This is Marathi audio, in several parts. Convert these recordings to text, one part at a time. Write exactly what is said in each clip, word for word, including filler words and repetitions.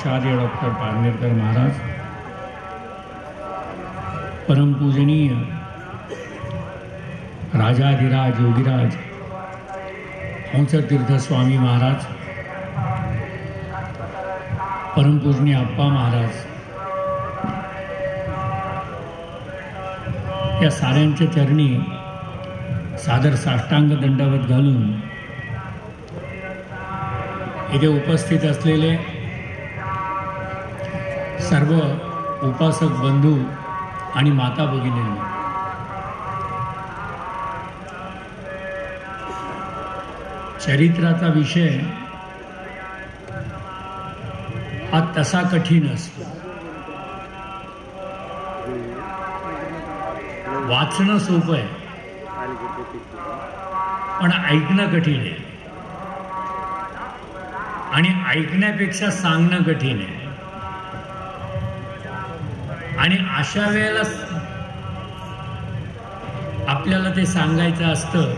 आचार्य डॉक्टर पारनेरकर महाराज, परमपूजनीय राजाधिराज योगीराज हंसतीर्थ स्वामी महाराज, परमपूजनीय अप्पा महाराज, या साऱ्यांच्या चरणी सादर साष्टांग दंडवत घालून इथे उपस्थित असलेले सर्व उपासक बंधू आणि माता भगिनींनी, चरित्राचा विषय हा तसा कठीण असतो. वाचणं सोपं आहे पण ऐकणं कठीण आहे, आणि ऐकण्यापेक्षा सांगणं कठीण आहे. आणि अशा वेळेला आपल्याला ते सांगायचं असतं.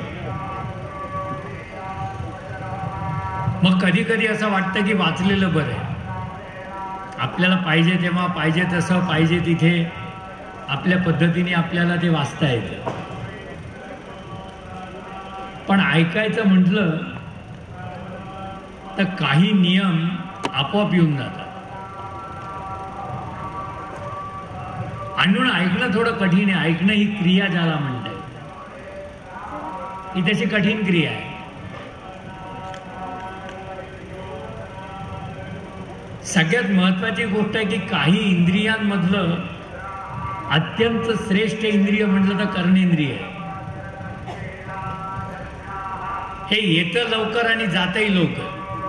मग कधी कधी असं वाटतं की वाचलेलं बरं आहे. आपल्याला पाहिजे तेव्हा पाहिजे तसं पाहिजे तिथे आपल्या पद्धतीने आपल्याला ते वाचता येतं. पण ऐकायचं म्हटलं तर काही नियम आपोआप येऊन जातात. आणि म्हणून ऐकणं थोडं कठीण आहे. ऐकणं ही क्रिया ज्याला म्हणतात ही त्याची कठीण क्रिया आहे. सगळ्यात महत्वाची गोष्ट आहे की काही इंद्रियांमधलं अत्यंत श्रेष्ठ इंद्रिय म्हटलं तर कर्मेंद्रिय आहे. हे येतं लवकर आणि जातही लवकर.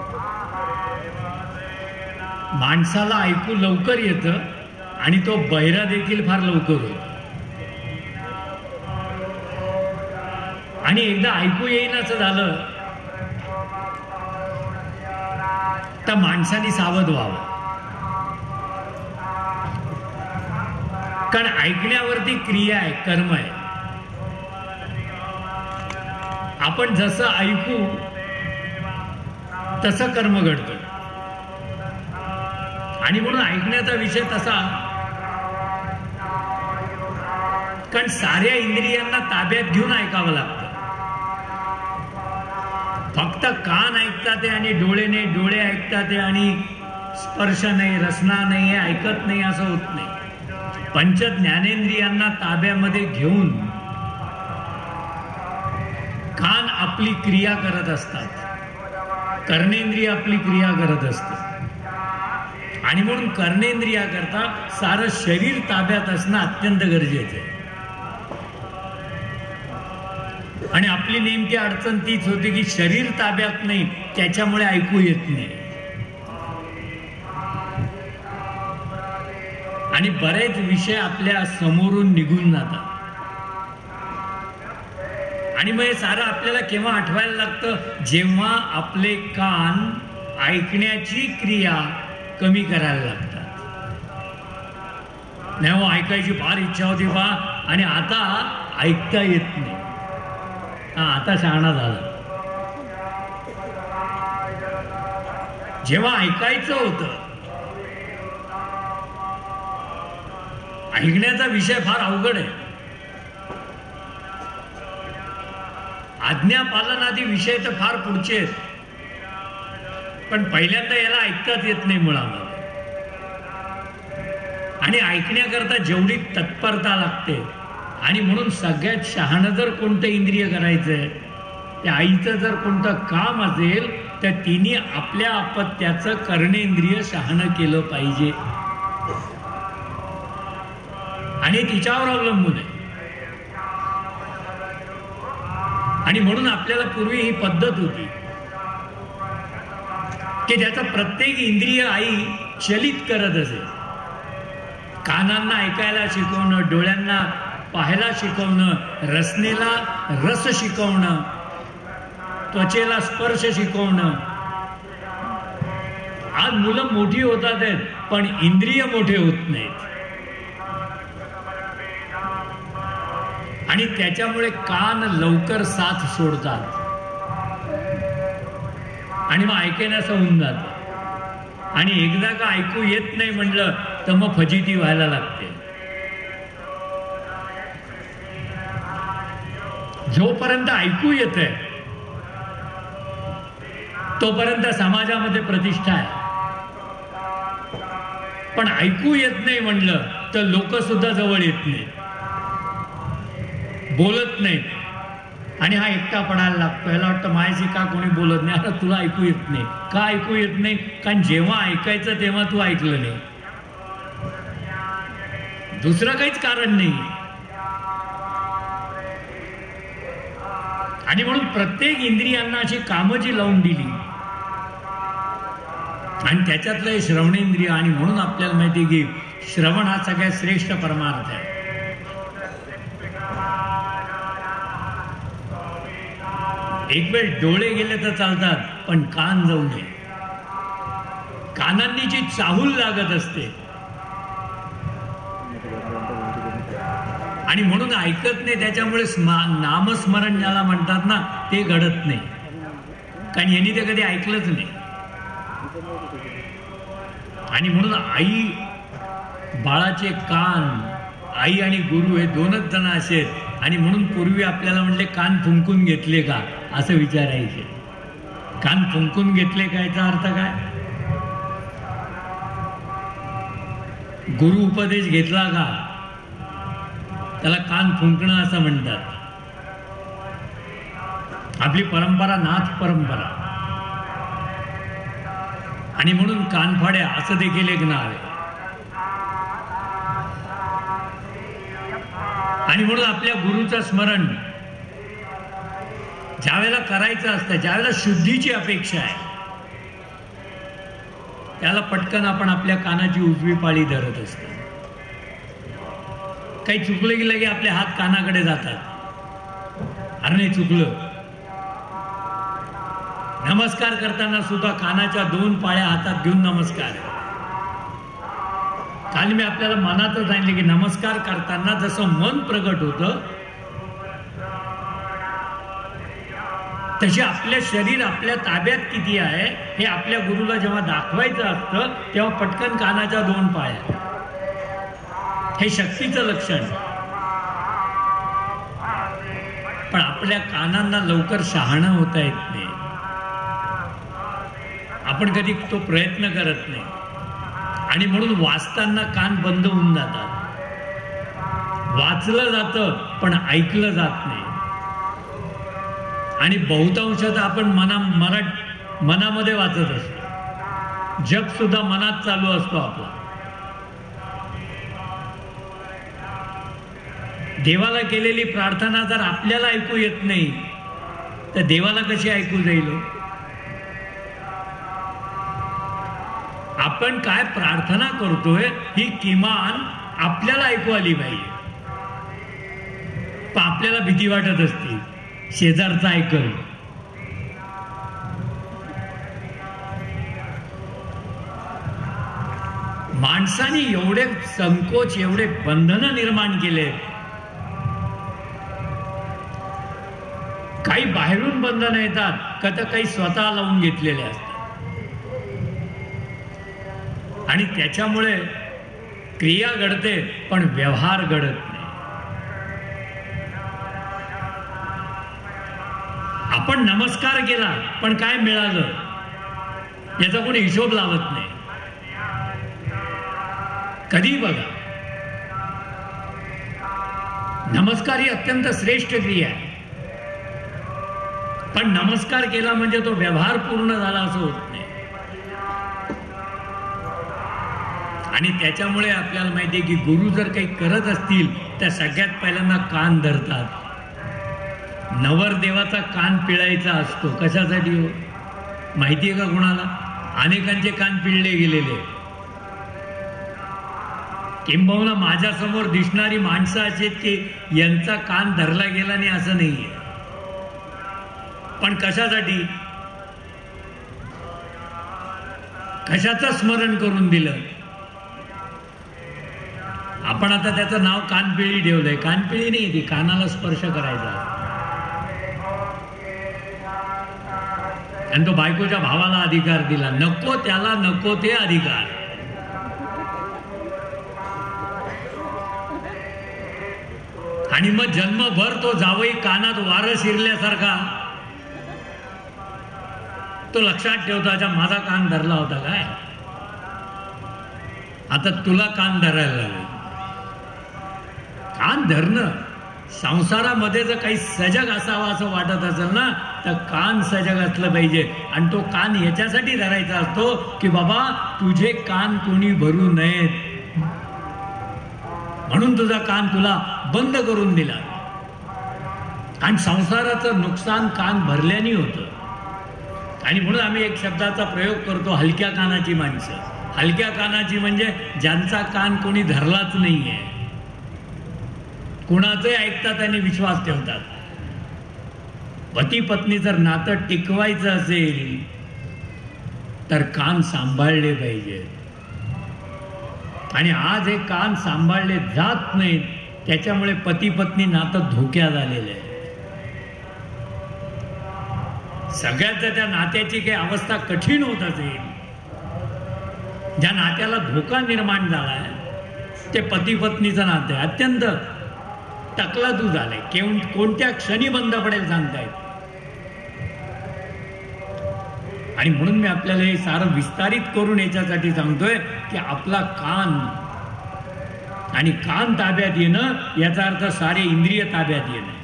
माणसाला ऐकू लवकर येतं आणि तो बहिरा देखील फार लवकर होतो. आणि एकदा ऐकू येईनाचं झालं तर माणसाने सावध व्हावं. कारण ऐकण्यावरती क्रिया आहे, कर्म आहे. आपण जसं ऐकू तसं कर्म घडतं. आणि म्हणून ऐकण्याचा विषय तसा, कारण साऱ्या इंद्रियांना ताब्यात घेऊन ऐकावं लागतं. फक्त कान ऐकतात आणि डोळे नाही, डोळे ऐकतात आणि स्पर्श नाही, रसना नाही, ऐकत नाही, असं होत नाही. पंच ज्ञानेंद्रियांना ताब्यामध्ये घेऊन कान आपली क्रिया करत असतात, कर्णेंद्रिय आपली क्रिया करत असतात. आणि म्हणून कर्णेंद्रिया करता सारं शरीर ताब्यात असणं अत्यंत गरजेचं आहे. आणि आपली नेमकी अडचण तीच होती की शरीर ताब्यात नाही, त्याच्यामुळे ऐकू येत नाही. आणि बरेच विषय आपल्या समोरून निघून जातात. आणि मग हे सारं आपल्याला केव्हा आठवायला लागतं, जेव्हा आपले कान ऐकण्याची क्रिया कमी करायला लागतात. तेव्हा ऐकायची फार इच्छा होती बा, आणि आता ऐकता येत नाही. हा, आता शहाणा झाला. जेव्हा ऐकायचं होतं, ऐकण्याचा विषय फार अवघड आहे. आज्ञापालनादी विषय तर फार पुढचे आहेत, पण पहिल्यांदा याला ऐकताच येत नाही मुळामध्ये. आणि ऐकण्याकरता जेवढी तत्परता लागते, आणि म्हणून सगळ्यात शहाणं जर कोणतं इंद्रिय करायचंय, त्या आईचं जर कोणतं काम असेल तर तिने आपल्या अपत्याचं कर्णेंद्रिय शहाणं केलं पाहिजे. आणि तिच्यावर अवलंबून आहे. आणि म्हणून आपल्याला पूर्वी ही पद्धत होती की ज्याचं प्रत्येक इंद्रिय आई चलित करत असे. कानांना ऐकायला शिकवणं, डोळ्यांना पाहायला शिकवणं, रसनेला रस शिकवणं, त्वचेला स्पर्श शिकवणं. आज मुलं मोठी होतात आहेत पण इंद्रिय मोठे होत नाहीत. आणि त्याच्यामुळे कान लवकर साथ सोडतात आणि मग ऐकण्याचं होऊन जातं. आणि एकदा का ऐकू येत नाही म्हणलं तर मग फजिती व्हायला लागते. जोपर्यंत ऐकू येतंय तोपर्यंत समाजामध्ये प्रतिष्ठा आहे. पण ऐकू येत नाही म्हणलं तर लोक सुद्धा जवळ येत नाही, बोलत नाही आणि हा एकटा पडायला लागतो. याला वाटतं माझ्याशी का कोणी बोलत नाही. आता तुला ऐकू येत नाही. का ऐकू येत नाही? कारण जेव्हा ऐकायचं तेव्हा तू ऐकलं नाही, दुसरं काहीच कारण नाही. आणि म्हणून प्रत्येक इंद्रियांना अशी कामं जी लावून दिली आणि त्याच्यातलं हे श्रवणेंद्रिय. आणि म्हणून आपल्याला माहिती आहे की श्रवण हा सगळ्यात श्रेष्ठ परमार्थ आहे. एक वेळ डोळे गेले तर चालतात पण कान जाऊ नये. कानांनी जी चाहूल लागत असते आणि म्हणून ऐकत नाही. त्याच्यामुळे नामस्मरण ज्याला म्हणतात ना ते घडत नाही, कारण यांनी ते कधी ऐकलंच नाही. आणि म्हणून आई बाळाचे कान, आई आणि गुरु हे दोनच जण असे. आणि म्हणून पूर्वी आपल्याला म्हणले कान फुंकून घेतले का असं विचारायचे. कान फुंकून घेतले का याचा अर्थ काय? गुरु उपदेश घेतला का त्याला कान फुंकणं असं म्हणतात. आपली परंपरा नाथ परंपरा आणि म्हणून कानफाड्या असं देखील एक नाव आहे. आणि म्हणून आपल्या गुरुचं स्मरण ज्यावेळेला करायचं असतं, ज्यावेळेला शुद्धीची अपेक्षा आहे, त्याला पटकन आपण आपल्या कानाची उजवी पाळी धरत असतो. काही चुकलं गेलं की आपले हात कानाकडे जातात. अरे नाही चुकलं. नमस्कार करताना सुद्धा कानाच्या दोन पाळ्या हातात घेऊन नमस्कार. काल मी आपल्याला मनातच सांगितले की नमस्कार करताना जसं मन प्रगट होतं तसे आपले शरीर आपल्या ताब्यात किती आहे हे आपल्या गुरुला जेव्हा दाखवायचं असतं तेव्हा पटकन कानाच्या दोन पाळ्या. हे शक्तीचं लक्षण. पण आपल्या कानांना लवकर शहाणं होता येत नाही. आपण कधी तो प्रयत्न करत नाही आणि म्हणून वाचताना कान बंद होऊन जातात. वाचलं जातं पण ऐकलं जात नाही. आणि बहुतांशात आपण मना मराठ मनामध्ये वाचत असतो. जप सुद्धा मनात चालू असतो आपला. देवाला केलेली प्रार्थना जर आपल्याला ऐकू येत नाही तर देवाला कशी ऐकू जाईल? आपण काय प्रार्थना करतोय ही किमान आपल्याला ऐकू आली पाहिजे. पण आपल्याला भीती वाटत असते शेजारचा ऐकल. माणसाने एवढे संकोच, एवढे बंधनं निर्माण केले. काही बाहेरून बंधनं येतात का तर काही स्वतः लावून घेतलेले असतात. आणि त्याच्यामुळे क्रिया घडते पण व्यवहार घडत नाही. आपण नमस्कार केला पण काय मिळालं याचा कोणी हिशोब लावत नाही. कधी बघा, नमस्कार ही अत्यंत श्रेष्ठ क्रिया आहे. पण नमस्कार केला म्हणजे तो व्यवहार पूर्ण झाला असं होत नाही. आणि त्याच्यामुळे आपल्याला माहिती आहे की गुरु जर काही करत असतील तर सगळ्यात पहिल्यांदा कान धरतात. नवरदेवाचा कान पिळायचा असतो. कशासाठी हो माहिती आहे का कुणाला? अनेकांचे कान पिळले गेलेले. किंबहुना माझ्यासमोर दिसणारी माणसं अशी आहेत की यांचा कान धरला गेला नाही असं नाहीये. पण कशासाठी? कशाचं स्मरण करून दिलं? आपण आता त्याचं नाव कानपिळी ठेवलंय. कानपिळी नाही ती, कानाला स्पर्श करायचा. आणि तो बायकोच्या भावाला अधिकार दिला. नको त्याला नको ते अधिकार. आणि मग जन्मभर तो जावई कानात वारं शिरल्यासारखा तो लक्षात ठेवता, माझा कान धरला होता काय, आता तुला कान धरायला लागेल. कान धरणं संसारामध्ये जर काही सजग असावा असं वाटत असेल ना, तर कान सजग असलं पाहिजे. आणि तो कान याच्यासाठी धरायचा असतो की बाबा तुझे कान कोणी भरू नयेत, म्हणून तुझा कान तुला बंद करून दिला. आणि संसाराचं नुकसान कान भरल्याने होतं. आणि म्हणून आम्ही एक शब्दाचा प्रयोग करतो, हलक्या कानाची माणसं. हलक्या कानाची म्हणजे ज्यांचा कान कोणी धरलाच नाहीये, कुणाचंही ऐकतात आणि विश्वास ठेवतात. पती पत्नी जर नातं टिकवायचं असेल तर कान सांभाळले पाहिजे. आणि आज हे कान सांभाळले जात नाहीत, त्याच्यामुळे पती पत्नी नातं धोक्यात आलेलं आहे. सगळ्यात जर त्या नात्याची काही अवस्था कठीण होत असेल, ज्या नात्याला धोका निर्माण झालाय, ते पती पत्नीचं नातं आहे. अत्यंत टकलादू झालंय. केव कोणत्या क्षणी बंद पडेल सांगतायत. आणि म्हणून मी आपल्याला हे सारं विस्तारित करून याच्यासाठी सांगतोय की आपला कान आणि कान ताब्यात येणं याचा अर्थ सारे इंद्रिय ताब्यात येणं.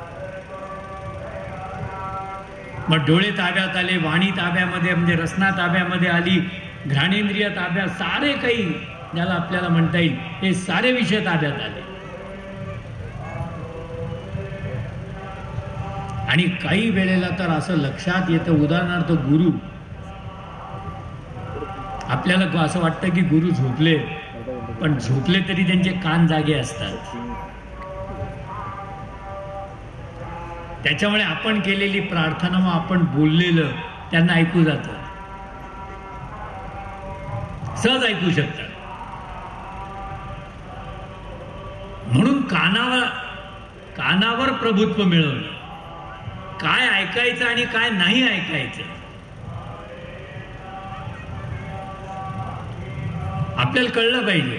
मग डोळे ताब्यात आले, वाणी ताब्यामध्ये म्हणजे रसना ताब्यामध्ये आली, घ्राणेंद्रिय ताब्यात, सारे काही ज्याला आपल्याला म्हणता येईल हे सारे विषय ताब्यात आले. आणि काही वेळेला तर असं लक्षात येतं, उदाहरणार्थ गुरु, आपल्याला असं वाटतं की गुरु झोपले, पण झोपले तरी त्यांचे कान जागे असतात. त्याच्यामुळे आपण केलेली प्रार्थना व आपण बोललेलं त्यांना ऐकू जातं, सहज ऐकू शकतात. म्हणून कानावर कानावर प्रभुत्व मिळवणं, काय ऐकायचं आणि काय नाही ऐकायचं आपल्याला कळलं पाहिजे.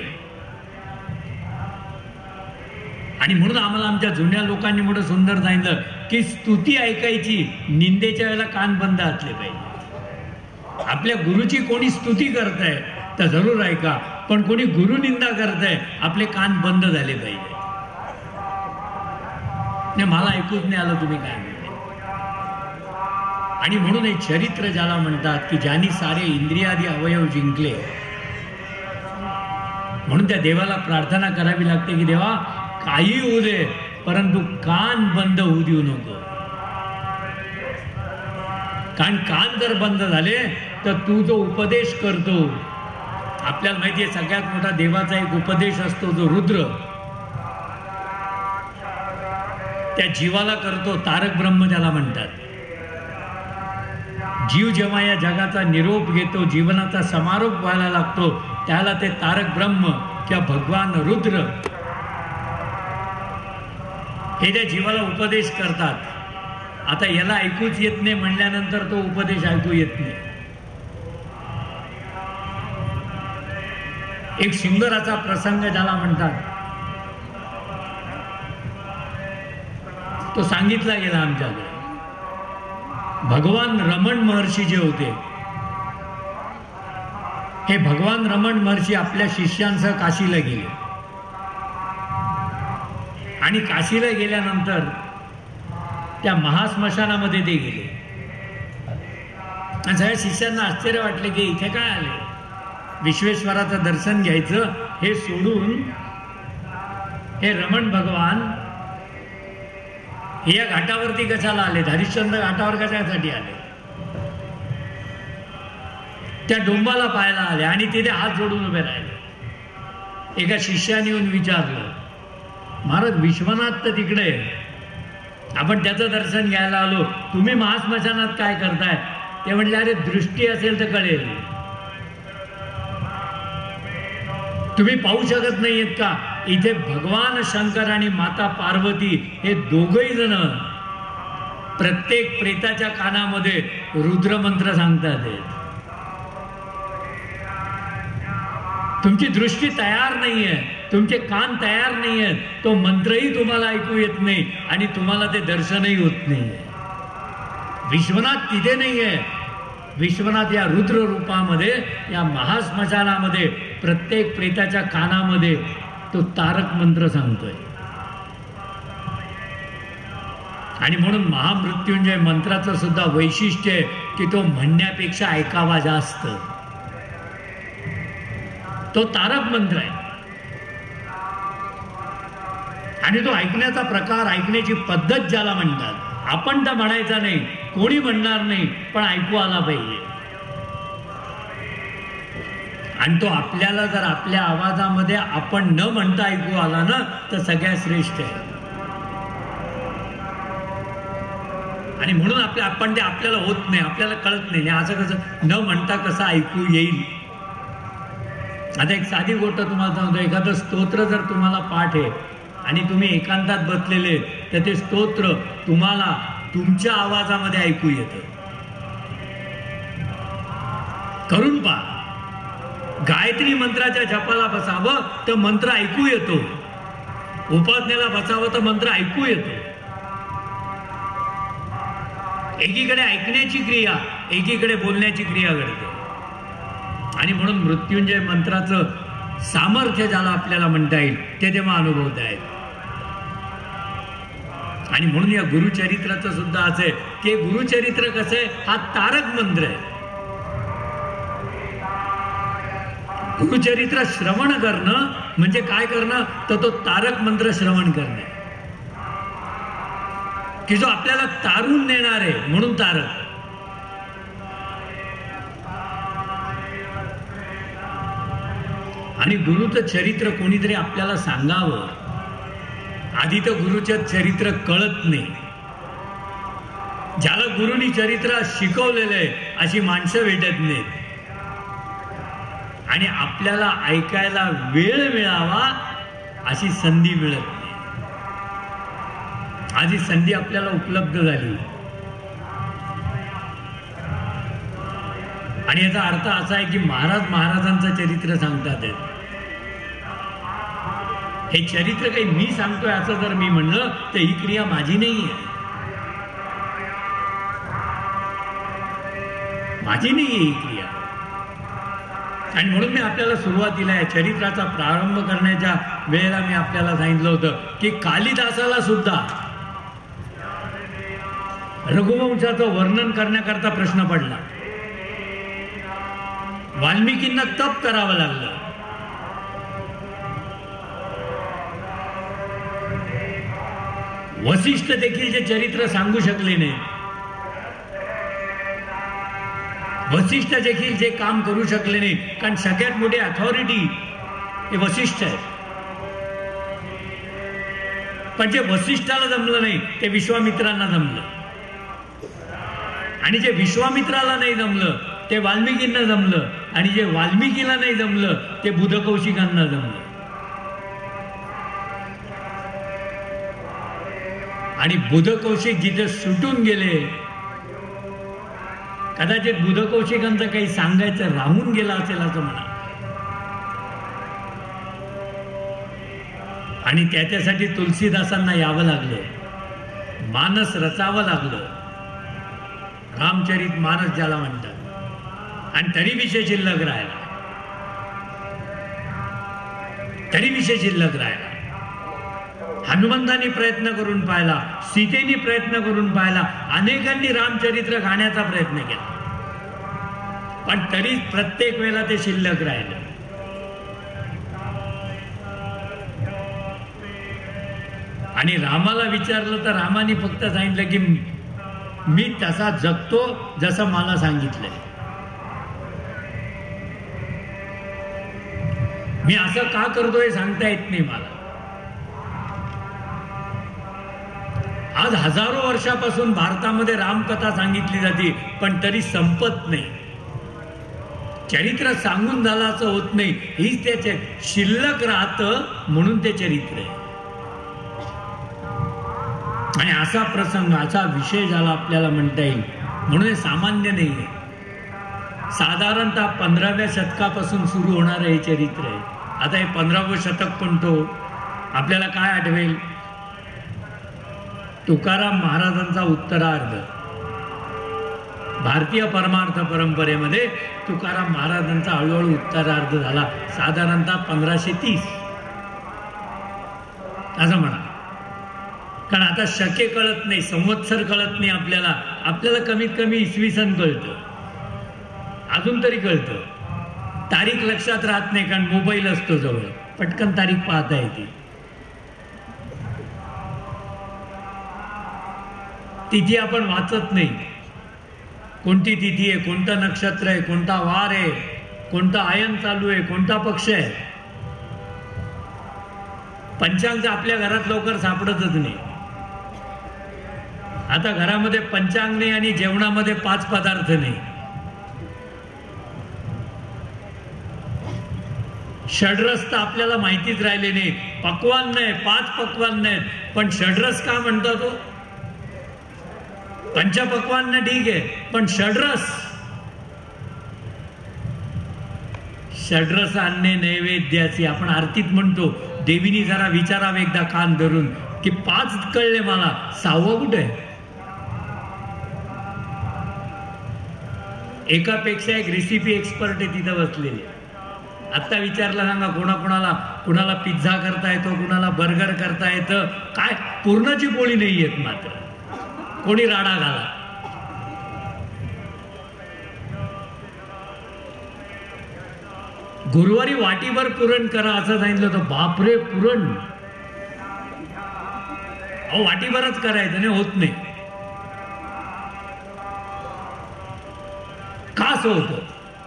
आणि म्हणून आम्हाला आमच्या जुन्या लोकांनी मोठं सुंदर सांगितलं की स्तुती ऐकायची, निंदेच्या वेळेला कान बंद असले पाहिजे. आपल्या गुरुची कोणी स्तुती करताय तर जरूर ऐका, पण कोणी गुरु निंदा करताय आपले कान बंद झाले पाहिजे. नाही, मला ऐकूच नाही आलं तुम्ही काय म्हणताय. आणि म्हणून एक चरित्र ज्याला म्हणतात की ज्यांनी सारे इंद्रियादी अवयव जिंकले, म्हणून त्या देवाला प्रार्थना करावी लागते की देवा काही होऊ दे, परंतु कान बंद होऊ देऊ नको. कारण कान जर बंद झाले तर तू जो उपदेश करतो, आपल्याला माहिती आहे सगळ्यात मोठा देवाचा एक उपदेश असतो जो रुद्र त्या जीवाला करतो, तारक ब्रह्म त्याला म्हणतात. जीव जेव्हा या जगाचा निरोप घेतो, जीवनाचा समारोप व्हायला लागतो, त्याला ते तारक ब्रह्म किंवा भगवान रुद्र हे त्या जीवाला उपदेश करतात. आता याला ऐकूच येत नाही म्हणल्यानंतर तो उपदेश ऐकू येत नाही. एक सुंदर प्रसंग ज्याला म्हणतात तो सांगितला गेला आमच्याकडे. भगवान रमण महर्षी जे होते, हे भगवान रमण महर्षी आपल्या शिष्यांसह काशीला गेले. आणि काशीला गेल्यानंतर त्या महास्मशानामध्ये ते गेले. आणि सगळ्या शिष्यांना आश्चर्य वाटले की इथे काय आले, विश्वेश्वराचं दर्शन घ्यायचं हे सोडून हे रमण भगवान हे या घाटावरती कशाला आले, हरिश्चंद्र घाटावर कशासाठी आले, त्या डोंबाला पाहायला आले आणि तिथे हात जोडून उभे राहिले. एका शिष्याने येऊन विचारलं, महाराज विश्वनाथ तर तिकडे, आपण त्याचं दर्शन घ्यायला आलो, तुम्ही महास्मशानात काय करताय? ते म्हणले, अरे दृष्टी असेल तर कळेल, तुम्ही पाहू शकत नाहीयेत का? इथे भगवान शंकर आणि माता पार्वती हे दोघही जण प्रत्येक प्रेताच्या कानामध्ये रुद्रमंत्र सांगतात. तुमची दृष्टी तयार नाहीये, तुमचे कान तयार नाही आहेत, तो मंत्रही तुम्हाला ऐकू येत नाही आणि तुम्हाला ते दर्शनही होत नाहीये. विश्वनाथ तिथे नाहीये. विश्वनाथ या रुद्र रूपामध्ये, या महास्मशानामध्ये प्रत्येक प्रेताच्या कानामध्ये तो तारक मंत्र सांगतोय. आणि म्हणून महामृत्युंजय मंत्राचं सुद्धा वैशिष्ट्य आहे की तो म्हणण्यापेक्षा ऐकावा जास्त. तो तारक मंत्र आहे आणि तो ऐकण्याचा प्रकार, ऐकण्याची पद्धत ज्याला म्हणतात. आपण तर म्हणायचा नाही, कोणी म्हणणार नाही, पण ऐकू आला पाहिजे. आणि तो आपल्याला जर आपल्या आवाजामध्ये आपण न म्हणता ऐकू आला ना, तर सगळ्यात श्रेष्ठ आहे. आणि म्हणून आपल्या आपण ते आपल्याला होत नाही, आपल्याला कळत नाही. असं कसं न म्हणता कसं ऐकू येईल. आता एक साधी गोष्ट तुम्हाला सांगतो. एखादं स्तोत्र जर तुम्हाला पाठ आहे आणि तुम्ही एकांतात बसलेले, तर ते स्तोत्र तुम्हाला तुमच्या आवाजामध्ये ऐकू येतं. करून पहा. गायत्री मंत्राच्या जपाला बसावं तर मंत्र ऐकू येतो. उपासनेला बसावं तर मंत्र ऐकू येतो. एकीकडे ऐकण्याची क्रिया, एकीकडे बोलण्याची क्रिया घडते. आणि म्हणून मृत्युंजय मंत्राचं सामर्थ्य ज्याला आपल्याला म्हणता येईल ते तेव्हा अनुभवता येईल. आणि म्हणून या गुरुचरित्राचं सुद्धा असं आहे की गुरुचरित्र कसं आहे, हा तारक मंत्र आहे. गुरुचरित्र श्रवण करणं म्हणजे काय करणं, तर तो तारक मंत्र श्रवण करणे की जो आपल्याला तारून नेणार आहे, म्हणून तारक. आणि गुरुचं चरित्र कोणीतरी आपल्याला सांगावं. आधी तर गुरुचं चरित्र कळत नाही. ज्याला गुरुनी चरित्र शिकवलेलं आहे अशी माणसं भेटत नाहीत. आणि आपल्याला ऐकायला वेळ मिळावा अशी संधी मिळत नाही. आधी संधी आपल्याला उपलब्ध झाली. आणि याचा अर्थ असा आहे की महाराज महाराजांचं चरित्र सांगतात. हे चरित्र काही मी सांगतोय असं जर मी म्हणलं तर ही क्रिया माझी नाहीये, माझी नाहीये ही क्रिया. आणि म्हणून मी आपल्याला सुरुवातीला या चरित्राचा प्रारंभ करण्याच्या वेळेला मी आपल्याला सांगितलं होतं की कालिदासाला सुद्धा रघुवंशाचं वर्णन करण्याकरता प्रश्न पडला. वाल्मिकींना तप करावं लागलं. वसिष्ठ देखील जे चरित्र सांगू शकले नाही, वसिष्ठ देखील जे काम करू शकले नाही, कारण सगळ्यात मोठी अथॉरिटी हे वसिष्ठ आहे. पण जे वसिष्ठाला जमलं नाही ते विश्वामित्रांना जमलं. आणि जे विश्वामित्राला नाही जमलं ते वाल्मिकींना जमलं. आणि जे वाल्मिकीला नाही जमलं ते बुधकौशिकांना जमलं. आणि बुधकौशिक जिथे सुटून गेले, कदाचित बुधकौशिकांचं काही सांगायचं राहून गेलं असेल असं म्हणा. आणि त्याच्यासाठी तुलसीदासांना यावं लागलं, मानस रचावं लागलं, रामचरित मानस ज्याला म्हणतात. आणि तरी विषय शिल्लक राहिला, तरी विषय शिल्लक राहिला. हनुमंतांनी प्रयत्न करून पाहिला, सीतेनी प्रयत्न करून पाहिला, अनेकांनी रामचरित्र गाण्याचा प्रयत्न केला, पण तरी प्रत्येक वेळेला ते शिल्लक राहिलं. आणि रामाला विचारलं तर रामाने फक्त सांगितलं की मी तसा जगतो जसं मला सांगितलंय. मी असं का करतोय सांगता येत नाही मला. आज हजारो वर्षापासून भारतामध्ये रामकथा सांगितली जाते, पण तरी संपत नाही. चरित्र सांगून झालं असं होत नाही, हीच त्याचे शिल्लक राहतं, म्हणून ते चरित्र आहे. आणि असा प्रसंग, असा विषय झाला आपल्याला म्हणता येईल, म्हणून हे सामान्य नाही आहे. साधारणतः पंधराव्या शतकापासून सुरू होणारं हे चरित्र आहे. आता हे पंधरावं शतक म्हणतो, आपल्याला काय आठवेल? तुकाराम महाराजांचा उत्तरार्ध. भारतीय परमार्थ परंपरेमध्ये तुकाराम महाराजांचा हळूहळू उत्तरार्ध झाला, साधारणतः पंधराशे तीस असं म्हणा. कारण आता शके कळत नाही, संवत्सर कळत नाही आपल्याला. आपल्याला कमीत कमी इसवी सन कळतं, अजून तरी कळतं. तारीख लक्षात राहत नाही कारण मोबाईल असतो जवळ, पटकन तारीख पाहता येते. तिथी आपण वाचत नाही, कोणती तिथी आहे, कोणतं नक्षत्र आहे, कोणता वार आहे, कोणता आयन चालू आहे, कोणता पक्ष आहे. पंचांग आपल्या घरात लवकर सापडतच नाही. आता घरामध्ये पंचांग नाही आणि जेवणामध्ये पाच पदार्थ नाही. षड्रस तर आपल्याला माहितीच राहिले नाही. पक्वान नाही, पाच पक्वान नाहीत, पण षड्रस का म्हणतो तो? पंचपक्वान ना ठीक आहे, पण षड्रस, षड्रस आणणे नैवेद्याची आपण आरतीत म्हणतो. देवीनी जरा विचारावं एकदा कान धरून की पाच कळले मला, सहावं कुठे आहे? एकापेक्षा एक रेसिपी एक्सपर्ट आहे तिथं बसलेली. आता विचारला सांगा कोणाकोणाला, कुणाला पिझ्झा करता येतो, कुणाला बर्गर करता येतं, काय पूर्णाची पोळी नाही येत, मात्र कोणी राडा घाला. गुरुवारी वाटीभर पुरण करा असं सांगितलं होतं. बापरे, पुरण अहो वाटीभरच करायचं नाही, होत नाही. का असं होतं?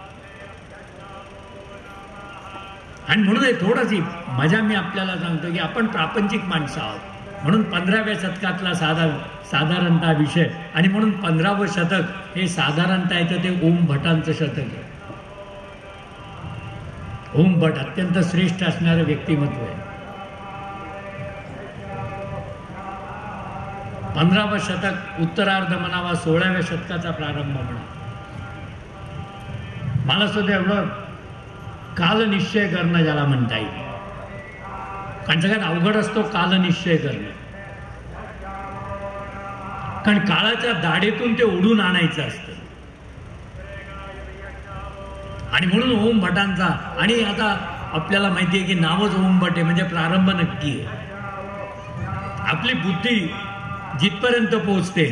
आणि म्हणून हे थोडीशी मजा मी आपल्याला सांगतो की आपण प्रापंचिक माणसं आहोत. म्हणून पंधराव्या शतकातला साधा साधारणतः विषय, आणि म्हणून पंधरावं शतक हे साधारणतः येतं ते ओम भटांचं शतक आहे. ओम भट अत्यंत श्रेष्ठ असणारं व्यक्तिमत्व आहे. पंधरावं शतक उत्तरार्ध म्हणावा, सोळाव्या शतकाचा प्रारंभ म्हणा. मला सुद्धा एवढं कालनिश्चय करणं ज्याला म्हणता येईल, कारण सगळ्यात अवघड असतो कालनिश्चय करणं. कारण काळाच्या दाढेतून ते ओढून आणायचं असतं. आणि म्हणून ओम भटांचा, आणि आता आपल्याला माहिती आहे की नावच ओम भट आहे म्हणजे प्रारंभ नक्की आहे. आपली बुद्धी जिथपर्यंत पोहोचते,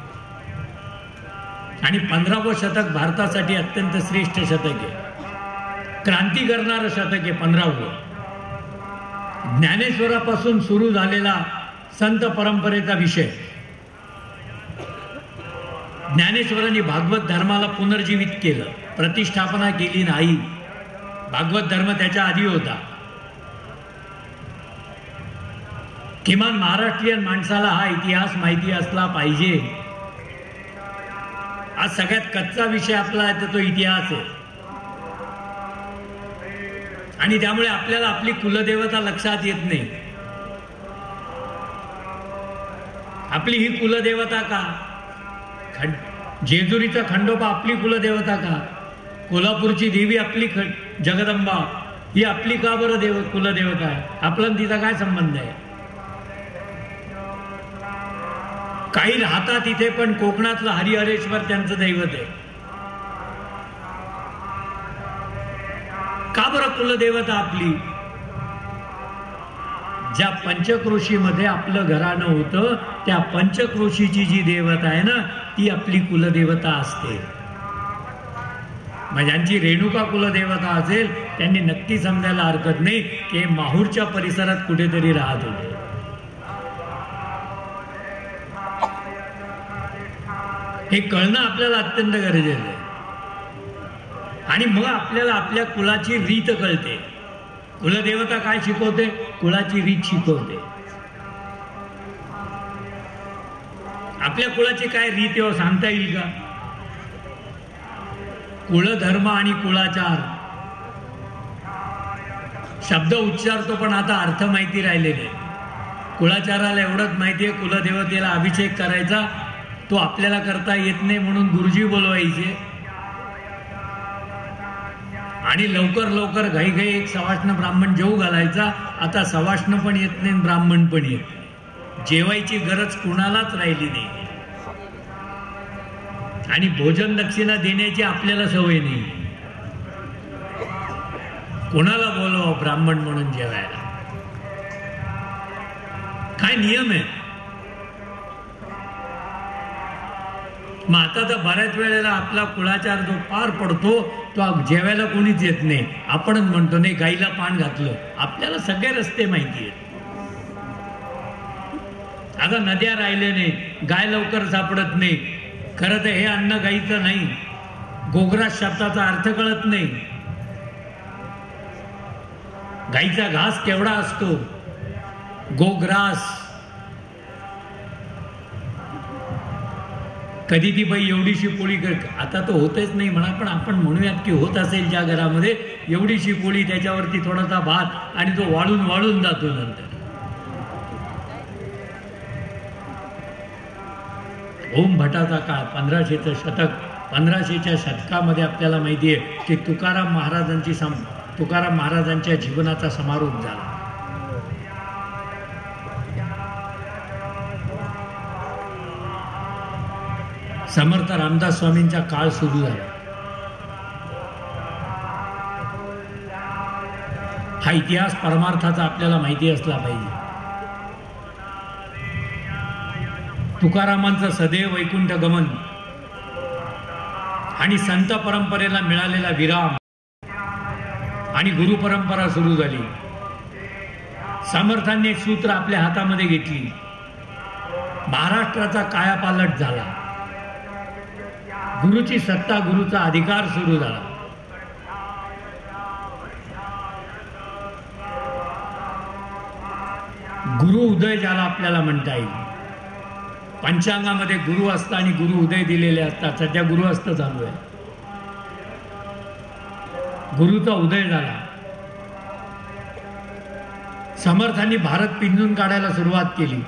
आणि पंधरावं शतक भारतासाठी अत्यंत श्रेष्ठ शतक आहे, क्रांती करणारं शतक आहे पंधरावं. ज्ञानेश्वरापासून सुरू झालेला संत परंपरेचा विषय. ज्ञानेश्वरांनी भागवत धर्माला पुनर्जीवित केलं, प्रतिष्ठापना केली नाही. भागवत धर्म त्याच्या आधी होता. किमान महाराष्ट्रीयन माणसाला हा इतिहास माहिती असला पाहिजे. आज सगळ्यात कच्चा विषय आपला आहे तर तो इतिहास आहे. आणि त्यामुळे आपल्याला आपली कुलदेवता लक्षात येत नाही. आपली ही कुलदेवता का? जेजुरीचा खंडोबा आपली कुलदेवता का? कोल्हापूरची देवी आपली जगदंबा ही आपली का बरं देव कुलदेवता आहे? आपला तिचा काय संबंध आहे? काही राहतात तिथे, पण कोकणातलं हरिहरेश्वर त्यांचं दैवत आहे. का बरं कुलदेवता आपली? ज्या पंचक्रोशीमध्ये आपलं घराणं होतं त्या पंचक्रोशीची जी देवता आहे ना ती आपली कुलदेवता असते. ज्यांची रेणुका कुलदेवता असेल त्यांनी नक्की समजायला हरकत नाही की माहूरच्या परिसरात कुठेतरी राहत होते. हे कळणं आपल्याला अत्यंत गरजेचं आहे. आणि मग आपल्याला आपल्या कुलाची रीत कळते. कुलदेवता काय शिकवते? कुळाची रीत शिकवते. आपल्या कुळाची काय रीत आहे सांगता येईल का? कुळधर्म आणि कुळाचार शब्द उच्चारतो पण आता अर्थ माहिती राहिलेले. कुळाचाराला एवढंच माहिती आहे कुलदेवतेला अभिषेक करायचा, तो आपल्याला करता येत नाही म्हणून गुरुजी बोलवायचे आणि लवकर लवकर घाई घाई एक सवाष्ण ब्राह्मण जेवू घालायचा. आता सवाष्ण पण येत नाही ब्राह्मण पण येत नाही, जेवायची गरज कुणालाच राहिली नाही आणि भोजन दक्षिणा देण्याची आपल्याला सवय नाही. कोणाला बोलवा ब्राह्मण म्हणून जेवायला? काय नियम आहे? मग आता तर बऱ्याच वेळेला आपला कुळाचार जो पार पडतो तो जेवायला कोणीच येत नाही. आपणच म्हणतो नाही गाईला पान घातलं. आपल्याला सगळे रस्ते माहिती आहेत. आता नद्या राहिले नाही, गाय लवकर सापडत नाही. खरं तर हे अन्न गाईचं नाही. गोग्रास शब्दाचा अर्थ कळत नाही. गाईचा घास केवढा असतो? गोग्रास. कधी ती बाई एवढीशी पोळी कर, आता तो होतच नाही म्हणा, पण आपण म्हणूयात की होत असेल ज्या घरामध्ये एवढीशी पोळी, त्याच्यावरती थोडासा भात आणि तो वाळून वाळून जातो. नंतर ओम भटाचा काळ, पंधराशेचं शतक. पंधराशेच्या शतकामध्ये आपल्याला माहिती आहे की तुकाराम महाराजांची सम तुकाराम महाराजांच्या जीवनाचा समारोप झाला. समर्थ रामदास स्वामींचा काळ सुरू झाला. हा इतिहास परमार्थाचा आपल्याला माहिती असला पाहिजे. तुकारामांचं सदैव वैकुंठ गमन आणि संत परंपरेला मिळालेला विराम आणि गुरु परंपरा सुरू झाली. समर्थांनी सूत्र आपल्या हातामध्ये घेतली. महाराष्ट्राचा कायापालट झाला. गुरुची सत्ता, गुरुचा अधिकार सुरू झाला. गुरु उदय ज्याला आपल्याला म्हणता येईल. पंचांगामध्ये गुरु असतं आणि गुरु उदय दिलेले असतात. सध्या गुरु अस्त चालू आहे. गुरुचा उदय झाला. समर्थांनी भारत पिंजून काढायला सुरुवात केली.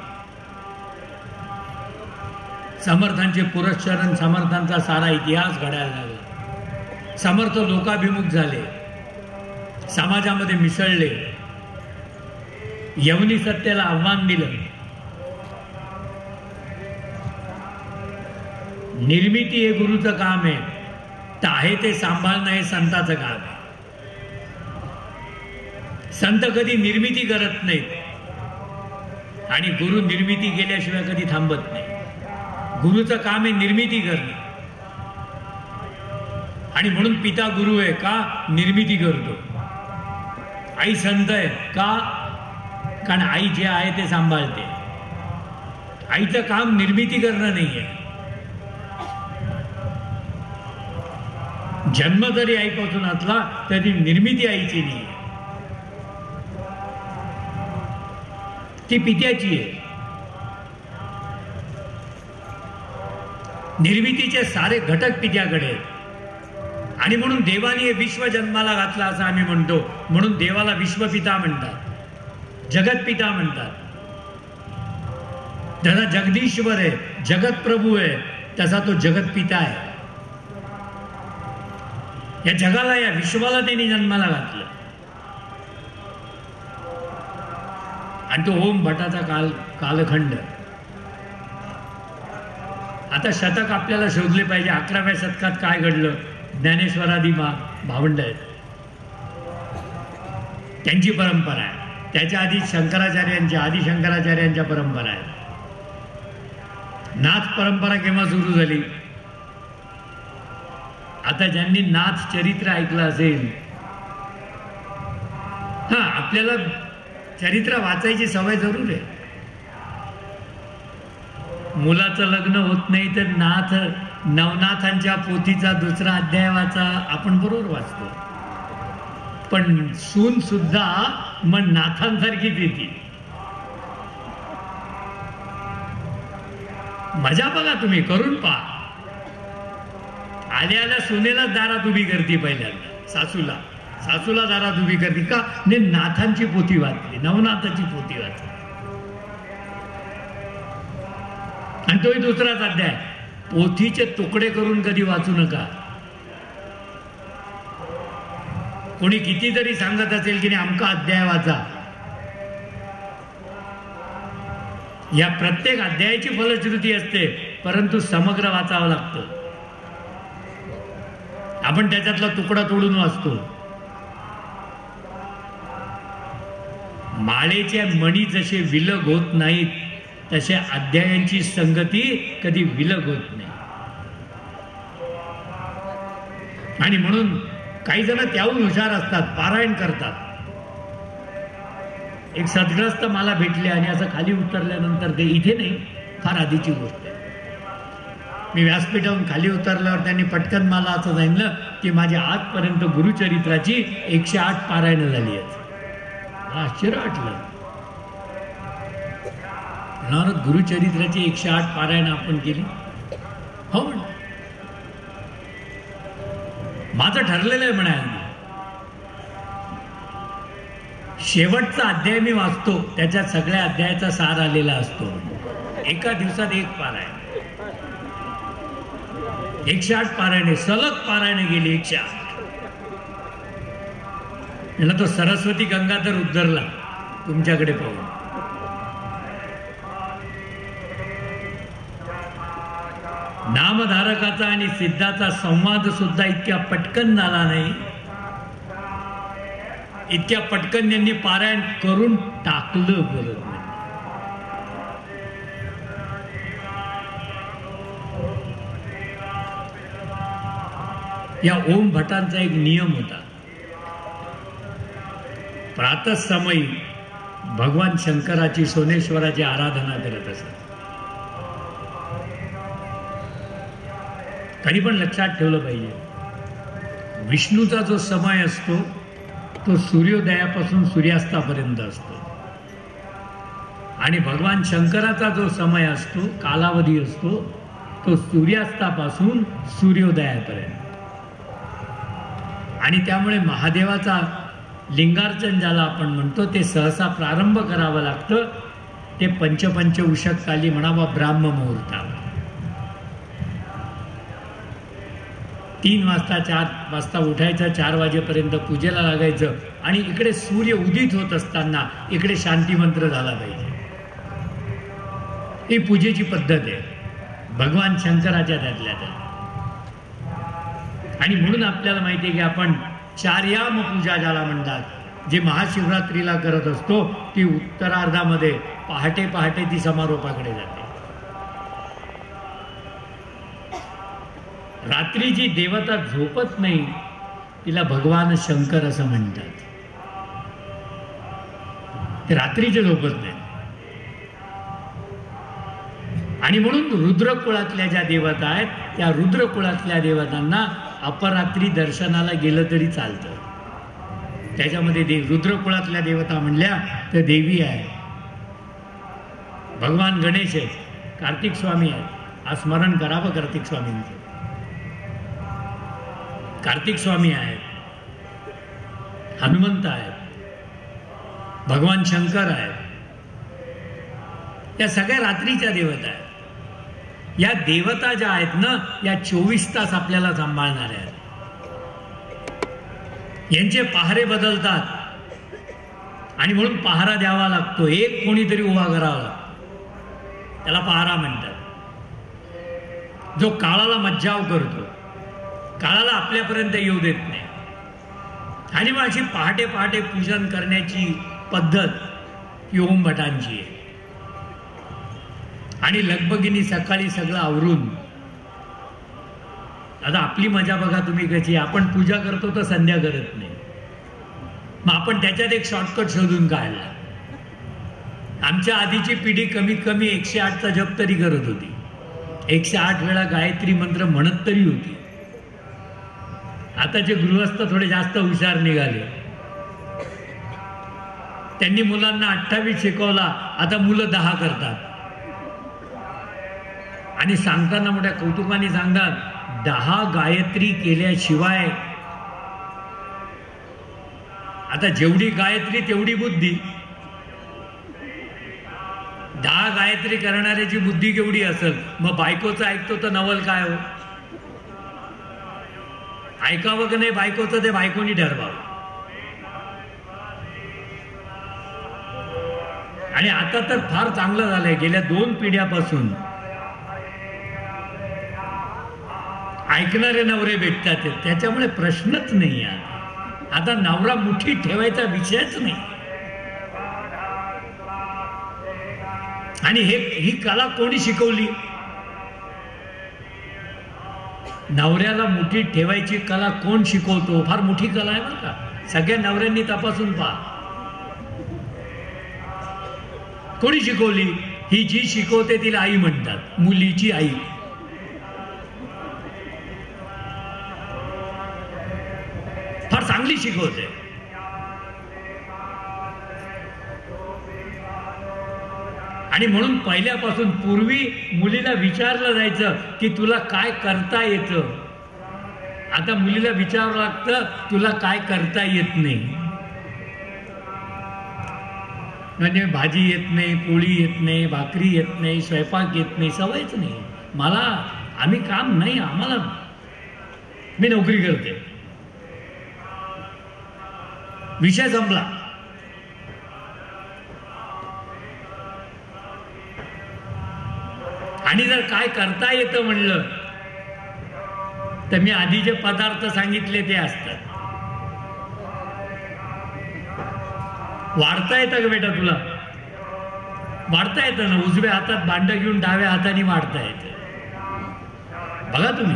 समर्थांचे पुरस्चरण, समर्थांचा सारा इतिहास घडायला लागला. समर्थ लोकाभिमुख झाले, समाजामध्ये मिसळले, यवनी सत्तेला आव्हान दिलं. निर्मिती हे गुरुचं काम आहे, तर आहे ते सांभाळणं हे संताचं काम आहे. संत कधी निर्मिती करत नाहीत आणि गुरु निर्मिती केल्याशिवाय कधी थांबत नाही. गुरुचं काम आहे निर्मिती करणे आणि म्हणून पिता गुरु आहे का? निर्मिती करतो. आई संत आहे का? कारण आई जे आहे ते सांभाळते. आईचं काम निर्मिती करणं नाहीये. जन्म जरी आईपासून असला तरी निर्मिती आईची नाही, ती पित्याची आहे. निर्मितीचे सारे घटक पित्याकडे आहेत आणि म्हणून देवाने हे विश्व जन्माला घातला असं आम्ही म्हणतो. म्हणून देवाला विश्वपिता म्हणतात, जगतपिता म्हणतात. जसा जगदीश्वर आहे, जगत प्रभू आहे, तसा तो जगतपिता आहे. या जगाला, या विश्वाला त्यांनी जन्माला घातलं. आणि तो ओम भटाचा काल कालखंड. आता शतक आपल्याला शोधले पाहिजे. अकराव्या शतकात काय घडलं? ज्ञानेश्वरादी मा भावंड आहेत, त्यांची परंपरा आहे. त्याच्या आधी शंकराचार्यांच्या आधी शंकराचार्यांच्या परंपरा आहे. नाथ परंपरा केव्हा सुरू झाली? आता ज्यांनी नाथ चरित्र ऐकलं असेल, हा, आपल्याला चरित्र वाचायची सवय जरूर आहे. मुलाचं लग्न होत नाही तर नाथ नवनाथांच्या पोथीचा दुसरा अध्याय वाचा, आपण बरोबर वाचतो. पण सून सुद्धा मग नाथांसारखीच येते. मजा बघा, तुम्ही करून पहा. आल्या आल्या सुनेला दारात उभी करते, पहिल्यांदा सासूला सासूला दारात उभी करते का? ने नाथांची पोथी वाचली, नवनाथाची पोथी वाचली. आणि तोही दुसराच अध्याय. पोथीचे तुकडे करून कधी वाचू नका. कोणी कितीतरी सांगत असेल की नाही आमका अध्याय वाचा, या प्रत्येक अध्यायाची फलश्रुती असते, परंतु समग्र वाचावं लागतं. आपण त्याच्यातला तुकडा तोडून वाचतो. माळेच्या मणी जसे विलग होत नाहीत, तसे अध्यायांची संगती कधी विलग होत नाही. आणि म्हणून काही जण त्याहून हुशार असतात, पारायण करतात. एक सद्ग्रस्त मला भेटले आणि असं खाली उतरल्यानंतर, ते इथे नाही, फार आधीची गोष्ट आहे, मी व्यासपीठावरून खाली उतरल्यावर त्यांनी पटकन मला असं सांगितलं की माझ्या आजपर्यंत गुरुचरित्राची एकशे आठ पारायणं झाली आहेत. मला आश्चर्य वाटलं. गुरुचरित्राची एकशे आठ पारायणं आपण केली? हो म्हण, माझं ठरलेलं आहे म्हणाल. शेवटचा अध्याय मी वाचतो, त्याच्यात सगळ्या अध्यायाचा सार आलेला असतो. एका दिवसात एक पारायण, एकशे आठ पारायणे, सलग पारायणे गेली एकशे आठ. याला तो सरस्वती गंगाधर उद्धरला तुमच्याकडे पाहून. नामधारकाचा आणि सिद्धाचा संवाद सुद्धा इतक्या पटकन झाला नाही, इतक्या पटकन यांनी पारायण करून टाकलं. बरोबर, या ओम भटांचा एक नियम होता. प्रातःसमयी भगवान शंकराची, सोनेश्वराची आराधना करत असत. तरी पण लक्षात ठेवलं पाहिजे, विष्णूचा जो समय असतो तो सूर्योदयापासून सूर्यास्तापर्यंत असतो, आणि भगवान शंकराचा जो समय असतो, कालावधी असतो, तो सूर्यास्तापासून सूर्योदयापर्यंत. आणि त्यामुळे महादेवाचा लिंगार्चन ज्याला आपण म्हणतो ते सहसा प्रारंभ करावं लागतं ते पंचपंच उषककाली म्हणावा ब्राह्म मुहूर्तावर. तीन वाजता चार वाजता उठायचं, चार वाजेपर्यंत पूजेला लागायचं, आणि इकडे सूर्य उदित होत असताना इकडे शांती मंत्र झाला पाहिजे. ही पूजेची पद्धत आहे भगवान शंकराच्या त्यातल्या त्यात. आणि म्हणून आपल्याला माहिती आहे की आपण चार्याम पूजा ज्याला म्हणतात, जे महाशिवरात्रीला करत असतो, ती उत्तरार्धामध्ये पहाटे पहाटे ती समारोपाकडे जाते. रात्री जी देवता झोपत नाही तिला भगवान शंकर असं म्हणतात. ते रात्रीचे झोपत नाही. आणि म्हणून रुद्रकुळातल्या ज्या देवता आहेत त्या रुद्रकुळातल्या देवतांना अपरात्री दर्शनाला गेलं तरी चालतं. त्याच्यामध्ये देव रुद्रकुळातल्या देवता म्हणल्या तर देवी आहे, भगवान गणेश आहेत, कार्तिक स्वामी आहेत. आज स्मरण करावं कार्तिक स्वामींचं. कार्तिक स्वामी आहेत, हनुमंत आहेत, भगवान शंकर आहेत. या सगळ्या रात्रीच्या देवता आहेत. या देवता ज्या आहेत ना, या चोवीस तास आपल्याला सांभाळणाऱ्या आहेत. यांचे पहारे बदलतात आणि म्हणून पहारा द्यावा लागतो. एक कोणीतरी उभा करावा लागतो, त्याला पहारा म्हणतात. जो काळाला मज्जाव करतो, काळाला आपल्यापर्यंत येऊ देत नाही. आणि मग अशी पहाटे पहाटे पूजन करण्याची पद्धत ही ओम भटांची आहे. आणि लगबगिनी सकाळी सगळं आवरून, आता आपली मजा बघा तुम्ही कशी, आपण पूजा करतो तर संध्या करत नाही. मग आपण त्याच्यात एक शॉर्टकट शोधून काढला. आमच्या आधीची पिढी कमीत कमी एकशे आठचा जप तरी करत होती, एकशे आठ वेळा गायत्री मंत्र म्हणत तरी होती. आताचे गृहस्थ थोडे जास्त हुशार निघाले. त्यांनी मुलांना अठ्ठावीस शिकवला, आता मुलं दहा करतात. आणि सांगताना मोठ्या कौतुकाने सांगतात, दहा गायत्री केल्याशिवाय, आता जेवढी गायत्री तेवढी बुद्धी. दहा गायत्री करणाऱ्याची बुद्धी केवढी असेल, मग बायकोचं ऐकतो तर नवल काय हो? ऐकावं की नाही बायकोचं ते बायकोनी ठरवावं. आणि आता तर फार चांगलं झालंय, गेल्या दोन पिढ्यापासून ऐकणारे नवरे भेटतात, त्याच्यामुळे प्रश्नच नाही. आता नवरा मुठीत ठेवायचा विषयच नाही. आणि हे ही कला कोणी शिकवली? नवऱ्याला मुठीत ठेवायची कला कोण शिकवतो? फार मोठी कला आहे बरं का. सगळ्या नवऱ्यांनी तपासून पहा कोणी शिकवली. ही जी शिकवते तिला आई म्हणतात, मुलीची आई. फार चांगली शिकवते. आणि म्हणून पहिल्यापासून पूर्वी मुलीला विचारलं जायचं की तुला काय करता येतं. आता मुलीला विचारावं लागतं तुला काय करता येत नाही. म्हणजे भाजी येत नाही, पोळी येत नाही, भाकरी येत नाही, स्वयंपाक येत नाही, सवयच नाही मला. आम्ही काम नाही, आम्हाला, मी नोकरी करते, विषय संपला. आणि जर काय करता येतं म्हणलं तर मी आधी जे पदार्थ सांगितले ते असतात. वाढता येतं का बेटा तुला? वाढता येतं ना. उजव्या हातात भांड घेऊन डाव्या हाताने वाढता येतं. बघा तुम्ही,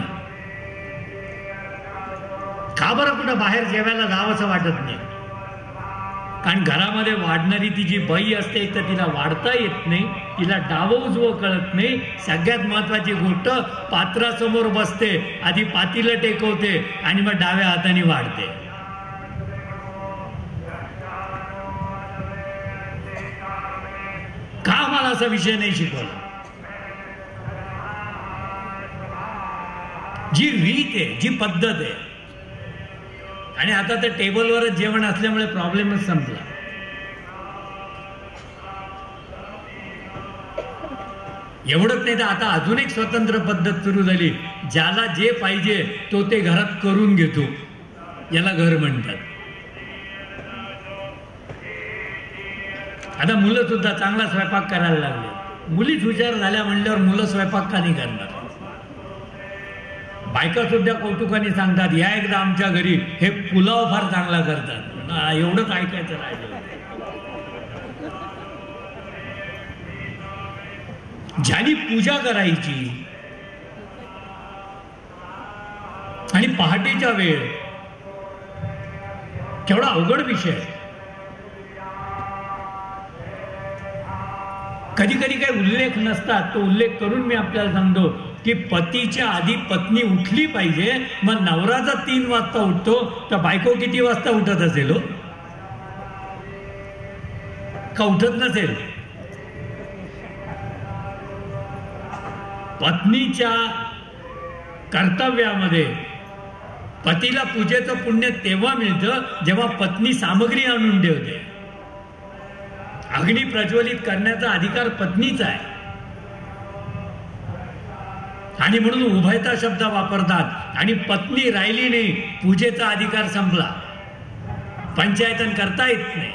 का बरं कुठं बाहेर जेवायला जावं असं वाटत नाही? कारण घरामध्ये वाढणारी ती जी बाई असते तर तिला वाढता येत नाही, तिला डावं उजवं कळत नाही. सगळ्यात महत्वाची गोष्ट, पात्रासमोर बसते, आधी पातीला टेकवते आणि मग डाव्या हाताने वाढते. का मला असा विषय नाही शिकवला? जी रीत आहे, जी पद्धत आहे. आणि आता तर टेबलवरच जेवण असल्यामुळे प्रॉब्लेमच संपला. एवढंच नाही तर आता अजून एक स्वतंत्र पद्धत सुरू झाली. ज्याला जे पाहिजे तो ते घरात करून घेतो, याला घर म्हणतात. आता मुलं सुद्धा चांगला स्वयंपाक करायला लागले. मुलीच हुशार झाल्या म्हणल्यावर मुलं स्वयंपाक का नाही करणार? बायका सुद्धा कौतुकाने सांगतात, या एकदा आमच्या घरी, हे पुलाव फार चांगला करतात. एवढंच ऐकायचं राहिलं. ज्यानी पूजा करायची आणि पहाटेच्या वेळ, केवढा अवघड विषय. कधी कधी काही उल्लेख नसतात, तो उल्लेख करून मी आपल्याला सांगतो की पतीच्या आधी पत्नी उठली पाहिजे. मग नवरा जर तीन वाजता उठतो तर बायको किती वाजता उठत असेल हो? का उठत नसेल? पत्नीच्या कर्तव्यामध्ये पतीला पूजेचं पुण्य तेव्हा मिळतं जेव्हा पत्नी सामग्री आणून ठेवते. अग्नी प्रज्वलित करण्याचा अधिकार पत्नीचा आहे. आणि म्हणून उभयता शब्द वापरतात. आणि पत्नी राहिली नाही, पूजेचा अधिकार संपला, पंचायतन करता येत नाही.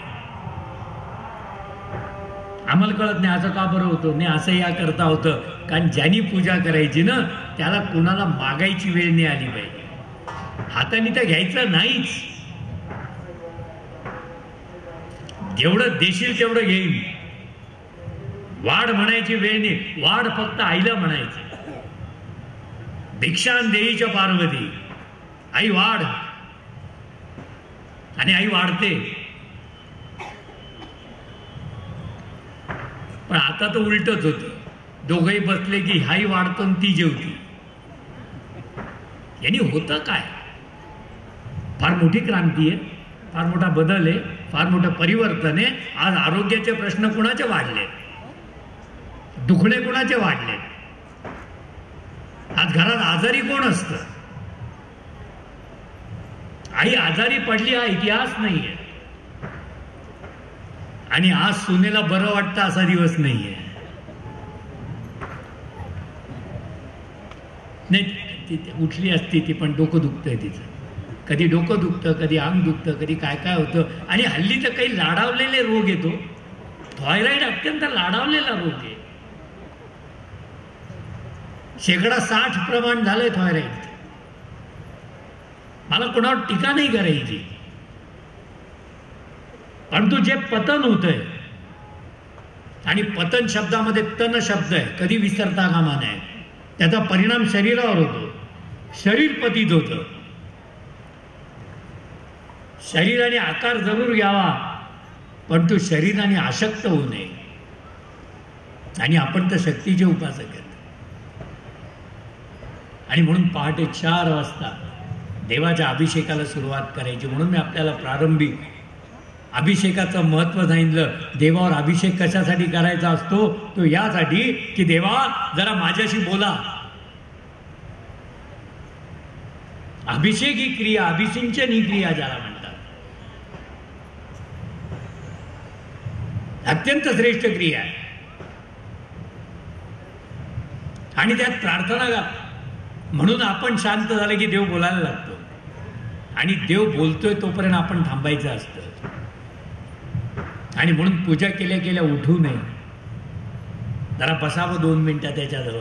आम्हाला कळत नाही असं का बरं होतं. नाही, असं या करता होतं कारण ज्यांनी पूजा करायची ना त्याला कुणाला मागायची वेळ नाही आली पाहिजे. हाताने तर घ्यायचं नाहीच. जेवढं देशील तेवढं घेईन. वाढ म्हणायची वेळ नाही, वाढ फक्त आईला म्हणायची. भिक्षान देईच्या पार्वती, आई वाढ. आणि आई वाढते. पण आता तर उलटच होतं. दोघंही बसले की आई वाढतो आणि ती जेवती. यांनी होतं काय? फार मोठी क्रांती आहे, फार मोठा बदल आहे, फार मोठं परिवर्तन आहे. आज आरोग्याचे प्रश्न कुणाचे वाढले? दुखणे कुणाचे वाढले? आज घरात आजारी कोण असतं? आई आजारी पडली हा इतिहास नाहीये. आणि आज सुनेला बरं वाटतं असा दिवस नाहीये. नाही ती उठली असती ती, पण डोकं दुखतंय तिचं. कधी डोकं दुखतं, कधी अंग दुखतं, कधी काय काय होतं. आणि हल्ली तर काही लाडावलेले रोग येतो. थायरॉइड अत्यंत लाडावलेला रोग आहे. शेकडा साठ प्रमाण झालंय थायरॉइड. मला कोणावर टीका नाही करायची, परंतु जे पतन होतंय, आणि पतन शब्दामध्ये तन शब्द आहे, कधी विसरता कामा नये. त्याचा परिणाम शरीरावर होतो. शरीर पतित होतं. शरीराने आकार जरूर घ्यावा, परंतु शरीराने आसक्त होऊ नये. आणि आपण तर शक्तीचे उपासक आहेत. आणि म्हणून पहाटे चार वाजता देवाच्या अभिषेकाला सुरुवात करायची. म्हणून मी आपल्याला प्रारंभी अभिषेकाचं महत्त्व सांगितलं. देवावर अभिषेक कशासाठी करायचा असतो? तो यासाठी की देवा जरा माझ्याशी बोला. अभिषेक ही क्रिया, अभिसिंचन ही क्रिया ज्याला म्हणतात, अत्यंत श्रेष्ठ क्रिया आहे. आणि त्यात प्रार्थना का, म्हणून आपण शांत झालं की देव बोलायला लागतो. आणि देव बोलतोय तोपर्यंत आपण थांबायचं असतं. आणि म्हणून पूजा केल्या केल्या उठू नये. जरा बसावं दोन मिनिटं त्याच्याजवळ.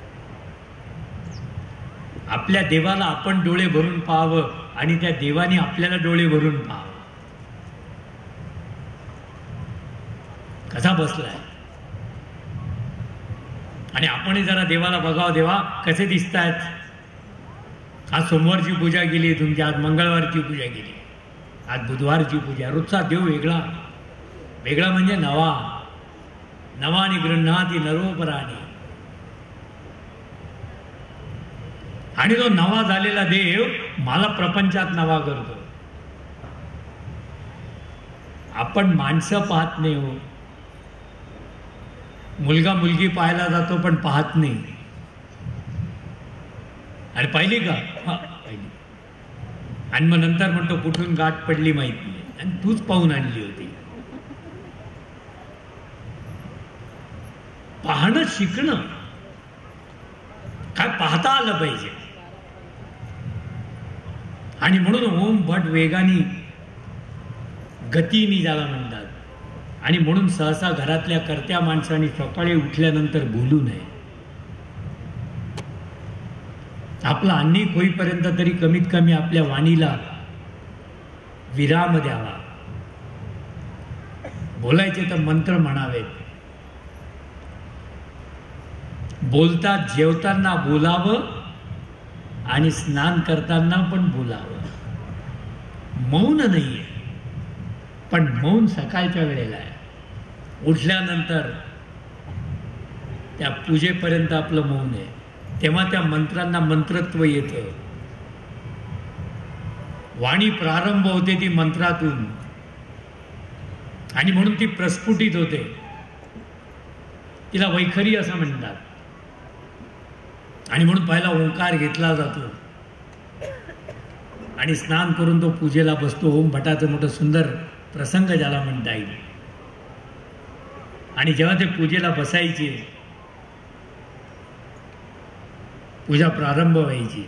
आपल्या देवाला आपण डोळे भरून पाहावं आणि त्या देवाने आपल्याला डोळे भरून पाहावं. कसा बसलाय. आणि आपणही जरा देवाला बघावं, देवा कसे दिसत आहेत. आज सोमवारची पूजा केली तुमची, आज मंगळवारची पूजा केली, आज बुधवारची पूजा. रोजचा देव वेगळा. वेगळा म्हणजे नवा. नवानी गृह्णाती नरोपराणी. आणि तो नवा झालेला देव मला प्रपंचात नवा करतो. आपण माणसं पाहत नाही हो. मुलगा मुलगी पाहायला जातो पण पाहत नाही. आणि पाहिली का? हा पाहिली. आणि मग नंतर म्हणतो कुठून गाठ पडली माहित नाही, आणि तूच पाहून आणली होती. पाहणं शिकणं, काय पाहता आलं पाहिजे. आणि म्हणून ओम भट वेगाने, गतीने ज्याला म्हणतात. आणि म्हणून सहसा घरातल्या कर्त्या माणसाने सकाळी उठल्यानंतर बोलू नये. आपला अन्निक होईपर्यंत तरी कमीत कमी आपल्या वाणीला विराम द्यावा. बोलायचे तर मंत्र म्हणावेत. बोलता जेवताना बोलावं आणि स्नान करताना पण बोलावं. मौन नाहीये, पण मौन सकाळच्या वेळेला आहे. उठल्यानंतर त्या पूजेपर्यंत आपलं मौन आहे. तेव्हा त्या मंत्रांना मंत्रत्व येतं. वाणी प्रारंभ होते ती मंत्रातून, आणि म्हणून ती प्रस्फुटित होते. तिला वैखरी असं म्हणतात. आणि म्हणून पहिला ओंकार घेतला जातो आणि स्नान करून तो पूजेला बसतो. ओम भटाचं मोठं सुंदर प्रसंग ज्याला म्हणता येईल. आणि जेव्हा ते पूजेला बसायचे, पूजा प्रारंभ व्हायची.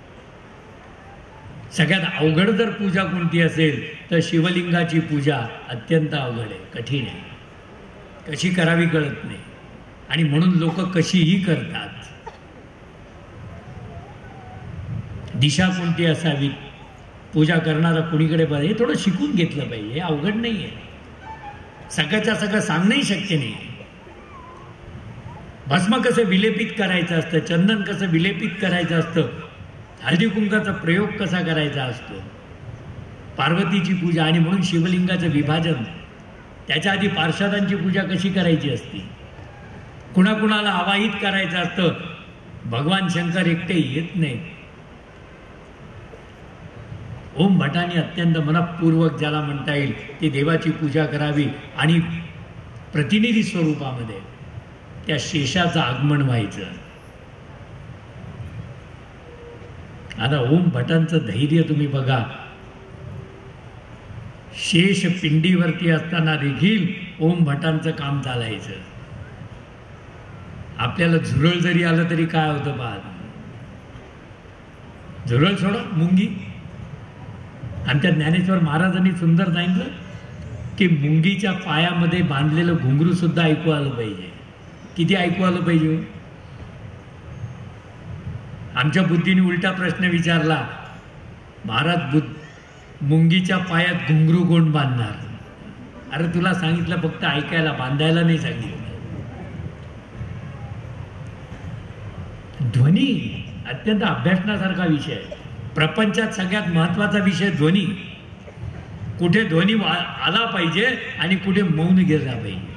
सगळ्यात अवघड जर पूजा कोणती असेल तर शिवलिंगाची पूजा अत्यंत अवघड आहे, कठीण आहे. कशी करावी कळत नाही. आणि म्हणून लोक कशीही करतात. दिशा कोणती असावी, पूजा करणारा कुणीकडे बघ, हे थोडं शिकून घेतलं पाहिजे. हे अवघड नाही आहे. सगळ्याच्या सगळं सांगणंही शक्य नाही. भस्म कसं विलेपित करायचं असतं, चंदन कसं विलेपित करायचं असतं, हळदी कुंकाचा प्रयोग कसा करायचा असतो, पार्वतीची पूजा. आणि म्हणून शिवलिंगाचं विभाजन, त्याच्या आधी पार्षदांची पूजा कशी करायची असते, कुणाकुणाला आवाहित करायचं असतं. भगवान शंकर एकटे येत नाहीत. ओम भटाने अत्यंत मनपूर्वक ज्याला म्हणता येईल ती देवाची पूजा करावी. आणि प्रतिनिधी स्वरूपामध्ये त्या शेषाचं आगमन व्हायचं. आता ओम भटांचं धैर्य तुम्ही बघा. शेष पिंडीवरती असताना देखील ओम भटांचं काम चालायचं. आपल्याला झुरळ जरी आलं तरी काय होतं पाहत, झुरळ सोडा मुंगी. आमच्या ज्ञानेश्वर महाराजांनी सुंदर सांगितलं की मुंगीच्या पायामध्ये बांधलेलं घुंगरू सुद्धा ऐकू आलं पाहिजे. किती ऐकू आलं पाहिजे. आमच्या बुद्धीने उलटा प्रश्न विचारला, महाराज बुद्ध मुंगीच्या पायात घुंगरू कोण बांधणार? अरे तुला सांगितलं फक्त ऐकायला, बांधायला नाही सांगितलं. ध्वनी अत्यंत अभ्यासण्यासारखा विषय आहे. प्रपंचात सगळ्यात महत्वाचा विषय ध्वनी. कुठे ध्वनी आला पाहिजे आणि कुठे मौन गेला पाहिजे.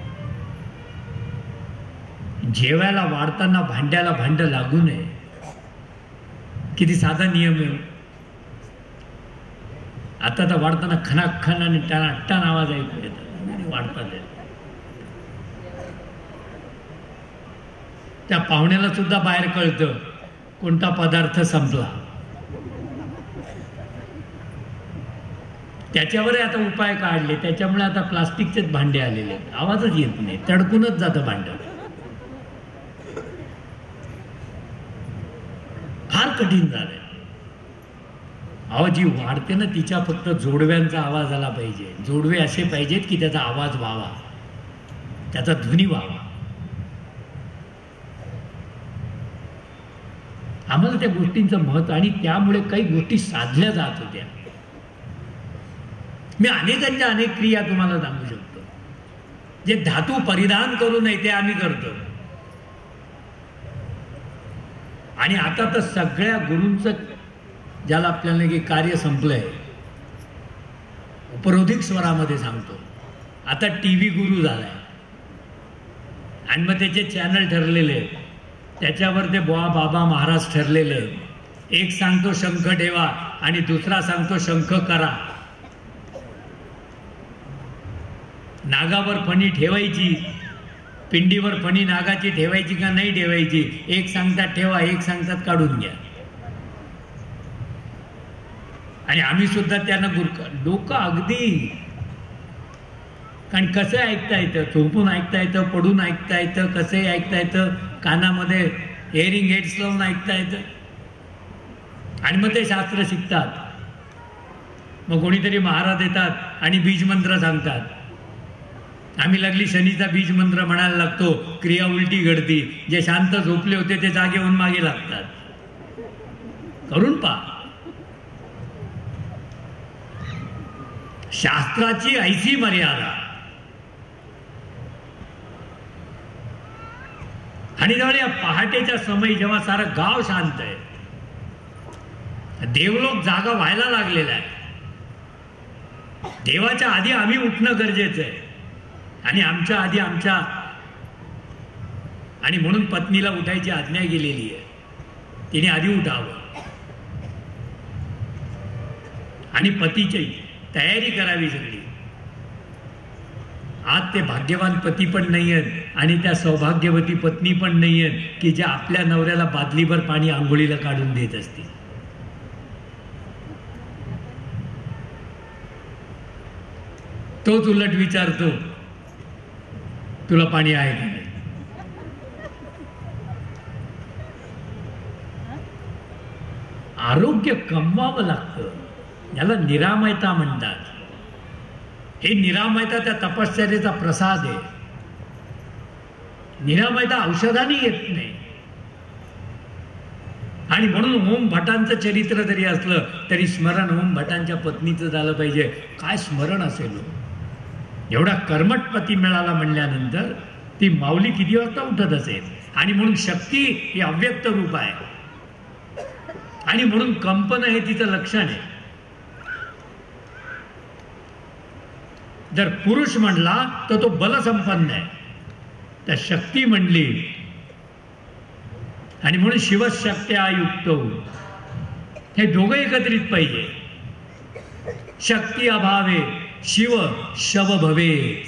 जेवायला वाढताना भांड्याला भांड लागू नये. किती साधा नियम आहे. आता तर वाढताना खनाखन आणि टाणा टाण आवाज ऐकू येतात वाढतात. त्या पाहुण्याला सुद्धा बाहेर कळतं कोणता पदार्थ संपला. त्याच्यावर आता उपाय काढले. त्याच्यामुळे आता प्लास्टिकचेच भांडे आलेले आहेत. आवाजच येत नाही, तडकूनच जातं भांड. फार कठीण झालंय. अहो जी वाढते ना तिच्या फक्त जोडव्यांचा आवाज आला पाहिजे. जोडवे असे पाहिजेत की त्याचा आवाज व्हावा, त्याचा ध्वनी व्हावा. आम्हाला त्या गोष्टींचं महत्व आणि त्यामुळे काही गोष्टी साधल्या जात होत्या. मी अनेकांच्या अनेक क्रिया तुम्हाला सांगू शकतो. जे धातू परिधान करू नये ते आम्ही करतो. आणि आता तर सगळ्या गुरूंचं ज्याला आपल्याला की कार्य संपलंय, उपरोधिक स्वरामध्ये सांगतो. आता टी व्ही गुरु झालाय आणि मग त्याचे चॅनल ठरलेले, त्याच्यावर ते बुवा बाबा महाराज ठरलेले. एक सांगतो शंख ठेवा आणि दुसरा सांगतो शंख करा. नागावर फणी ठेवायची, पिंडीवर फणी नागाची ठेवायची का नाही ठेवायची, एक सांगतात ठेवा, एक सांगतात काढून घ्या. आणि आम्ही सुद्धा त्यांना गुरका डोकं अगदी. कारण कसं ऐकता येतं, झोपून ऐकता येतं, पडून ऐकता येतं, कसंही ऐकता येतं, कानामध्ये हेअरिंग एड्स लावून ऐकता येतं. आणि मग ते शास्त्र शिकतात. मग कोणीतरी महाराज येतात आणि बीजमंत्र सांगतात. आम्ही लागली शनीचा बीज मंत्र म्हणायला लागतो, क्रिया उलटी घडती. जे शांत झोपले होते ते जागे होऊन मागे लागतात. करून पहा. शास्त्राची ऐसी मर्यादा. आणि जेव्हा या पहाटेच्या समयी जेव्हा सारं गाव शांत आहे, देवलोक जागा व्हायला लागलेला आहे. देवाच्या आधी आम्ही उठणं गरजेचं आहे. आणि आमच्या आधी आमच्या आणि म्हणून पत्नीला उठायची आज्ञा केलेली आहे. तिने आधी उठावं आणि पतीची तयारी करावी सगळी. आज ते भाग्यवान पती पण नाही आहेत आणि त्या सौभाग्यवती पत्नी पण नाही आहेत की ज्या आपल्या नवऱ्याला बादलीभर पाणी आंघोळीला काढून देत असतील. तोच उलट विचारतो, तुला पाणी आहे की नाही. आरोग्य कमवावं लागतं. याला निरामयता म्हणतात. हे निरामयता त्या तपश्चर्येचा प्रसाद आहे. निरामयता औषधाने येत नाही. आणि म्हणून ओम भटांचं चरित्र जरी असलं तरी स्मरण ओम भटांच्या पत्नीचं झालं पाहिजे. काय स्मरण असेल. एवढा कर्मठ पती मिळाला म्हणल्यानंतर ती माऊली किती वाजता उठत असेल. आणि म्हणून शक्ती हे अव्यक्त रूप आहे. आणि म्हणून कंपन हे तिचं लक्षण आहे. जर पुरुष म्हणला तर तो बलसंपन्न आहे. तर शक्ती म्हणली आणि म्हणून शिवशक्त्या युक्त हे दोघं एकत्रित पाहिजे. शक्ती अभावे शिव शव भवेत.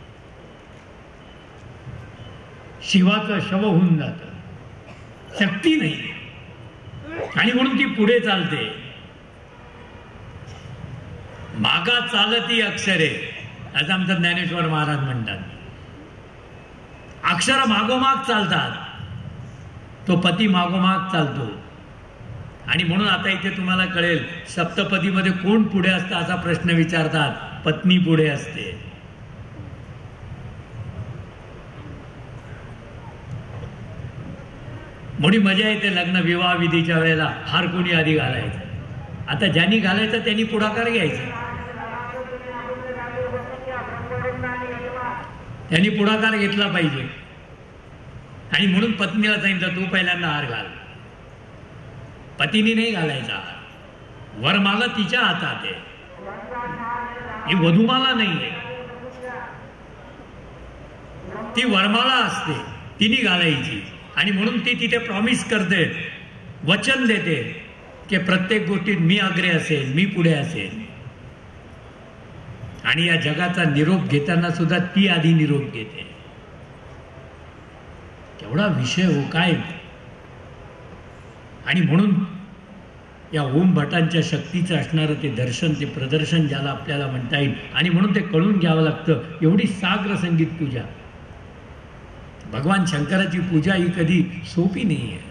शिवाचं शव होऊन जातं. शक्ती नाही आणि म्हणून ती पुढे चालते. मागा चालती अक्षरे असं आमचं ज्ञानेश्वर महाराज म्हणतात. अक्षर मागोमाग चालतात. तो पती मागोमाग चालतो आणि म्हणून आता इथे तुम्हाला कळेल, सप्तपदीमध्ये कोण पुढे असतं असा प्रश्न विचारतात. पत्नी पुढे असते. म्हणून मजा येते लग्न विवाह विधीच्या वेळेला हार कोणी आधी घालायचं. आता ज्यांनी घालायचं त्यांनी पुढाकार घ्यायचा. त्यांनी पुढाकार घेतला पाहिजे. आणि म्हणून पत्नीला सांगितलं तू पहिल्यांदा हार घाल. पतीने नाही घालायचा. वरमाला तिच्या हातात आहे, ही वधूमाला नाहीये. ती वरमाला असते, तिने घालायची. आणि म्हणून ती तिथे प्रॉमिस करते, वचन देते की प्रत्येक गोष्टीत मी अग्रे असेल, मी पुढे असेल. आणि या जगाचा निरोप घेताना सुद्धा ती आधी निरोप घेते. केवढा विषय हो काय. आणि म्हणून या ओम भटांच्या शक्तीचं असणारं ते दर्शन, ते प्रदर्शन ज्याला आपल्याला म्हणता येईल. आणि म्हणून ते कळून घ्यावं लागतं. एवढी साग्र संगीत पूजा, भगवान शंकराची पूजा ही कधी सोपी नाही आहे.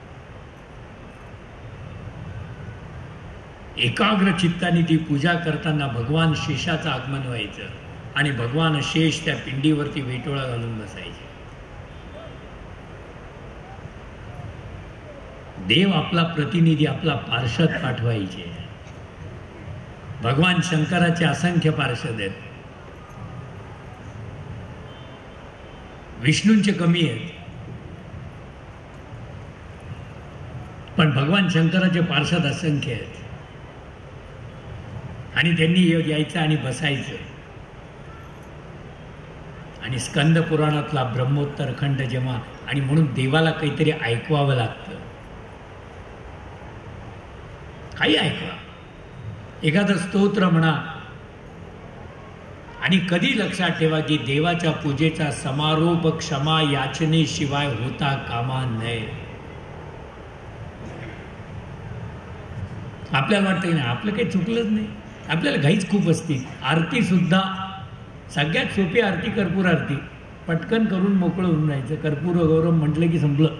एकाग्र चित्ताने ती पूजा करताना भगवान शेषाचं आगमन व्हायचं आणि भगवान शेष त्या पिंडीवरती वेटोळा घालून बसायचे. देव आपला प्रतिनिधी, आपला पार्षद पाठवायचे. भगवान शंकराचे असंख्य पार्षद आहेत. विष्णूंचे कमी आहेत, पण भगवान शंकराचे पार्षद असंख्य आहेत. आणि त्यांनी यायचं आणि बसायचं. आणि स्कंद पुराणातला ब्रह्मोत्तर खंड जेव्हा, आणि म्हणून देवाला काहीतरी ऐकवावं लागतं. काही ऐकवा, एखादं स्तोत्र म्हणा. आणि कधी लक्षात ठेवा की देवाच्या पूजेचा समारोप क्षमा याचनेशिवाय होता कामा नये. आपल्याला वाटतं नाही आपलं काही चुकलंच नाही, आपल्याला घाईच खूप असते. आरती सुद्धा सगळ्यात सोपी आरती कर्पूर आरती, पटकन करून मोकळं होऊन जायचं. कर्पूर गौरव म्हटलं की संपलं.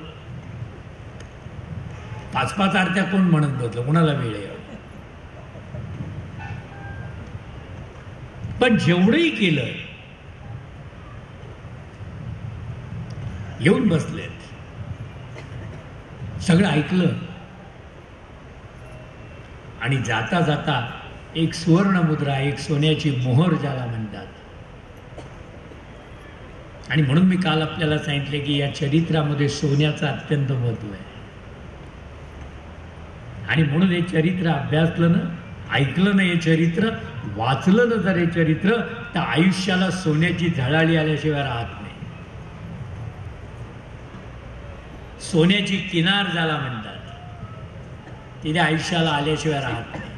पाच पाच आरत्या कोण म्हणत बसलं, कोणाला वेळ आहे. पण जेवढंही केलं, येऊन बसलेत, सगळं ऐकलं. आणि जाता जाता एक सुवर्ण मुद्रा, एक सोन्याची मोहर ज्याला म्हणतात. आणि म्हणून मी काल आपल्याला सांगितले की या चरित्रामध्ये सोन्याचं अत्यंत महत्व आहे. आणि म्हणून हे चरित्र अभ्यासलं ना, ऐकलं ना, हे चरित्र वाचलं ना जर हे चरित्र, तर आयुष्याला सोन्याची झळाळी आल्याशिवाय राहत नाही. सोन्याची किनार ज्याला म्हणतात, तिथे आयुष्याला आल्याशिवाय राहत नाही.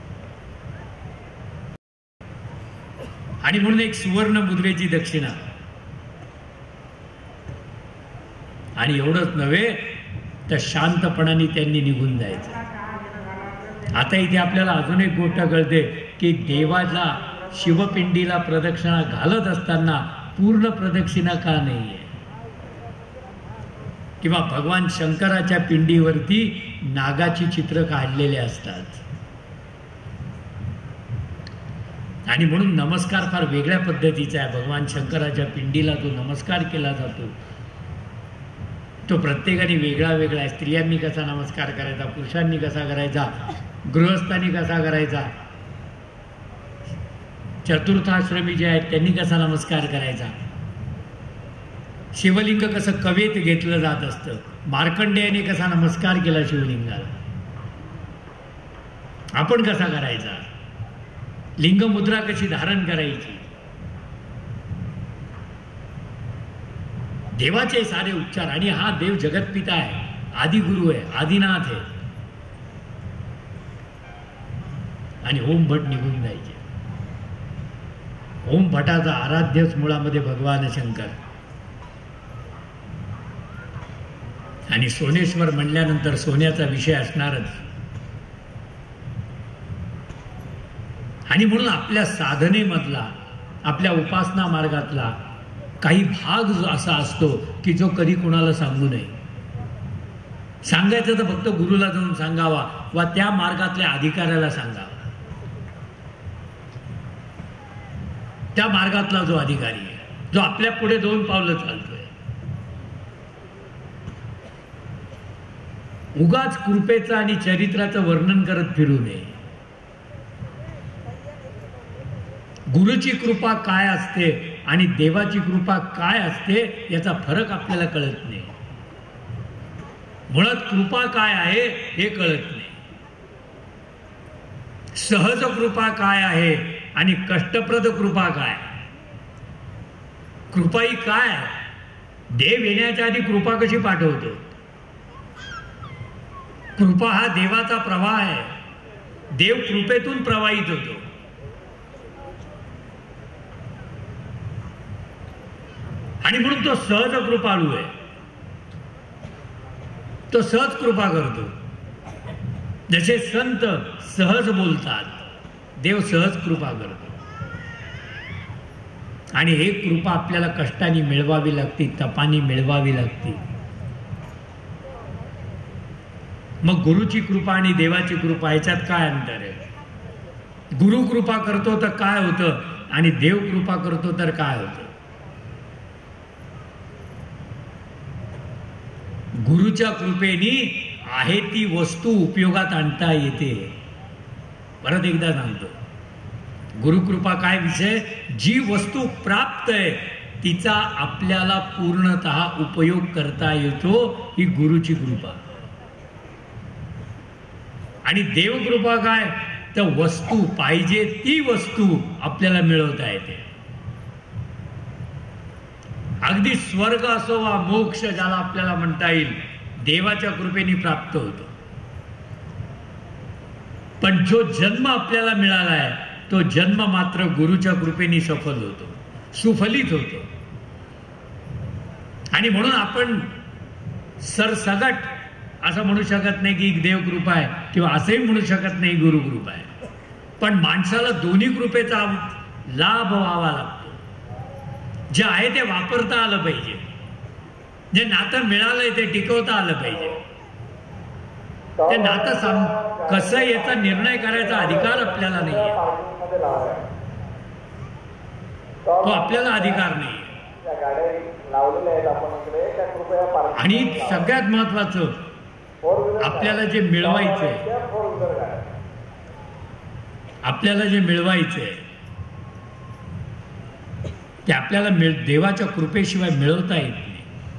आणि म्हणून एक सुवर्ण मुद्रेची दक्षिणा. आणि एवढंच नव्हे तर शांतपणाने त्यांनी निघून जायचं. आता इथे आपल्याला अजून एक गोष्ट कळते की देवाला शिवपिंडीला प्रदक्षिणा घालत असताना पूर्ण प्रदक्षिणा का नाहीये. किंवा भगवान शंकराच्या पिंडीवरती नागाची चित्र काढलेले असतात. आणि म्हणून नमस्कार फार वेगळ्या पद्धतीचा आहे. भगवान शंकराच्या पिंडीला जो नमस्कार केला जातो तो प्रत्येकाने वेगळा वेगळा आहे. स्त्रियांनी कसा नमस्कार करायचा, पुरुषांनी कसा करायचा, गृहस्थांनी कसा करायचा, चतुर्थाश्रमी जे आहेत त्यांनी कसा नमस्कार करायचा. शिवलिंग कसं कवेत घेतलं जात असतं, मार्कंडेयाने कसा नमस्कार केला शिवलिंगाला, आपण कसा करायचा, लिंगमुद्रा कशी धारण करायची. देवाचे सारे उच्चार. आणि हा देव जगतपिता आहे, आदिगुरु आहे, आदिनाथ आहे. आणि ओम भट निघून जायचे. ओम भटाचा आराध्यच मुळामध्ये भगवान शंकर. आणि सोनेश्वर म्हणल्यानंतर सोन्याचा विषय असणारच. आणि म्हणून आपल्या साधनेमधला, आपल्या उपासना मार्गातला काही भाग असा असतो की जो कधी कोणाला सांगू नये. सांगायचं तर फक्त गुरुला जाऊन सांगावा वा त्या मार्गातल्या अधिकाऱ्याला सांगावा, त्या मार्गातला जो अधिकारी आहे, जो आपल्या पुढे दोन पावलं चालतोय. उगाच कृपेचं आणि चरित्राचं वर्णन करत फिरू नये. गुरुची कृपा काय असते आणि देवाची कृपा काय असते याचा फरक आपल्याला कळत नाही. मुळात कृपा काय आहे हे कळत नाही. सहज कृपा काय आहे आणि कष्टप्रद कृपा काय. कृपा ही काय, देव येण्याच्या आधी कृपा कशी पाठवतो. कृपा हा देवाचा प्रवाह आहे. देव कृपेतून प्रवाहित होतो. आणि म्हणून तो सहज कृपाळू आहे. तो सहज कृपा करतो. जसे संत सहज बोलतात, देव सहज कृपा करतो. आणि हे कृपा आपल्याला कष्टाने मिळवावी लागते, तपाने मिळवावी लागते. मग गुरुची कृपा आणि देवाची कृपा याच्यात काय अंतर आहे. गुरु कृपा करतो तर काय होतं आणि देव कृपा करतो तर काय होतं. गुरुच्या कृपेने आहे ती वस्तू उपयोगात आणता येते. परत एकदा सांगतो, गुरुकृपा काय विषय, जी वस्तू प्राप्त आहे तिचा आपल्याला पूर्णतः उपयोग करता येतो, ही गुरुची कृपा. आणि देवकृपा काय, तर वस्तू पाहिजे ती वस्तू आपल्याला मिळवता येते. अगदी स्वर्ग असो वा मोक्ष ज्याला आपल्याला म्हणता येईल, देवाच्या कृपेने प्राप्त होतो. पण जो जन्म आपल्याला मिळाला आहे तो जन्म मात्र गुरुच्या कृपेने सफल होतो, सुफलित होतो. आणि म्हणून आपण सरसगट असं म्हणू शकत नाही की देवकृपा आहे, किंवा असंही म्हणू शकत नाही गुरुकृपा आहे. पण माणसाला दोन्ही कृपेचा लाभ व्हावा लागतो. जे आहे ते वापरता आलं पाहिजे. जे नातं मिळालंय ते टिकवता आलं पाहिजे. ते नातं सम कसं याचा निर्णय करायचा अधिकार आपल्याला नाही आहे. तो आपल्याला अधिकार नाही. आणि सगळ्यात महत्वाचं, आपल्याला जे मिळवायचंय आपल्याला जे मिळवायचंय ते आपल्याला मिळ देवाच्या कृपेशिवाय मिळवता येत नाही.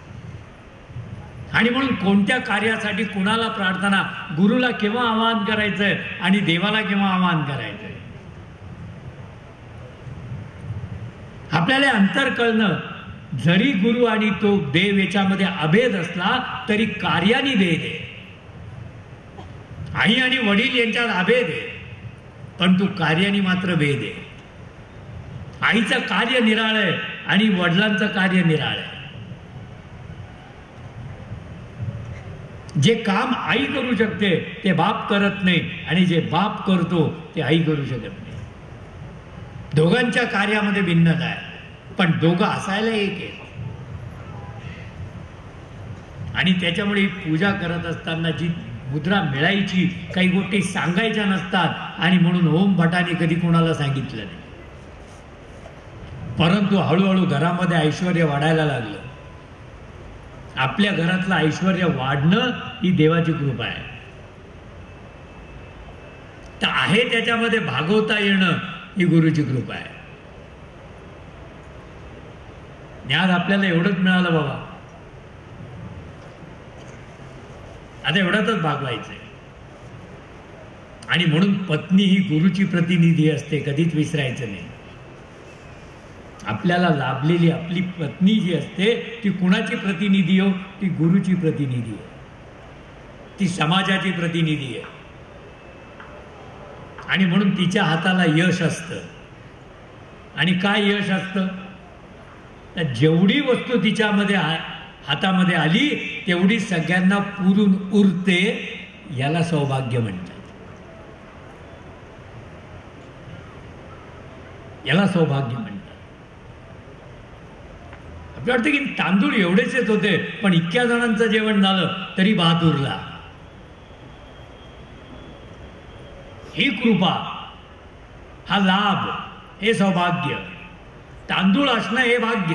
आणि म्हणून कोणत्या कार्यासाठी कुणाला प्रार्थना, गुरुला केव्हा आवाहन करायचंय आणि देवाला केव्हा आवाहन करायचंय, आपल्याला अंतर कळणं. जरी गुरु आणि तो देव याच्यामध्ये अभेद असला तरी कार्याने भेद आहे. आई आणि वडील यांच्यात अभेद आहे, परंतु कार्याने मात्र भेद आहे. आईचं कार्य निराळ आहे आणि वडिलांचं कार्य निराळ आहे. जे काम आई करू शकते ते बाप करत नाही, आणि जे बाप करतो ते आई करू शकत नाही. दोघांच्या कार्यामध्ये भिन्नता आहे, पण दोघं असायला एक आहे. आणि त्याच्यामुळे पूजा करत असताना जी मुद्रा मिळायची, काही गोष्टी सांगायच्या नसतात आणि म्हणून ओम भटाने कधी कोणाला सांगितलं नाही. परंतु हळूहळू घरामध्ये ऐश्वर्य वाढायला लागलं. आपल्या घरातलं ऐश्वर्य वाढणं ही देवाची कृपा आहे. तर आहे त्याच्यामध्ये भागवता येणं ही गुरुची कृपा आहे. आज आपल्याला एवढंच मिळालं बाबा, आता एवढ्यातच भागवायचंय. आणि म्हणून पत्नी ही गुरुची प्रतिनिधी असते, कधीच विसरायचं नाही. आपल्याला लाभलेली आपली पत्नी जी असते ती कुणाची प्रतिनिधी हो, ती गुरुची प्रतिनिधी आहे, ती समाजाची प्रतिनिधी आहे. आणि म्हणून तिच्या हाताला यश असतं. आणि काय यश असतं, तर जेवढी वस्तू तिच्यामध्ये हातामध्ये आली तेवढी सगळ्यांना पुरून उरते, याला सौभाग्य म्हणतात. याला सौभाग्य म्हणतात. आपल्याला वाटतं की तांदूळ एवढेच होते, पण इतक्या जणांचं जेवण झालं तरी भात उरला. ही कृपा, हा लाभ, हे सौभाग्य. तांदूळ असणं हे भाग्य.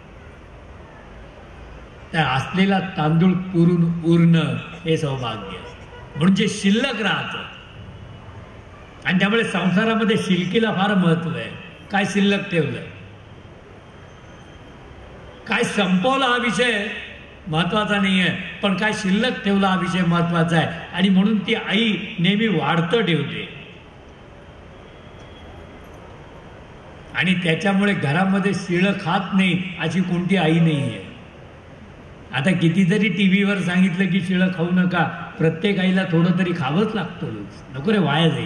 त्या असलेला तांदूळ पुरून उरणं हे सौभाग्य. म्हणजे शिल्लक राहतं. आणि त्यामुळे संसारामध्ये शिल्कीला फार महत्व आहे. काय शिल्लक ठेवलं, काय संपवलं हा विषय महत्वाचा नाही आहे, पण काय शिल्लक ठेवला हा विषय महत्वाचा आहे. आणि म्हणून ती आई नेहमी वाढतं ठेवते. आणि त्याच्यामुळे घरामध्ये शिळं खात नाही अशी कोणती आई नाही आहे. आता कितीतरी टी व्हीवर सांगितलं की शिळं खाऊ नका, प्रत्येक आईला थोडं तरी खावंच लागतं. नको रे, वाया जाईल.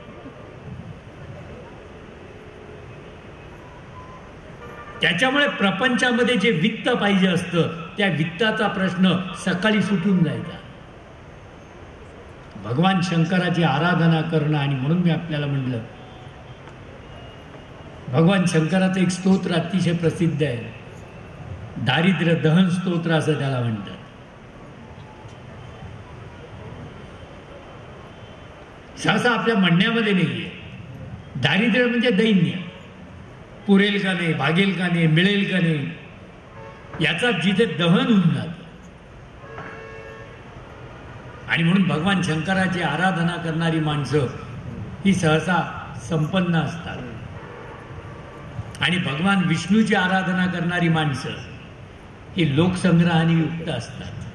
त्याच्यामुळे प्रपंचामध्ये जे वित्त पाहिजे असतं, त्या वित्ताचा प्रश्न सकाळी सुटून जायचा. भगवान शंकराची आराधना करणं. आणि म्हणून मी आपल्याला म्हटलं, भगवान शंकराचं एक स्तोत्र अतिशय प्रसिद्ध आहे, दारिद्र्य दहन स्तोत्र असं त्याला म्हणतात. सहसा आपल्या म्हणण्यामध्ये नाहीये. दारिद्र्य म्हणजे दैन्य. पुरेल का नाही, भागेल का नाही, मिळेल का नाही, याचा जिथे दहन होऊन जातं. आणि म्हणून भगवान शंकराची आराधना करणारी माणसं ही सहसा संपन्न असतात. आणि भगवान विष्णूची आराधना करणारी माणसं ही लोकसंग्रहाने युक्त असतात.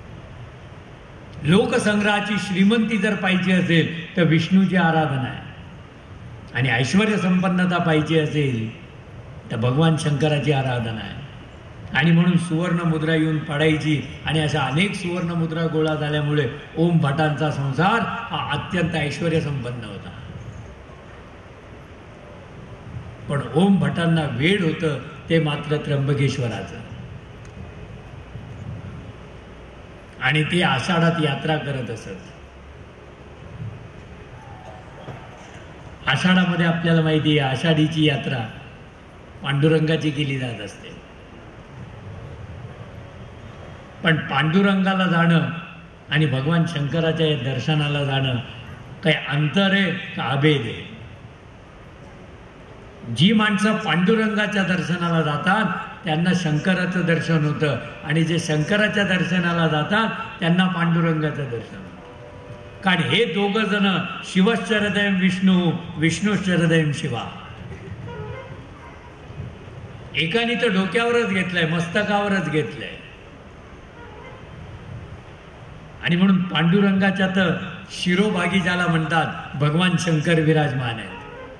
लोकसंग्रहाची श्रीमंती जर पाहिजे असेल तर विष्णूची आराधना आहे. आणि ऐश्वर संपन्नता पाहिजे असेल तर भगवान शंकराची आराधना आहे. आणि म्हणून सुवर्ण मुद्रा येऊन पडायची. आणि अशा अनेक सुवर्ण मुद्रा गोळा झाल्यामुळे ओम भटांचा संसार हा अत्यंत ऐश्वर संपन्न होता. पण ओम भटांना वेड होतं ते मात्र त्र्यंबकेश्वराचं. आणि ते आषाढात यात्रा करत असत. आषाढामध्ये आपल्याला माहिती आहे, आषाढीची यात्रा पांडुरंगाची केली जात असते. पण पांडुरंगाला जाणं आणि भगवान शंकराच्या दर्शनाला जाणं काही अंतर आहे का अभेद आहे? जी माणसं पांडुरंगाच्या दर्शनाला जातात त्यांना शंकराचं दर्शन होतं. आणि जे शंकराच्या दर्शनाला जातात त्यांना पांडुरंगाचं दर्शन होतं. कारण हे दोघं जण शिवश्चरदयम विष्णू, विष्णुश्चरदयम शिवा. एकाने तर डोक्यावरच घेतलंय, मस्तकावरच घेतलंय. आणि म्हणून पांडुरंगाच्या तर शिरोभागी ज्याला म्हणतात भगवान शंकर विराजमान आहेत.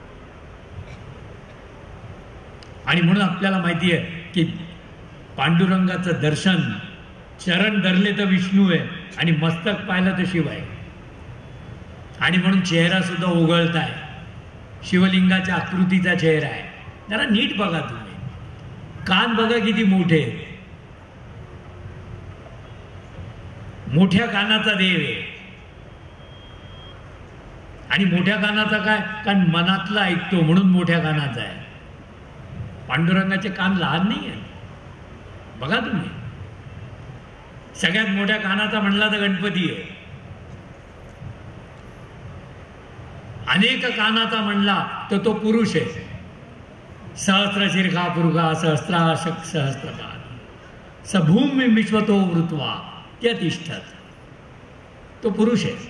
आणि म्हणून आपल्याला माहिती आहे की पांडुरंगाचं दर्शन, चरण धरले तर विष्णू आहे आणि मस्तक पाहिलं तर शिव आहे. आणि म्हणून चेहरा सुद्धा उघळत आहे, शिवलिंगाच्या आकृतीचा चेहरा आहे. जरा नीट बघा तुम्ही, कान बघा किती मोठे, मोठ्या कानाचा देव आहे. आणि मोठ्या कानाचा काय, कारण मनातला ऐकतो म्हणून मोठ्या कानाचा आहे. पांडुरंगाचे कान लहान नाही आहे. बघा तुम्ही, सगळ्यात मोठ्या कानाचा म्हणला तर गणपती आहे. अनेक कानाचा म्हणला तर तो पुरुष आहे. सहस्रशीर्षा पुरुषा सहस्राशक सहस्त्रपाद सभूमी विश्वतो वृत्वा त्यतिष्ठत, तो पुरुष आहे.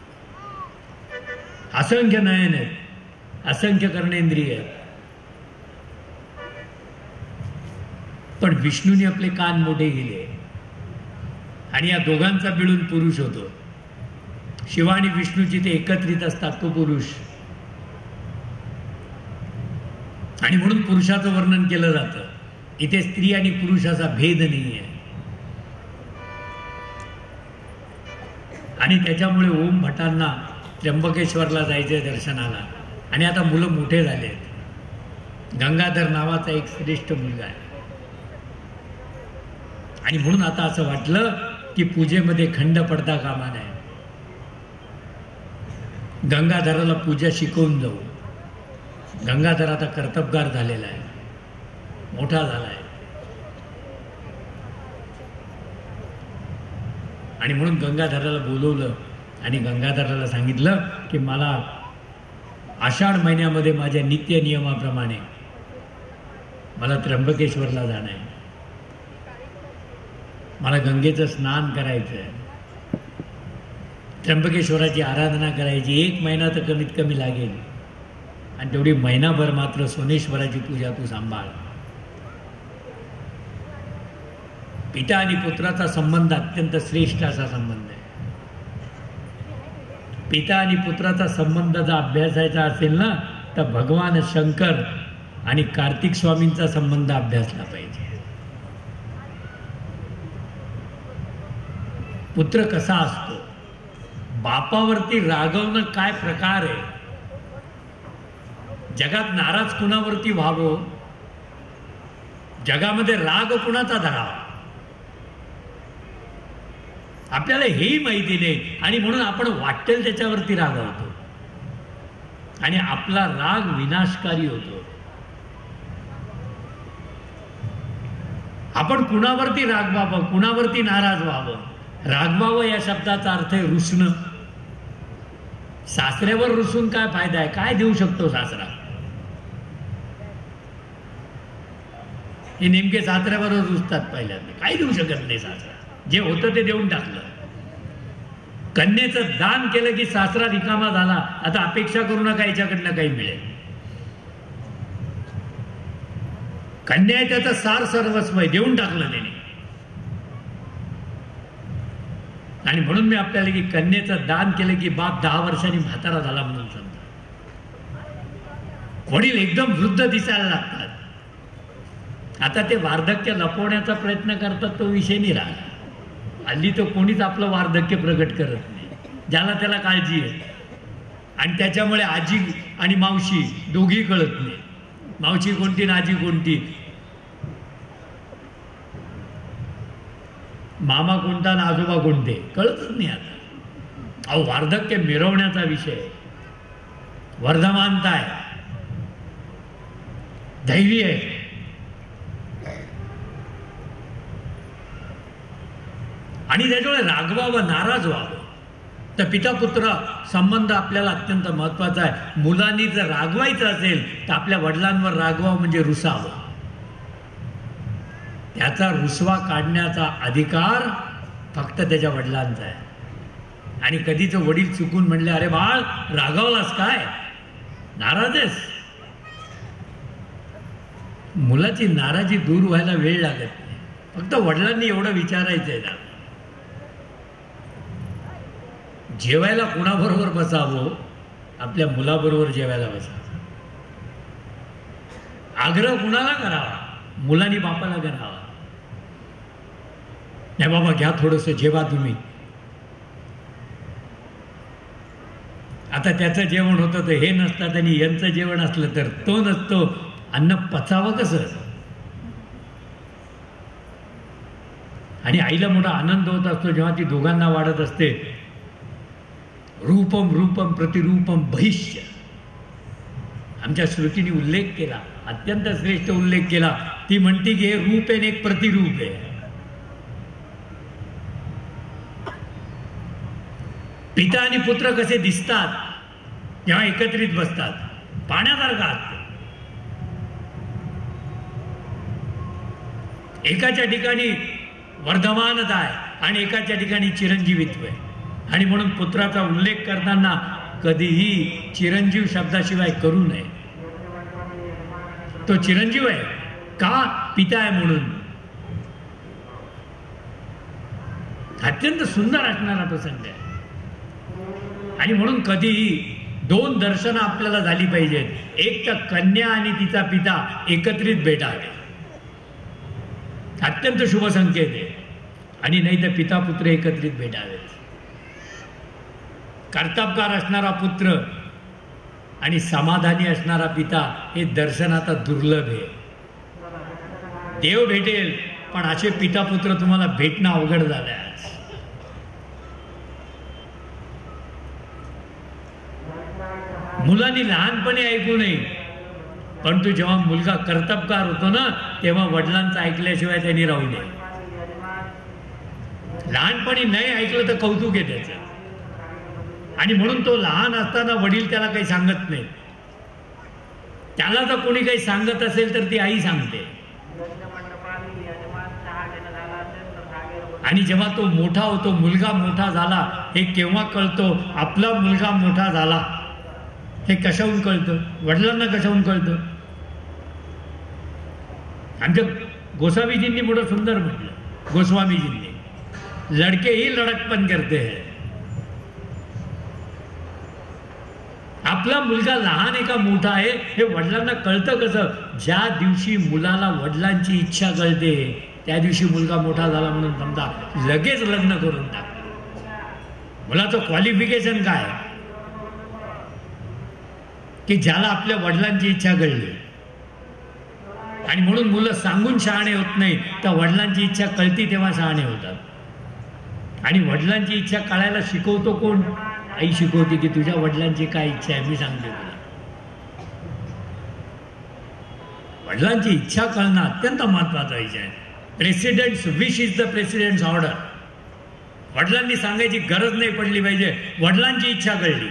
असंख्य नयन आहेत, असंख्य कर्णेंद्रिय आहेत. पण विष्णूने आपले कान मोठे केले आणि या दोघांचा मिळून पुरुष होतो. शिव आणि विष्णू जिथे एकत्रित असतात तो पुरुष. आणि म्हणून पुरुषाचं वर्णन केलं जातं. इथे स्त्री आणि पुरुषाचा भेद नाही आहे. आणि त्याच्यामुळे ओम भटांना त्र्यंबकेश्वरला जायचंय दर्शनाला. आणि आता मुलं मोठे झाले आहेत. गंगाधर नावाचा एक श्रेष्ठ मुलगा आहे. आणि म्हणून आता असं वाटलं की पूजेमध्ये खंड पडता कामा नये. गंगाधराला पूजा शिकवून जाऊ. गंगाधर आता कर्तबगार झालेला आहे, मोठा झाला आहे. आणि म्हणून गंगाधराला बोलवलं आणि गंगाधराला सांगितलं की मला आषाढ महिन्यामध्ये माझ्या नित्य नियमाप्रमाणे मला त्र्यंबकेश्वरला जाणं आहे, मला गंगेचं स्नान करायचं आहे, त्र्यंबकेश्वराची आराधना करायची, एक महिना तर कमीत कमी लागेल आणि तेवढी महिनाभर मात्र सोनेश्वराची पूजा तू सांभाळ. पिता आणि पुत्राचा संबंध अत्यंत श्रेष्ठ असा संबंध आहे. पिता आणि पुत्राचा संबंध जर अभ्यासायचा असेल ना तर भगवान शंकर आणि कार्तिक स्वामींचा संबंध अभ्यासला पाहिजे. पुत्र कसा असतो, बापावरती रागवणं काय प्रकार आहे, जगात नाराज कुणावरती व्हावं, जगामध्ये राग कुणाचा धरावा, आपल्याला हेही माहिती नाही आणि म्हणून आपण वाटेल त्याच्यावरती रागवतो आणि आपला राग विनाशकारी होतो. आपण कुणावरती रागवावं, कुणावरती नाराज व्हावं. रागवावं या शब्दाचा अर्थ आहे रुसणं. सासऱ्यावर रुसून काय फायदा आहे, काय देऊ शकतो सासरा? हे नेमके सासऱ्यावरच रुसतात पहिल्यांदा, काही देऊ शकत नाही सासरा. जे होतं ते देऊन टाकलं. कन्येचं दान केलं की सासरा रिकामा झाला, आता अपेक्षा करू नका याच्याकडनं काही मिळेल. कन्या आहे त्याचं सार सर्वस्व देऊन टाकलं त्याने. आणि म्हणून मी आपल्याला की कन्येचं दान केलं की बाप दहा वर्षांनी म्हातारा झाला म्हणून समजा. वडील एकदम वृद्ध दिसायला लागतात. आता ते वार्धक्य लपवण्याचा प्रयत्न करतात, तो विषय नाही राहिला. हल्ली तर कोणीच आपलं वार्धक्य प्रगट करत नाही, ज्याला त्याला काळजी आहे. आणि त्याच्यामुळे आजी आणि मावशी दोघी कळत नाही, मावशी कोणती ना आजी कोणती, मामा कोणता ना आजोबा कोणते कळतच नाही. आता अहो वार्धक्य मिरवण्याचा विषय, वर्धमानता आहे, धैर्य आहे. आणि त्याच्यामुळे रागवावं, नाराज व्हावं. तर पिता पुत्र संबंध आपल्याला अत्यंत महत्वाचा आहे. मुलांनी जर रागवायचं असेल तर आपल्या वडिलांवर रागवावं म्हणजे रुसावं. त्याचा रुसवा काढण्याचा अधिकार फक्त त्याच्या वडिलांचा आहे. आणि कधीच वडील चुकून म्हणले, अरे बाळ रागावलास काय, नाराज आहेस, मुलाची नाराजी दूर व्हायला वेळ लागत नाही. फक्त वडिलांनी एवढं विचारायचं आहे ना, जेवायला कुणाबरोबर बसावं, आपल्या मुलाबरोबर जेवायला बसावं. आग्रह कुणाला करावा, मुलांनी बापाला करावा. नाही बाबा घ्या थोडंसं जेवा तुम्ही. आता त्याचं जेवण होतं तर हे नसतात आणि यांचं जेवण असलं तर तो नसतो. अन्न पचावं कसं? आणि आईला मोठा आनंद होत असतो जेव्हा ती दोघांना वाढत असते. रूपम रूपम प्रतिरूपम भविष्य, आमच्या श्रुतीने उल्लेख केला, अत्यंत श्रेष्ठ उल्लेख केला. ती म्हणते की हे रूप आहे एक प्रतिरूप आहे. पिता आणि पुत्र कसे दिसतात जेव्हा एकत्रित बसतात, पाण्यासारखा असतं. एकाच्या ठिकाणी वर्धमानता आहे आणि एकाच्या ठिकाणी चिरंजीवित्व आहे. आणि म्हणून पुत्राचा उल्लेख करताना कधीही चिरंजीव शब्दाशिवाय करू नये. तो चिरंजीव आहे का, पिता आहे म्हणून. अत्यंत सुंदर असणारा प्रसंग आहे. आणि म्हणून कधीही दोन दर्शनं आपल्याला झाली पाहिजेत. एक तर कन्या आणि तिचा पिता एकत्रित भेटावे, अत्यंत शुभ संकेत आहे. आणि नाही तर पिता पुत्र एकत्रित भेटावेत. कर्तबगार असणारा पुत्र आणि समाधानी असणारा पिता हे दर्शन आता दुर्लभ आहे. देव भेटेल पण असे पिता पुत्र तुम्हाला भेटणं अवघड झालं आहे. मुलांनी लहानपणी ऐकू नये, परंतु जेव्हा मुलगा कर्तबगार होतो ना तेव्हा वडिलांचं ऐकल्याशिवाय त्यांनी राहू नये. लहानपणी नाही ऐकलं तर कौतुक आहे त्याचं. आणि म्हणून तो लहान असताना वडील त्याला काही सांगत नाही. त्याला जर कोणी काही सांगत असेल तर ती आई सांगते. आणि जेव्हा तो मोठा होतो, मुलगा मोठा झाला, हे केव्हा कळतो आपला मुलगा मोठा झाला? हे कशाहून कळतं? वडिलांना कशाहून कळतं? आमच्या गोसावीजींनी मोठं सुंदर म्हटलं, गोस्वामीजींनी, लडके ही लड़कपन करते हैं. आपला मुलगा लहान आहे का मोठा आहे हे वडिलांना कळतं कसं? ज्या दिवशी मुलाला वडिलांची इच्छा कळते त्या दिवशी मुलगा मोठा झाला म्हणून समजा लगेच लग्न करून टाक. मुलाचं क्वालिफिकेशन काय? की ज्याला आपल्या वडिलांची इच्छा कळली. आणि म्हणून मुलं सांगून शहाणे होत नाही, तर वडिलांची इच्छा कळती तेव्हा शहाणे होतात. आणि वडिलांची इच्छा कळायला शिकवतो कोण? आई शिकवते की तुझ्या वडिलांची काय इच्छा आहे मी सांगते तुला. वडिलांची इच्छा कळणं अत्यंत महत्वाचा विषय आहे. President's wish is the president's order. वडिलांनी सांगायची गरज नाही पडली पाहिजे, वडिलांची इच्छा कळली.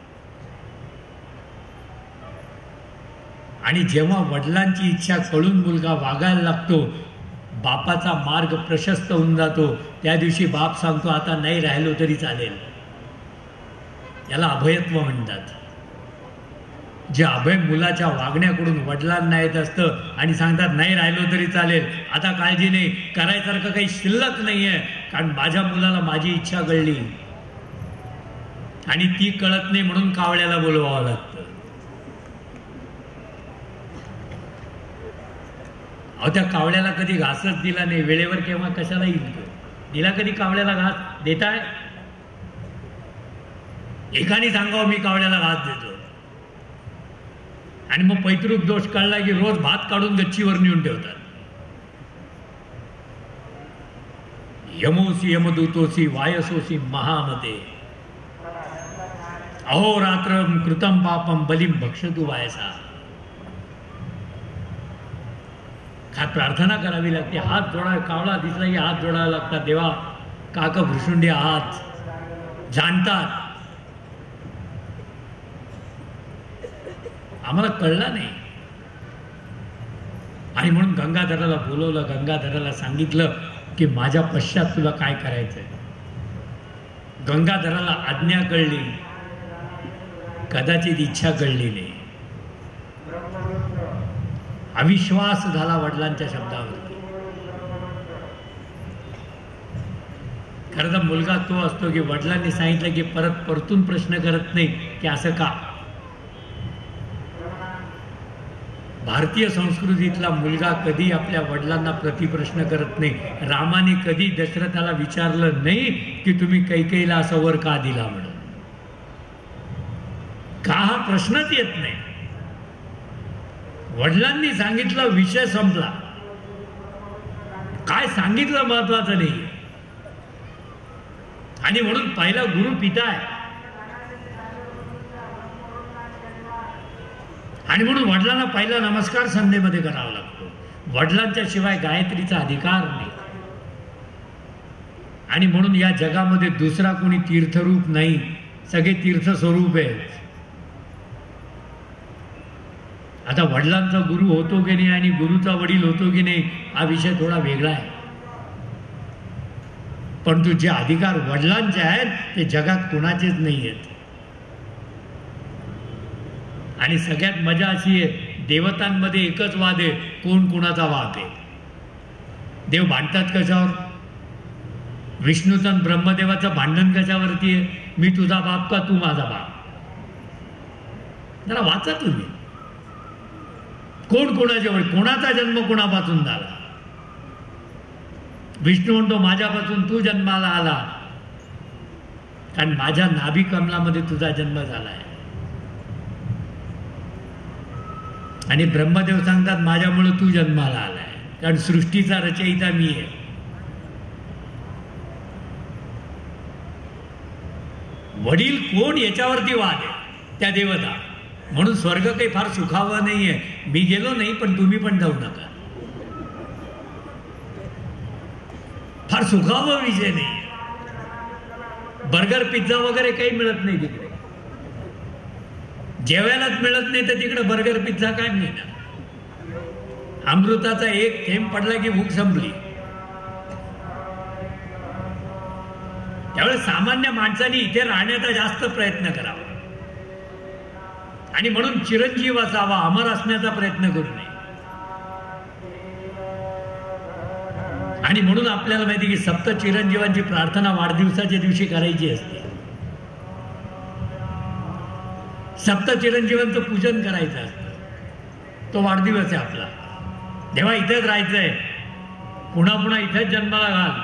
आणि जेव्हा वडिलांची इच्छा कळून मुलगा वागायला लागतो, बापाचा मार्ग प्रशस्त होऊन जातो. त्या दिवशी बाप सांगतो आता नाही राहिलो तरी चालेल. याला अभयत्व म्हणतात. जे अभय मुलाच्या वागण्याकडून वडिलांना येत असतं आणि सांगतात नाही राहिलो तरी चालेल, आता काळजी नाही, करायसारखं काही शिल्लक नाही आहे, कारण माझ्या मुलाला माझी इच्छा कळली. आणि ती कळत नाही म्हणून कावळ्याला बोलवावं लागतं. अहो त्या कावळ्याला कधी घासच दिला नाही, वेळेवर केव्हा कशाला येईल? दिला कधी कावळ्याला घास देताय? एकाने सांगावं मी कावळ्याला घास देतो. आणि मग पैतृक दोष कळला की रोज भात काढून गच्चीवर नेऊन ठेवतात. यमोसी यमदूतोसी वायसोसी महामते अहोरात्र कृतम पापम बलिम भक्षतु वायसा. काय प्रार्थना करावी लागते, हात जोडा. कावळा दिसला की हात जोडायला लागतात. देवा काक भृशुंडी आहात, जाणतात. आम्हाला कळलं नाही. आणि म्हणून गंगाधराला बोलवलं, गंगाधराला सांगितलं की माझ्या पश्चात तुला काय करायचंय. गंगाधराला आज्ञा कळली, कदाचित इच्छा कळली नाही. अविश्वास झाला वडिलांच्या शब्दावरती. खरं तर मुलगा तो असतो की वडिलांनी सांगितलं की परत परतून प्रश्न करत नाही की असं का. भारतीय संस्कृतीतला मुलगा कधी आपल्या वडिलांना प्रतिप्रश्न करत नाही. रामाने कधी दशरथाला विचारलं नाही की तुम्ही कैकेयीला असं वर का दिला म्हणून. का हा प्रश्नच येत नाही. वडिलांनी सांगितलं, विषय संपला. काय सांगितलं महत्वाचं नाही. आणि म्हणून पहिला गुरु पिता आहे. आणि म्हणून वडिलांना पहिला नमस्कार संध्येमध्ये करावा लागतो. वडिलांच्या शिवाय गायत्रीचा अधिकार नाही. आणि म्हणून या जगामध्ये दुसरा कोणी तीर्थरूप नाही, सगळे तीर्थ स्वरूप आहेत. आता वडिलांचा गुरु होतो की नाही आणि गुरुचा वडील होतो की नाही हा विषय थोडा वेगळा आहे. परंतु जे अधिकार वडिलांचे आहेत ते जगात कोणाचेच नाही आहेत. आणि सगळ्यात मजा अशी आहे, देवतांमध्ये एकच वाद आहे, कोण कोणाचा वाद आहे. देव भांडतात कशावर? विष्णूचं आणि ब्रह्मदेवाचं भांडण कशावरती आहे? मी तुझा बाप का तू माझा बाप? जरा वाचा तुम्ही. कोण कोणाच्या वडील, कोणाचा जन्म कोणापासून झाला? विष्णू म्हणतो माझ्यापासून तू जन्माला आला, कारण माझ्या नाभी कमलामध्ये तुझा जन्म झाला आहे. आणि ब्रह्मदेव सांगतात माझ्यामुळे तू जन्माला आलाय, कारण सृष्टीचा रचयिता मी आहे. वडील कोण याच्यावरती वाद आहे त्या देवता. म्हणून स्वर्ग काही फार सुखावं नाहीये. मी गेलो नाही पण तुम्ही पण जाऊ नका. फार सुखावं विषय नाही. बर्गर पिझ्झा वगैरे काही मिळत नाही तिकडे. जेवायलाच मिळत नाही तर तिकडे बर्गर पिझ्झा काय मिळणार. अमृताचा एक थेंब पडला की भूक संपली. त्यावेळेस सामान्य माणसाने इथे राहण्याचा जास्त प्रयत्न करावा आणि म्हणून चिरंजीव असावा, अमर असण्याचा प्रयत्न करू नये. आणि म्हणून आपल्याला माहिती की सप्त चिरंजीवांची प्रार्थना वाढदिवसाच्या दिवशी करायची असते. सप्त चिरंजीवांचं पूजन करायचं असतं. तो वाढदिवस आहे आपला. देवा इथेच राहायचंय, पुन्हा पुन्हा इथेच जन्माला घाल.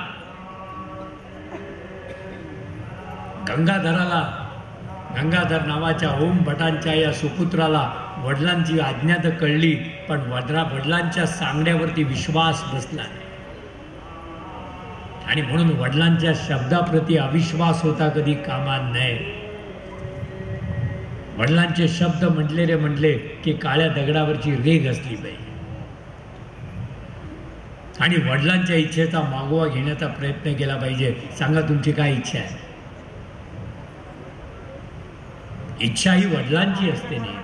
गंगाधराला, गंगाधर नावाच्या ओम भटांच्या या सुपुत्राला वडिलांची आज्ञा तर कळली, पण वडरा वडिलांच्या सांगण्यावरती विश्वास बसला आणि म्हणून वडिलांच्या शब्दाप्रती अविश्वास होता कधी कामा नये. वडिलांचे शब्द म्हटले रे म्हटले की काळ्या दगडावरची रेघ असली पाहिजे आणि वडिलांच्या इच्छेचा मागोवा घेण्याचा प्रयत्न केला पाहिजे. सांगा तुमची काय इच्छा आहे. इच्छा ही वडिलांची असते नाही,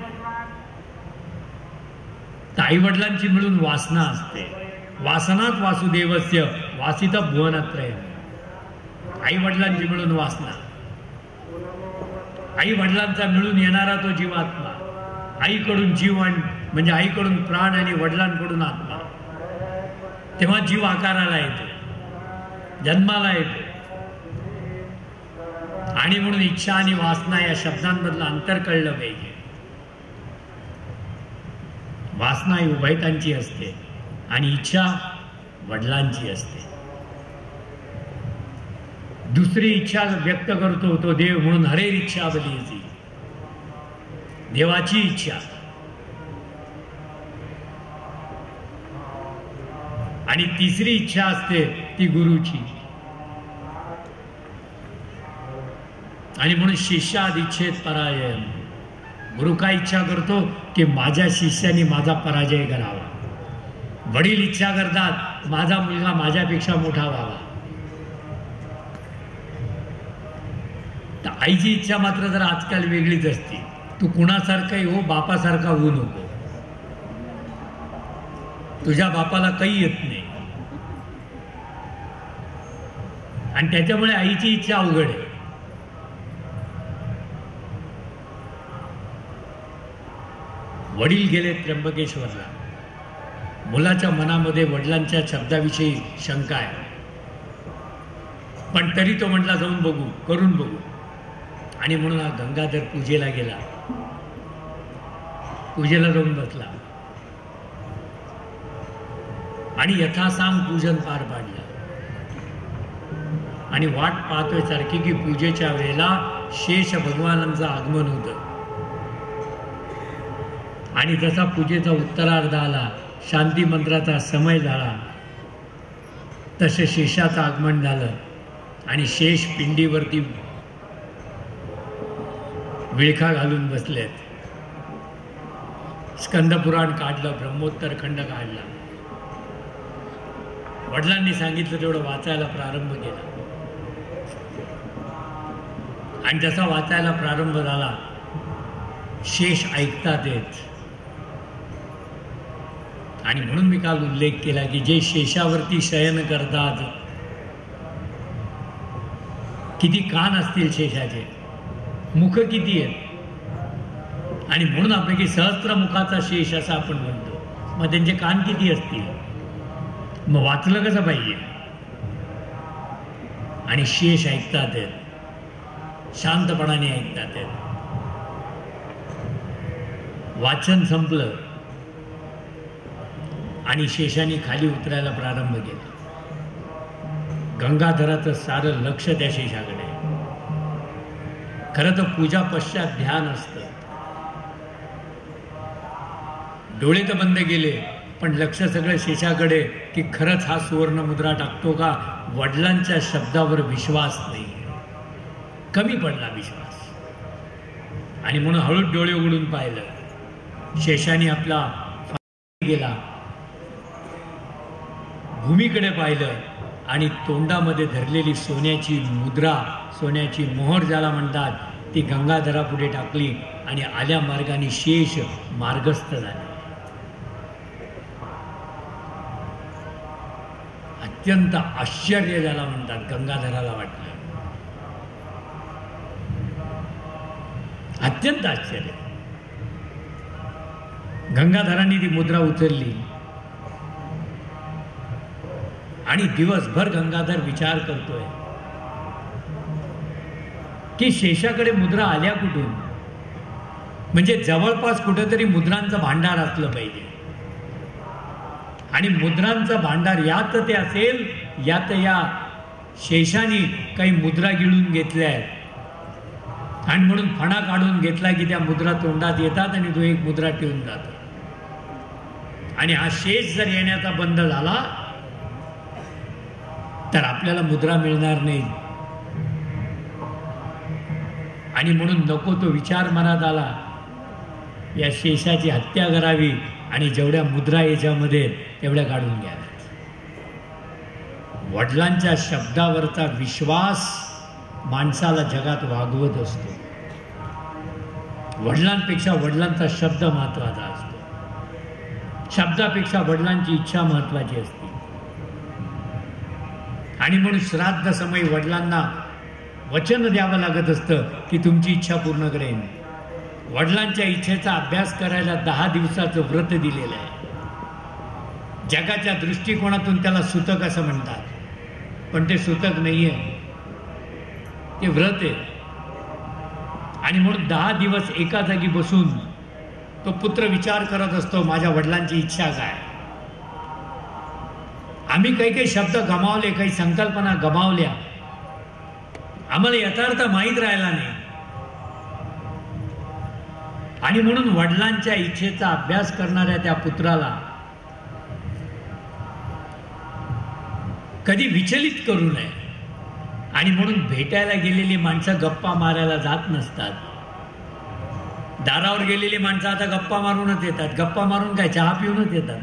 तर आई वडिलांची मिळून वासना असते. वासनात वासुदेवस्य वासित भुवनत्रय. आई वडिलांची मिळून वासना, आई वडिलांचा मिळून येणारा तो जीवात्मा. आईकडून जीव म्हणजे आईकडून प्राण आणि वडिलांकडून आत्मा. तेव्हा जीव आकाराला येतो, जन्माला येतो. आणि म्हणून इच्छा आणि वासना या शब्दांमधलं अंतर कळलं पाहिजे. वासना ही उभयतांची असते आणि इच्छा वडिलांची असते. दुसरी इच्छा व्यक्त करतो तो देव, म्हणून हरेर इच्छा बलीची, देवाची इच्छा. आणि तिसरी इच्छा असते ती गुरुची. आणि म्हणून शिष्याद इच्छेत पराजय. गुरु काय इच्छा करतो की माझ्या शिष्याने माझा पराजय करावा. वडील इच्छा करतात माझा मुलगा माझ्यापेक्षा मोठा व्हावा. तर आईची इच्छा मात्र जर आजकाल वेगळीच असते. तू कुणासारखाही हो, बापासारखा होऊ नको. तुझ्या बापाला काही येत नाही आणि त्याच्यामुळे आईची इच्छा अवघड आहे. वडील गेले त्र्यंबकेश्वरला. मुलाच्या मनामध्ये वडिलांच्या शब्दाविषयी शंका आहे, पण तरी तो म्हटला जाऊन बघू, करून बघू. आणि म्हणून हा गंगाधर पूजेला गेला. पूजेला जाऊन बसला आणि यथासांग पूजन पार पाडलं. आणि वाट पाहतोय सारखी की पूजेच्या वेळेला शेष भगवानांचं आगमन होतं. आणि जसा पूजेचा उत्तरार्ध आला, शांती मंत्राचा समय झाला, तसे शेषाचं आगमन झालं आणि शेष पिंडीवरती विळखा घालून बसलेत. स्कंदपुराण काढलं, ब्रह्मोत्तर खंड काढला. वडिलांनी सांगितलं तेवढं वाचायला प्रारंभ केला आणि जसा वाचायला प्रारंभ झाला शेष ऐकतात येत. आणि म्हणून मी काल उल्लेख केला की जे शेषावरती शयन करतात, किती कान असतील शेषाचे, मुख किती आहेत. आणि म्हणून आपण की सहस्त्र मुखाचा शेष असं आपण म्हणतो. मग त्यांचे कान किती असतील, मग वाचलं कसं पाहिजे. आणि शेष ऐकतात आहेत, शांतपणाने ऐकतात आहेत. वाचन संपलं आणि शेषाने खाली उतरायला प्रारंभ केला. गंगाधराचं सारं लक्ष त्या शेषाकडे. खरं तर पूजा पश्चात ध्यान असतं. डोळे तर बंद गेले पण लक्ष सगळं शेषाकडे की खरंच हा सुवर्ण मुद्रा टाकतो का. वडिलांच्या शब्दावर विश्वास नाही, कमी पडला विश्वास. आणि म्हणून हळूच डोळे उघडून पाहिलं. शेषाने आपला गेला, भूमीकडे पाहिलं आणि तोंडामध्ये धरलेली सोन्याची मुद्रा, सोन्याची मोहर ज्याला म्हणतात, ती गंगाधरापुढे टाकली आणि आल्या मार्गाने शेष मार्गस्थ झाले. अत्यंत आश्चर्य ज्याला म्हणतात गंगाधराला वाटलं, अत्यंत आश्चर्य. गंगाधरांनी ती मुद्रा उचलली आणि दिवसभर गंगाधर विचार करतोय की शेषाकडे मुद्रा आल्या कुठून, म्हणजे जवळपास कुठेतरी मुद्रांचं भांडार असलं पाहिजे. आणि मुद्रांचं भांडार यात ते असेल, यात या शेषाने काही मुद्रा गिळून घेतल्या आहेत आणि म्हणून फणा काढून घेतला की त्या मुद्रा तोंडात येतात आणि तो एक मुद्रा ठेवून जातो. आणि हा शेष जर येण्याचा बंद झाला तर आपल्याला मुद्रा मिळणार नाही. आणि म्हणून नको तो विचार मनात आला, या शेषाची हत्या करावी आणि जेवढ्या मुद्रा याच्यामध्ये तेवढ्या काढून घ्याव्यात. वडिलांच्या शब्दावरचा विश्वास माणसाला जगात वागवत असतो. वडिलांपेक्षा वडिलांचा शब्द महत्वाचा असतो, शब्दापेक्षा वडिलांची इच्छा महत्वाची असते. आणि म्हणून श्राद्ध समय वडिलांना वचन द्यावं लागत असतं की तुमची इच्छा पूर्ण करेन. वडिलांच्या इच्छेचा अभ्यास करायला दहा दिवसाचं व्रत दिलेलं आहे. जगाच्या दृष्टिकोनातून त्याला सूतक असं म्हणतात, पण ते सूतक नाहीये, ते व्रत आहे. आणि म्हणून दहा दिवस एका जागी बसून तो पुत्र विचार करत असतो, माझ्या वडिलांची इच्छा काय. आम्ही काही काही शब्द गमावले, काही संकल्पना गमावल्या, आम्हाला यथार्थ माहीत राहिला नाही. आणि म्हणून वडिलांच्या इच्छेचा अभ्यास करणाऱ्या त्या पुत्राला कधी विचलित करू नये. आणि म्हणून भेटायला गेलेली माणसं गप्पा मारायला जात नसतात. दारावर गेलेली माणसं आता गप्पा मारूनच येतात. गप्पा मारून काय, चहा पिऊनच येतात.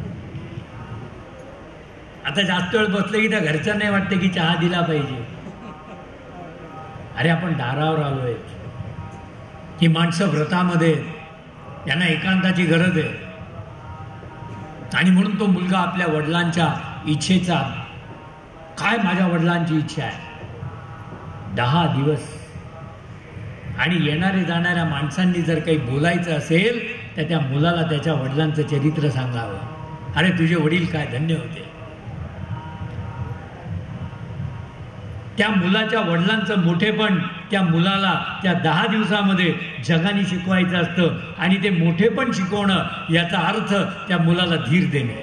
आता जास्त वेळ बसलं की त्या घरच्या नाही वाटते की चहा दिला पाहिजे. अरे आपण दारावर आलोय, ही माणसं व्रतामध्ये, यांना एकांताची गरज आहे. आणि म्हणून तो मुलगा आपल्या वडिलांच्या इच्छेचा, काय माझ्या वडिलांची इच्छा आहे, दहा दिवस. आणि येणारे जाणाऱ्या माणसांनी जर काही बोलायचं असेल तर त्या मुलाला त्याच्या वडिलांचं चरित्र सांगावं. अरे तुझे वडील काय धन्य होते. त्या मुलाच्या वडिलांचं मोठेपण त्या मुलाला त्या दहा दिवसामध्ये जगाने शिकवायचं असतं. आणि ते मोठेपण शिकवणं याचा अर्थ त्या मुलाला धीर देणे.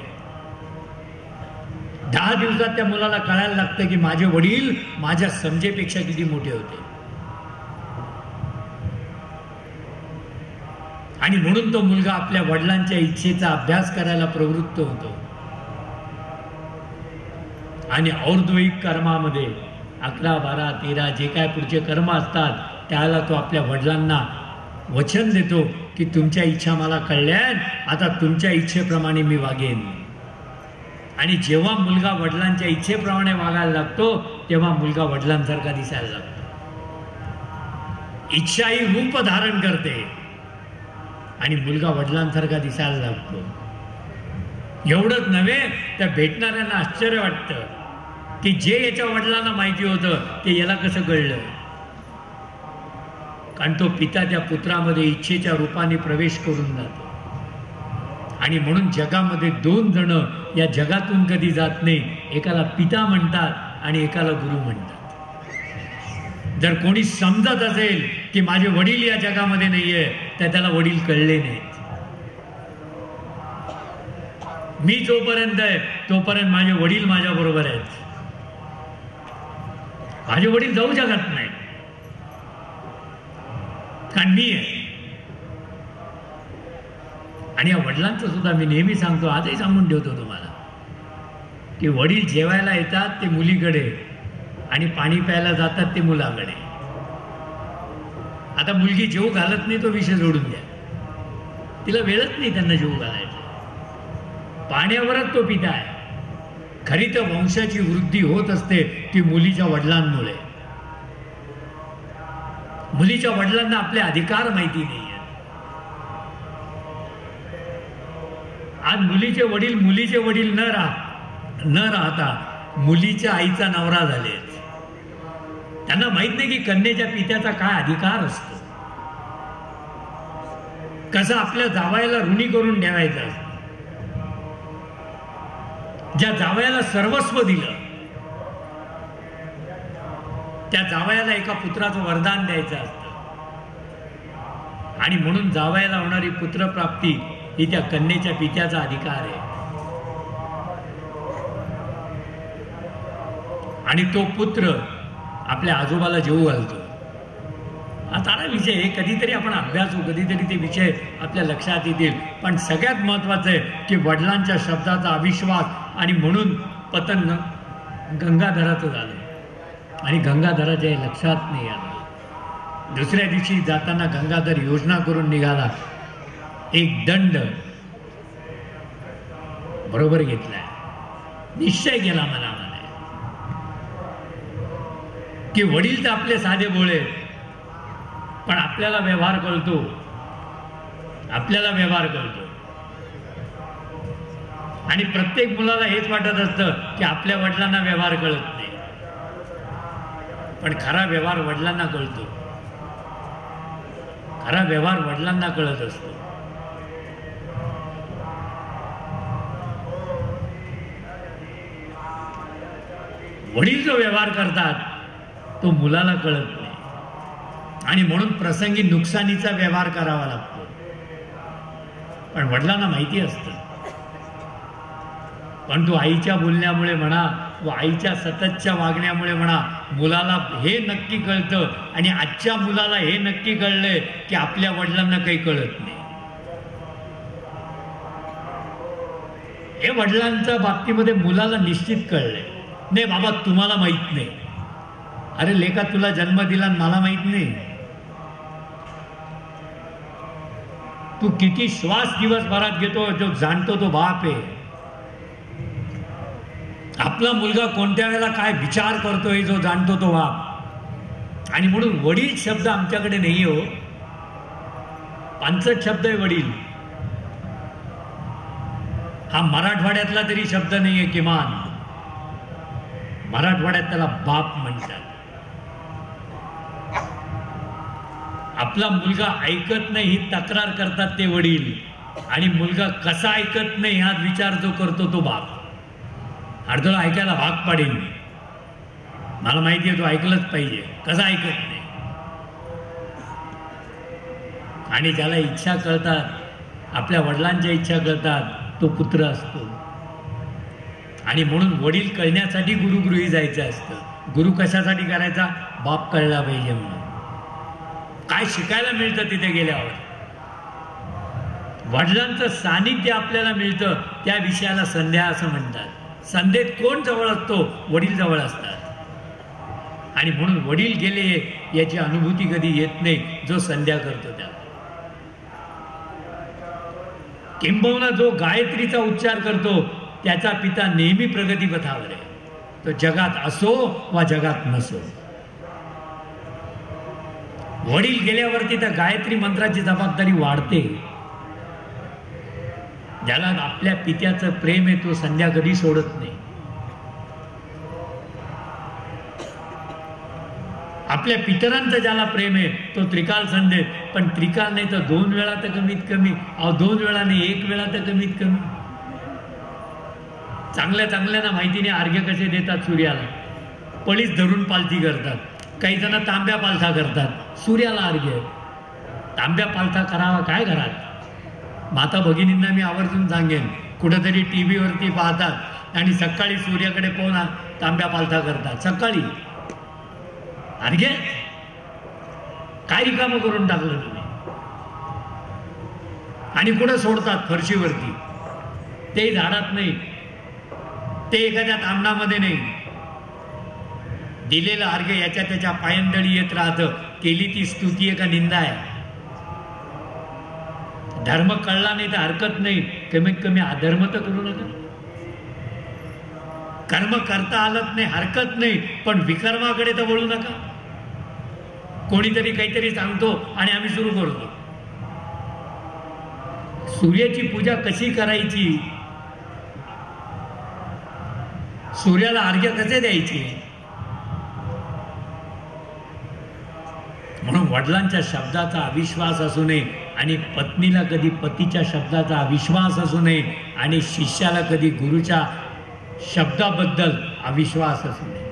दहा दिवसात त्या मुलाला कळायला लागतं की माझे वडील माझ्या समजेपेक्षा किती मोठे होते. आणि म्हणून तो मुलगा आपल्या वडिलांच्या इच्छेचा अभ्यास करायला प्रवृत्त होतो. आणि और्ध्विक कर्मामध्ये अकरा बारा तेरा जे काय पुढचे कर्म असतात त्याला तो आपल्या वडिलांना वचन देतो की तुमच्या इच्छा मला कळल्यान, आता तुमच्या इच्छेप्रमाणे मी वागेन. आणि जेव्हा मुलगा वडिलांच्या इच्छेप्रमाणे वागायला लागतो तेव्हा मुलगा वडिलांसारखा दिसायला लागतो. इच्छा ही रूप धारण करते आणि मुलगा वडिलांसारखा दिसायला लागतो. एवढंच नव्हे तर भेटणाऱ्यांना आश्चर्य वाटतं की जे याच्या वडिलांना माहिती होतं ते याला कसं कळलं. कारण तो पिता त्या पुत्रामध्ये इच्छेच्या रूपाने प्रवेश करून जातो. आणि म्हणून जगामध्ये दोन जण या जगातून कधी जात नाही, एकाला पिता म्हणतात आणि एकाला गुरु म्हणतात. जर कोणी समजत असेल की माझे वडील या जगामध्ये नाहीये तर त्याला वडील कळले नाहीत. मी जोपर्यंत आहे तोपर्यंत माझे वडील माझ्या बरोबर आहेत. माझे वडील जाऊ शकत नाही कारण मी आहे. आणि या वडिलांचं सुद्धा मी नेहमी सांगतो, आजही सांगून ठेवतो तुम्हाला, की वडील जेवायला येतात ते मुलीकडे आणि पाणी प्यायला जातात ते मुलाकडे. आता मुलगी जेव घालत नाही तो विषय जोडून द्या, तिला वेळच नाही त्यांना जेव घालायचं. पाण्यावरच तो पिता आहे. खरी तर वंशाची वृद्धी होत असते ती मुलीच्या वडिलांमुळे. मुलीच्या वडिलांना आपले अधिकार माहिती नाही. आज मुलीचे वडील मुलीचे वडील न राह न राहता मुलीच्या आईचा नवरा झाले. त्यांना माहित नाही की कन्येच्या पित्याचा काय अधिकार असतो, कसं आपल्या जावयाला ऋणी करून ठेवायचं असतं. ज्या जावयाला सर्वस्व दिलं त्या जावयाला एका पुत्राचं वरदान द्यायचं असतं. आणि म्हणून जावयाला होणारी पुत्रप्राप्ती ही त्या कन्येच्या पित्याचा अधिकार आहे. आणि तो पुत्र आपल्या आजोबाला जेवू घालतो. आता विषय हे कधीतरी आपण अभ्यासू, कधीतरी ते विषय आपल्या लक्षात येतील. पण सगळ्यात महत्वाचं आहे की वडिलांच्या शब्दाचा अविश्वास आणि म्हणून पतन गंगाधराचं झालं. आणि गंगाधराच्या लक्षात नाही आलं. दुसऱ्या दिवशी जाताना गंगाधर योजना करून निघाला. एक दंड बरोबर घेतलाय, निश्चय केला मनामध्ये की वडील तर आपले साधे बोळे, पण आपल्याला व्यवहार कळतो, आपल्याला व्यवहार कळतो. आणि प्रत्येक मुलाला हेच वाटत असतं की आपल्या वडिलांना व्यवहार कळत नाही, पण खरा व्यवहार वडिलांना कळतो. खरा व्यवहार वडिलांना कळत असतो. वडील जो व्यवहार करतात तो मुलाला कळत नाही. आणि म्हणून प्रसंगी नुकसानीचा व्यवहार करावा लागतो. पण वडिलांना माहिती असतं. पण तो आईच्या बोलण्यामुळे म्हणा व आईच्या सततच्या वागण्यामुळे म्हणा मुलाला हे नक्की कळतं. आणि आजच्या मुलाला हे नक्की कळलंय की आपल्या वडिलांना काही कळत नाही. हे वडिलांच्या बाबतीमध्ये मुलाला निश्चित कळलंय. नाही बाबा तुम्हाला माहित नाही. अरे लेका तुला जन्म दिला मला माहित नाही. तू किती श्वास दिवसभरात घेतो जो जाणतो तो बाप आहे. आपला मुलगा कोणत्या वेळेला काय विचार करतोय जो जाणतो तो बाप. आणि म्हणून वडील शब्द आमच्याकडे नाही हो. पांचट शब्द आहे वडील. हा मराठवाड्यातला तरी शब्द नाहीये. किमान मराठवाड्यात त्याला बाप म्हणतात. आपला मुलगा ऐकत नाही ही तक्रार करतात ते वडील. आणि मुलगा कसा ऐकत नाही हा विचार जो करतो तो बाप. अर्धला ऐकायला भाग पाडेल. मला माहिती आहे तो ऐकलंच पाहिजे. कसा ऐकत नाही. आणि ज्याला इच्छा कळतात, आपल्या वडिलांच्या इच्छा कळतात, तो पुत्र असतो. आणि म्हणून वडील कळण्यासाठी गुरुगृही जायचं असतं. गुरु कशासाठी करायचा? बाप कळला पाहिजे म्हणून. काय शिकायला मिळतं तिथे गेल्यावर? वडिलांचं सानिध्य आपल्याला मिळतं. त्या विषयाला संध्या असं म्हणतात. संध्येत कोण जवळ असतो? वडील जवळ असतात. आणि म्हणून वडील गेले याची अनुभूती कधी येत नाही जो संध्या करतो त्याला. किंबहुना जो गायत्रीचा उच्चार करतो त्याचा पिता नेहमी प्रगतीपथावर आहे. तो जगात असो वा जगात नसो. वडील गेल्यावरती त्या गायत्री मंत्राची जबाबदारी वाढते. ज्याला आपल्या पित्याचं प्रेम आहे तो संध्या कधी सोडत नाही. आपल्या पितरांचं ज्याला प्रेम आहे तो त्रिकाल संध्येत. पण त्रिकाल नाही तर दोन वेळा तर कमीत कमी. अहो दोन वेळा नाही एक वेळा तर कमीत कमी. चांगल्या चांगल्याना माहिती नाही अर्घ्य कसे देतात सूर्याला. पळीच धरून पालथी करतात. काही जण तांब्या पालथा करतात. सूर्याला अर्घ्य. तांब्या पालथा करावा काय घरात? माता भगिनींना मी आवर्जून सांगेन, कुठेतरी टी व्हीवरती पाहतात आणि सकाळी सूर्याकडे पाहून तांब्या पालथा करतात. सकाळी अर्घ्य काय रिकामं करून टाकलं तुम्ही? आणि कुठं सोडतात? फरशीवरती. ते झाडात नाही, ते एखाद्या तांबणामध्ये नाही. दिलेलं अर्घ्य याच्या त्याच्या पायंदळी येत राहतं. केली ती स्तुती आहे का निंदा आहे? धर्म कळला नाही तर हरकत नाही, कमीत कमी अधर्म तर करू नका. कर्म करता आलत नाही हरकत नाही, पण विकर्माकडे तर वळू नका. कोणीतरी काहीतरी सांगतो आणि आम्ही सुरू करतो. सूर्याची पूजा कशी करायची, सूर्याला अर्घ्य कसे द्यायचे, म्हणून वडिलांच्या शब्दाचा अविश्वास असू नये आणि पत्नीला कधी पतीच्या शब्दाचा अविश्वास असू नये आणि शिष्याला कधी गुरुच्या शब्दाबद्दल अविश्वास असू नये.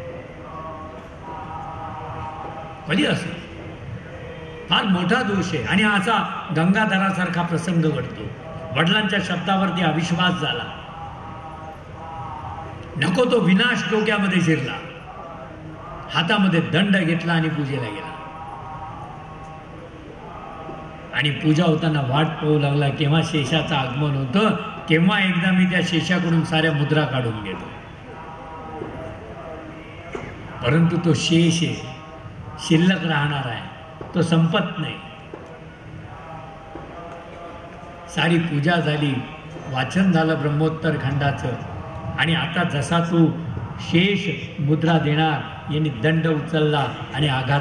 कधी असो फार मोठा दोष आहे. आणि असा गंगाधरासारखा प्रसंग घडतो. वडिलांच्या शब्दावरती अविश्वास झाला, नको तो विनाश डोक्यामध्ये शिरला, हातामध्ये दंड घेतला आणि पूजेला गेला. आणि पूजा होताना वाट पाहू लागला केव्हा शेषाचं आगमन होतं, केव्हा एकदा मी त्या शेषाकडून साऱ्या मुद्रा काढून घेतो. परंतु तो शेष आहे, शिल्लक राहणार आहे, तो संपत नाही. सारी पूजा झाली, वाचन झालं ब्रह्मोत्तर खंडाचं, आणि आता जसा तो शेष मुद्रा देणार यांनी दंड उचलला आणि आघात,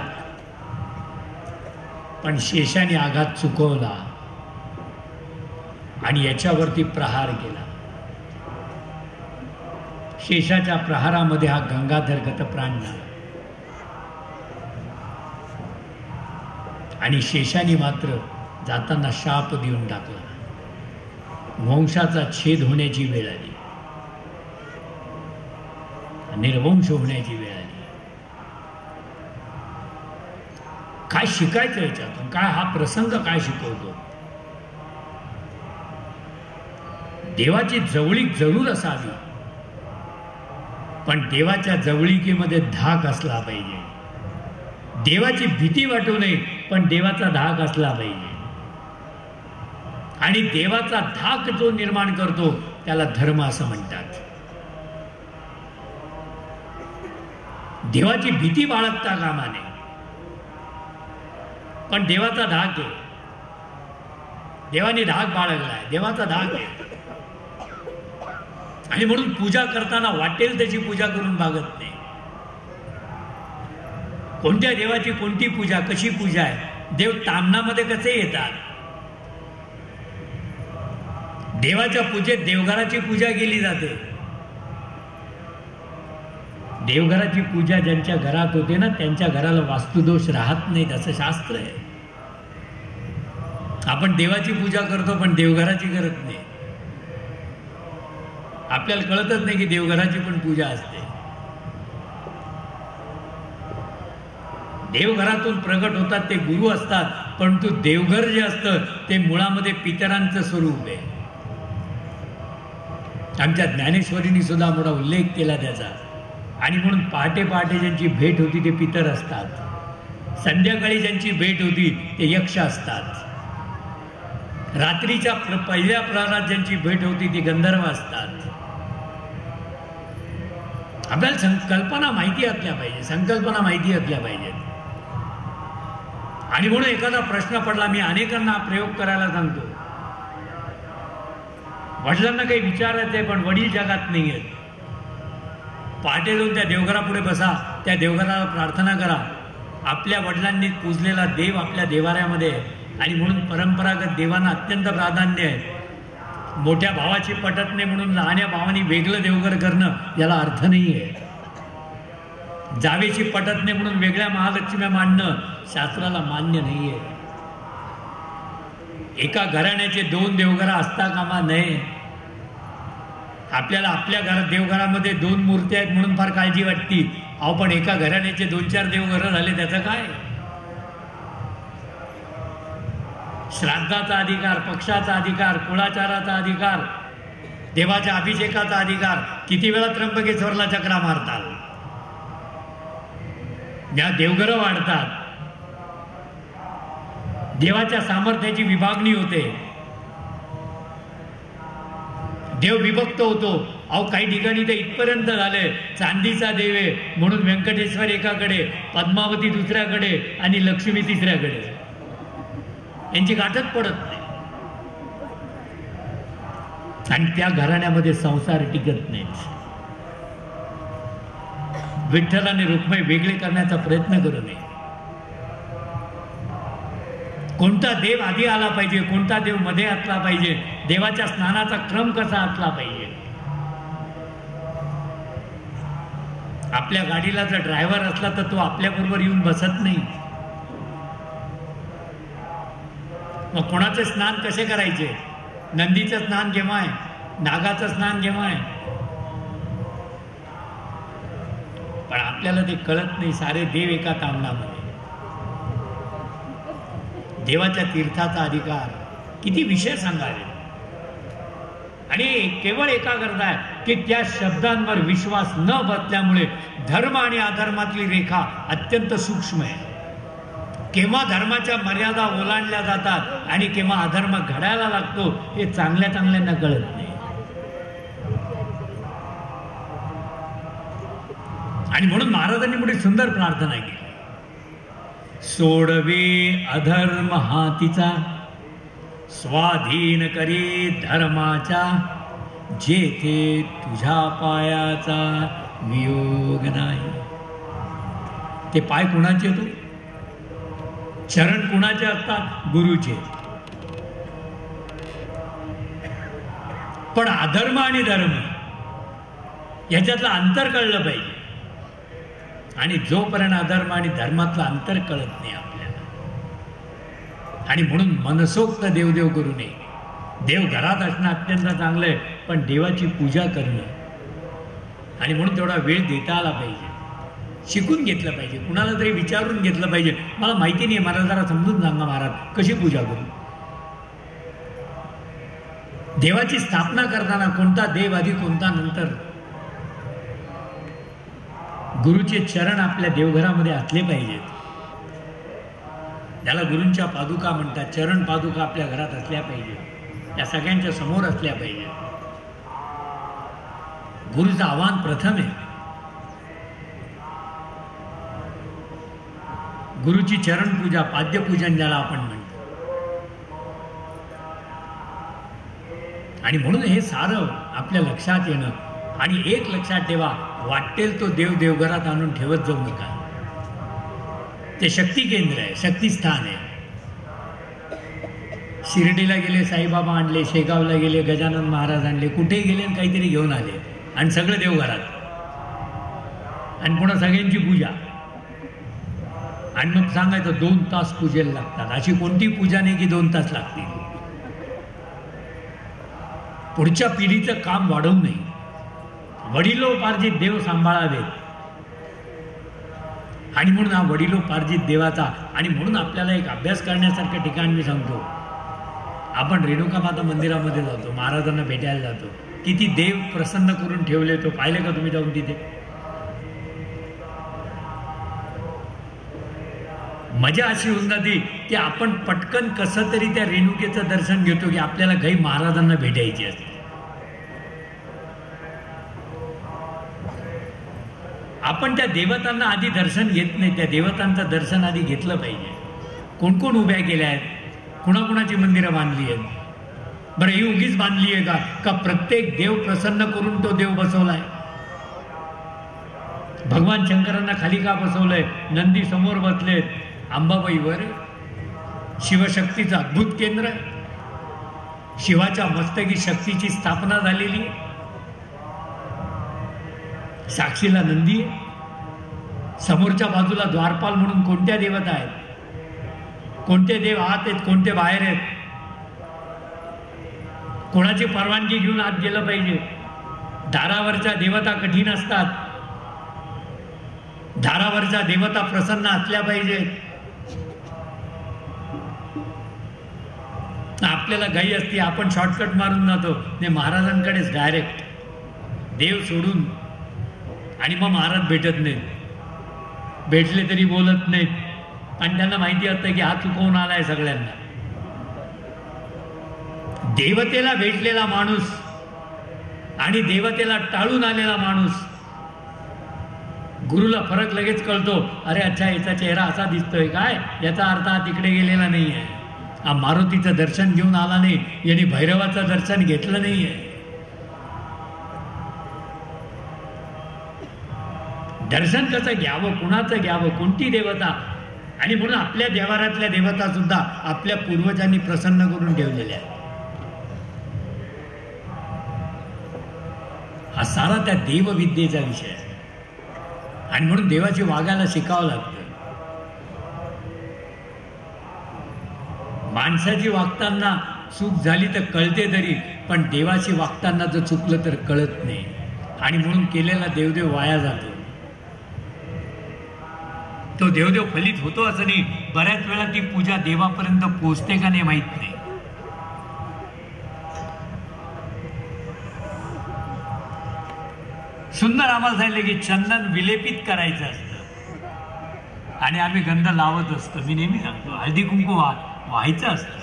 पण शेषाने आघात चुकवला आणि याच्यावरती प्रहार केला. शेषाच्या प्रहारामध्ये हा गंगाधर गतप्राण झाला आणि शेषाने मात्र जाताना शाप देऊन टाकला. वंशाचा छेद होण्याची वेळ आली, निर्वंश होण्याची वेळ आली. काय शिकायचं याच्यातून, काय हा प्रसंग काय शिकवतो? देवाची जवळीक जरूर असावी, पण देवाच्या जवळीकीमध्ये धाक असला पाहिजे. देवाची भीती वाटू नये, पण देवाचा धाक असला पाहिजे. आणि देवाचा धाक जो निर्माण करतो त्याला धर्म असं म्हणतात. देवाची भीती बाळगता कामा नये, पण देवाचा धाक आहे. देवाने धाक बाळगलाय, देवाचा धाक आहे. आणि म्हणून पूजा करताना वाटेल त्याची पूजा करून भागत नाही. कोणत्या देवाची कोणती पूजा, कशी पूजा आहे, देव तामनामध्ये कसे येतात. देवाच्या पूजेत देवघराची पूजा केली जाते. देवघराची पूजा ज्यांच्या घरात होते ना, त्यांच्या घराला वास्तुदोष राहत नाहीत असं शास्त्र आहे. आपण देवाची पूजा करतो पण देवघराची करत नाही. आपल्याला कळतच नाही की देवघराची पण पूजा असते. देवघरातून प्रगट होतात ते गुरु असतात, परंतु देवघर जे असतं ते मुळामध्ये पितरांचं स्वरूप आहे. आमच्या ज्ञानेश्वरींनी सुद्धा मोठा उल्लेख केला त्याचा. आणि म्हणून पहाटे पहाटे ज्यांची भेट होती ते पितर असतात, संध्याकाळी ज्यांची भेट होती ते यक्ष असतात, रात्रीच्या पहिल्या प्रहरात ज्यांची भेट होती ती गंधर्व असतात. आपल्याला संकल्पना माहिती असल्या पाहिजे, संकल्पना माहिती असल्या पाहिजेत. आणि म्हणून एखादा प्रश्न पडला, मी अनेकांना प्रयोग करायला सांगतो. वडिलांना काही विचारायचं आहे पण वडील जगात नाही आहेत. पहाटे जाऊन त्या देवघरापुढे बसा, त्या देवघराला प्रार्थना करा. आपल्या वडिलांनी पूजलेला देव आपल्या देवाऱ्यामध्ये आहे आणि म्हणून परंपरागत देवांना अत्यंत प्राधान्य आहे. मोठ्या भावाची पटत नाही म्हणून लहान्या भावानी वेगळं देवघर करणं याला अर्थ नाही आहे. जावेची पटत नाही म्हणून वेगळ्या महालक्ष्म्या मांडणं शास्त्राला मान्य नाही आहे. एका घराण्याचे दोन देवघर असता कामा नये. आपल्याला आपल्या घरात देवघरामध्ये दोन मूर्त्या आहेत म्हणून फार काळजी वाटती. अहो पण एका घराण्याचे दोन चार देवघर झाले त्याचं काय? श्राद्धाचा अधिकार, पक्षाचा अधिकार, कुळाचाराचा अधिकार, देवाच्या अभिषेकाचा अधिकार. किती वेळा त्र्यंबकेश्वरला चक्रा मारतात, या देवघरं वाढतात, देवाच्या सामर्थ्याची विभागणी होते, देव विभक्त होतो. अहो काही ठिकाणी तर इथपर्यंत झाले, चांदीचा देव आहे म्हणून व्यंकटेश्वर एकाकडे, पद्मावती दुसऱ्याकडे आणि लक्ष्मी तिसऱ्याकडे. यांची गाठच पडत नाही आणि त्या घराण्यामध्ये संसार टिकत नाहीत. विठ्ठल आणि रुक्मिणी वेगळे करण्याचा प्रयत्न करू नये. कोणता देव आधी आला पाहिजे, कोणता देव मध्ये असला पाहिजे, देवाच्या स्नानाचा क्रम कसा असला पाहिजे. आपल्या गाडीला जर ड्रायव्हर असला तर तो आपल्याबरोबर येऊन बसत नाही. मग कोणाचे स्नान कसे करायचे, नंदीचं स्नान केव्हा आहे, नागाचं स्नान केव्हा आहे, पण आपल्याला ते कळत नाही. सारे देव एका तांबणामध्ये. देवाच्या तीर्थाचा अधिकार किती विषय सांगावे. आणि केवळ एका करता आहे की त्या शब्दांवर विश्वास न बसल्यामुळे धर्म आणि अधर्मातली रेखा अत्यंत सूक्ष्म आहे. केव्हा धर्माच्या मर्यादा ओलांडल्या जातात आणि केव्हा अधर्म घडायला लागतो हे चांगल्या चांगल्यांना कळत नाही. आणि म्हणून महाराजांनी पुढे सुंदर प्रार्थना केली. सोडवे अधर्म हातीचा, स्वाधीन करी धर्माचा, जेथे तुझ्या पायाचा वियोग नाही. ते पाय कुणाचे, तो चरण कुणाचे असतात, गुरुचे. पण अधर्म आणि धर्म याच्यातलं अंतर कळलं पाहिजे. आणि जोपर्यंत अधर्म आणि धर्मातलं अंतर कळत नाही आपल्याला, आणि म्हणून मनसोक्त देवदेव करू नये. देव घरात असणं अत्यंत चांगलं आहे, पण देवाची पूजा करणं आणि म्हणून तेवढा वेळ देता आला पाहिजे. शिकून घेतलं पाहिजे, कुणाला तरी विचारून घेतलं पाहिजे. मला माहिती नाही, मला जरा समजून सांगा महाराज, कशी पूजा करू. देवाची स्थापना करताना कोणता देव आधी कोणता नंतर. गुरुचे चरण आपल्या देवघरामध्ये असले पाहिजेत. त्याला गुरूंच्या पादुका म्हणतात. चरण पादुका आपल्या घरात असल्या पाहिजेत, त्या सगळ्यांच्या समोर असल्या पाहिजेत. गुरुचं आव्हान प्रथम आहे. गुरुची चरण पूजा, पाद्यपूजन ज्याला आपण म्हणतो. आणि म्हणून हे सारं आपल्या लक्षात येणं. आणि एक लक्षात ठेवा, वाटेल तो देव देवघरात आणून ठेवत जाऊ नका. ते शक्ती केंद्र आहे, शक्तीस्थान आहे. शिर्डीला गेले साईबाबा आणले, शेगावला गेले गजानन महाराज आणले, कुठेही गेले आणि काहीतरी घेऊन आले आणि सगळं देवघरात. आणि पुन्हा सगळ्यांची पूजा. आणि मग सांगायचं दोन तास पूजेला लागतात. अशी कोणती पूजा नाही की दोन तास लागतील. पुढच्या पिढीचं काम वाढवू नये. वडिलोपार्जित देव सांभाळावे. आणि म्हणून हा वडिलोपार्जित देवाचा, आणि म्हणून आपल्याला एक अभ्यास करण्यासारखं ठिकाण मी सांगतो. आपण रेणुका माता मंदिरामध्ये जातो, महाराजांना भेटायला जातो. किती देव प्रसन्न करून ठेवले, तो पाहिले का तुम्ही जाऊन तिथे. मजा अशी होऊन जाते की आपण पटकन कसं तरी त्या रेणुकेचं दर्शन घेतो की आपल्याला काही महाराजांना भेटायची असते. आपण त्या देवतांना आधी दर्शन घेत नाही. त्या देवतांचं दर्शन आधी घेतलं पाहिजे. कोण कोण उभ्या केल्या आहेत, कुणाकुणाची मंदिरं बांधली आहेत. बरं, ही उगीच बांधली आहे का का प्रत्येक देव प्रसन्न करून तो देव बसवलाय. भगवान शंकरांना खाली का बसवलंय, नंदी समोर बसलेत, अंबाबाईवर शिवशक्तीचं अद्भुत केंद्र. शिवाच्या मस्तकी शक्तीची स्थापना झालेली. साक्षीला नंदी आहे. समोरच्या बाजूला द्वारपाल म्हणून कोणत्या देवता आहेत, कोणते देव आत आहेत, कोणते बाहेर आहेत, कोणाची परवानगी घेऊन आत गेलं पाहिजे. दारावरच्या देवता कठीण असतात. दारावरच्या देवता प्रसन्न असल्या पाहिजेत. आपल्याला घाई असते, आपण शॉर्टकट मारून जातो. नाही, महाराजांकडेच डायरेक्ट देव सोडून. आणि मग महाराज भेटत नाहीत, भेटले तरी बोलत नाहीत. आणि त्यांना माहिती असतं की हा चुकवून आलाय सगळ्यांना. देवतेला भेटलेला माणूस आणि देवतेला टाळून आलेला माणूस, गुरुला फरक लगेच कळतो. अरे अच्छा, याचा चेहरा असा दिसतोय काय, याचा अर्थ हा तिकडे गेलेला नाही आहे. हा मारुतीचं दर्शन घेऊन आला नाही, याने भैरवाचं दर्शन घेतलं नाही आहे. दर्शन कसं घ्यावं, कुणाचं घ्यावं, कोणती देवता, आणि म्हणून आपल्या देवारातल्या देवता सुद्धा आपल्या पूर्वजांनी प्रसन्न करून ठेवलेल्या आहेत. हा सारा त्या देवविद्येचा विषय आहे. आणि म्हणून देवाची वागायला शिकावं लागतं. माणसाची वागताना चूक झाली तर कळते तरी, पण देवाची वागताना जर चुकलं तर कळत नाही. आणि म्हणून केलेला देवदेव वाया जातो. तो देवदेव फलित होतो असं नाही. बऱ्याच वेळा ती पूजा देवापर्यंत पोचते का नाही माहित नाही. सुंदर आम्हाला सांगितलं की चंदन विलेपित करायचं असतं आणि आम्ही गंध लावत असतो. मी नेहमी सांगतो हळदी कुंकू वा व्हायचं असतं.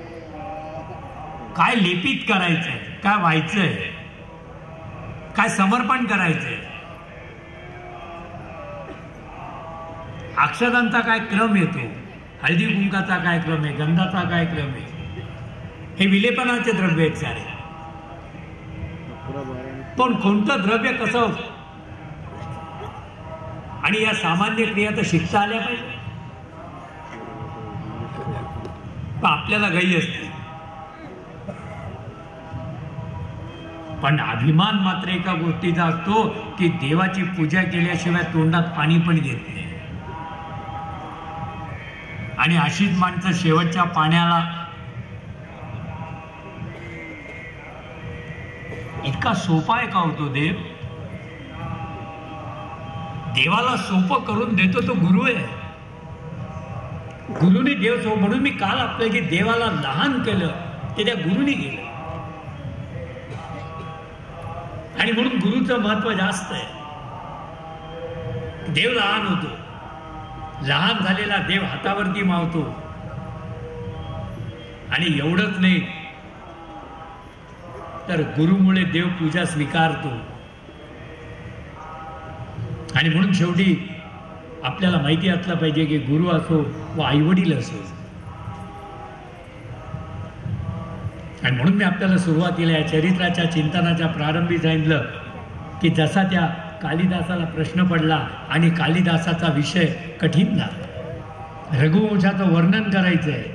काय लेपित करायचंय, काय व्हायचंय, काय समर्पण करायचंय, अक्षदांचा काय क्रम येतो, हळदी कुंकाचा काय क्रम आहे, गंधाचा काय क्रम आहे, हे विलेपनाचे द्रव्य आहेत सारे. पण कोणतं द्रव्य कसं, आणि या सामान्य क्रिया तर शिकता आल्या पाहिजे. आपल्याला घाई असते. पण अभिमान मात्र एका गोष्टीचा असतो की देवाची पूजा केल्याशिवाय तोंडात पाणी पण घेत नाही. आणि अशीच माणसं शेवटच्या पाण्याला इतका सोपा आहे का होतो देव. देवाला सोपं करून देतो तो गुरु आहे. गुरुने देव सो, म्हणून मी काल आपलं की देवाला लहान केलं ते त्या गुरुने केलं. आणि म्हणून गुरुचं महत्व जास्त आहे. देव लहान होतो, लहान झालेला देव हातावरती मावतो. आणि एवढंच नाही तर गुरुमुळे देव पूजा स्वीकारतो. आणि म्हणून शेवटी आपल्याला माहिती असलं पाहिजे की गुरु असो व आईवडील असो. आणि म्हणून मी आपल्याला सुरुवातीला या चरित्राच्या चिंतनाच्या प्रारंभी सांगितलं की जसा त्या कालिदासाला प्रश्न पडला आणि कालिदासाचा विषय कठीण झाला. रघुवंशाचं वर्णन करायचं आहे.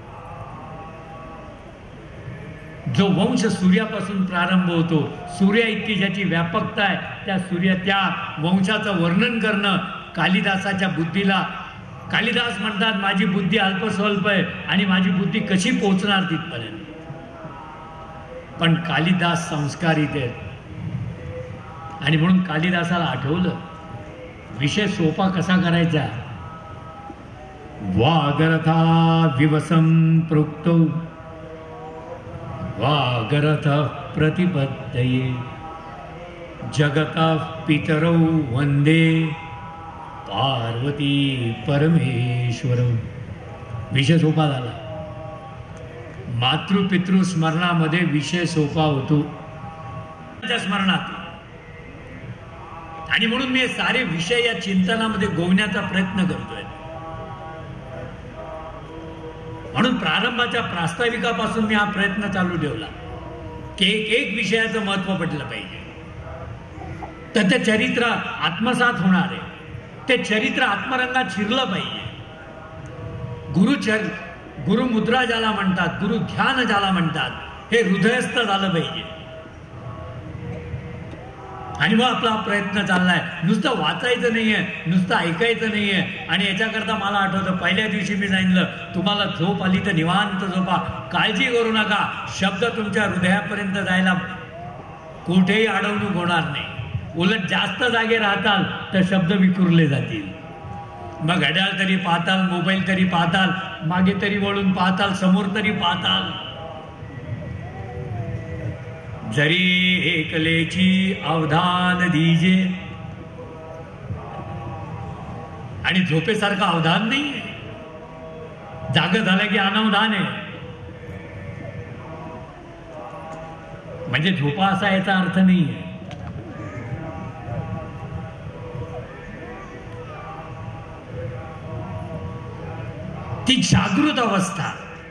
जो वंश सूर्यापासून प्रारंभ होतो, सूर्या इतकी ज्याची व्यापकता आहे, त्या सूर्य त्या वंशाचं वर्णन करणं कालिदासाच्या बुद्धीला, कालिदास म्हणतात माझी बुद्धी अल्पस्वल्प आहे आणि माझी बुद्धी कशी पोहोचणार तिथपर्यंत. पण कालिदास संस्कारित आहेत. आणि म्हणून कालिदासाला आठवलं विषय सोपा कसा करायचा. वागरथा विवसं प्रोक्तो वागरथ प्रतिपत्तये जगतः पितरौ वंदे पार्वती परमेश्वर. विषय सोपा झाला. मातृपितृ स्मरणामध्ये विषय सोपा होतो त्या स्मरणात. आणि म्हणून मी सारे विषय या चिंतनामध्ये गोवण्याचा प्रयत्न करतोय. म्हणून प्रारंभाच्या प्रास्ताविकापासून मी हा प्रयत्न चालू ठेवला की एक एक विषयाचं महत्व पडलं पाहिजे. तर ते चरित्र आत्मसात होणार आहे. ते चरित्र आत्मरंगात शिरलं पाहिजे. गुरुचर गुरुमुद्रा ज्याला म्हणतात, गुरु ध्यान ज्याला म्हणतात, हे हृदयस्थ झालं पाहिजे. आणि मग आपला प्रयत्न चाललाय. नुसतं वाचायचं नाहीये, नुसतं ऐकायचं नाहीये. आणि याच्याकरता मला आठवतं पहिल्या दिवशी मी सांगितलं तुम्हाला झोप आली तर निवांत झोपा, काळजी करू नका. शब्द तुमच्या हृदयापर्यंत जायला कुठेही अडवणूक होणार नाही. उलट जास्त जागे राहताल तर शब्द विखुरले जातील. मग घड्याळ तरी पाहताल, मोबाईल तरी पाहताल, मागे तरी वळून पाहताल, समोर तरी पाहताल. जरी एकलेची अवधान दीजे. आणि झोपेसारखं अवधान नाही, जाग झालं की अनवधान आहे. म्हणजे झोपा असा याचा अर्थ नाही आहे. ती जागृत अवस्था.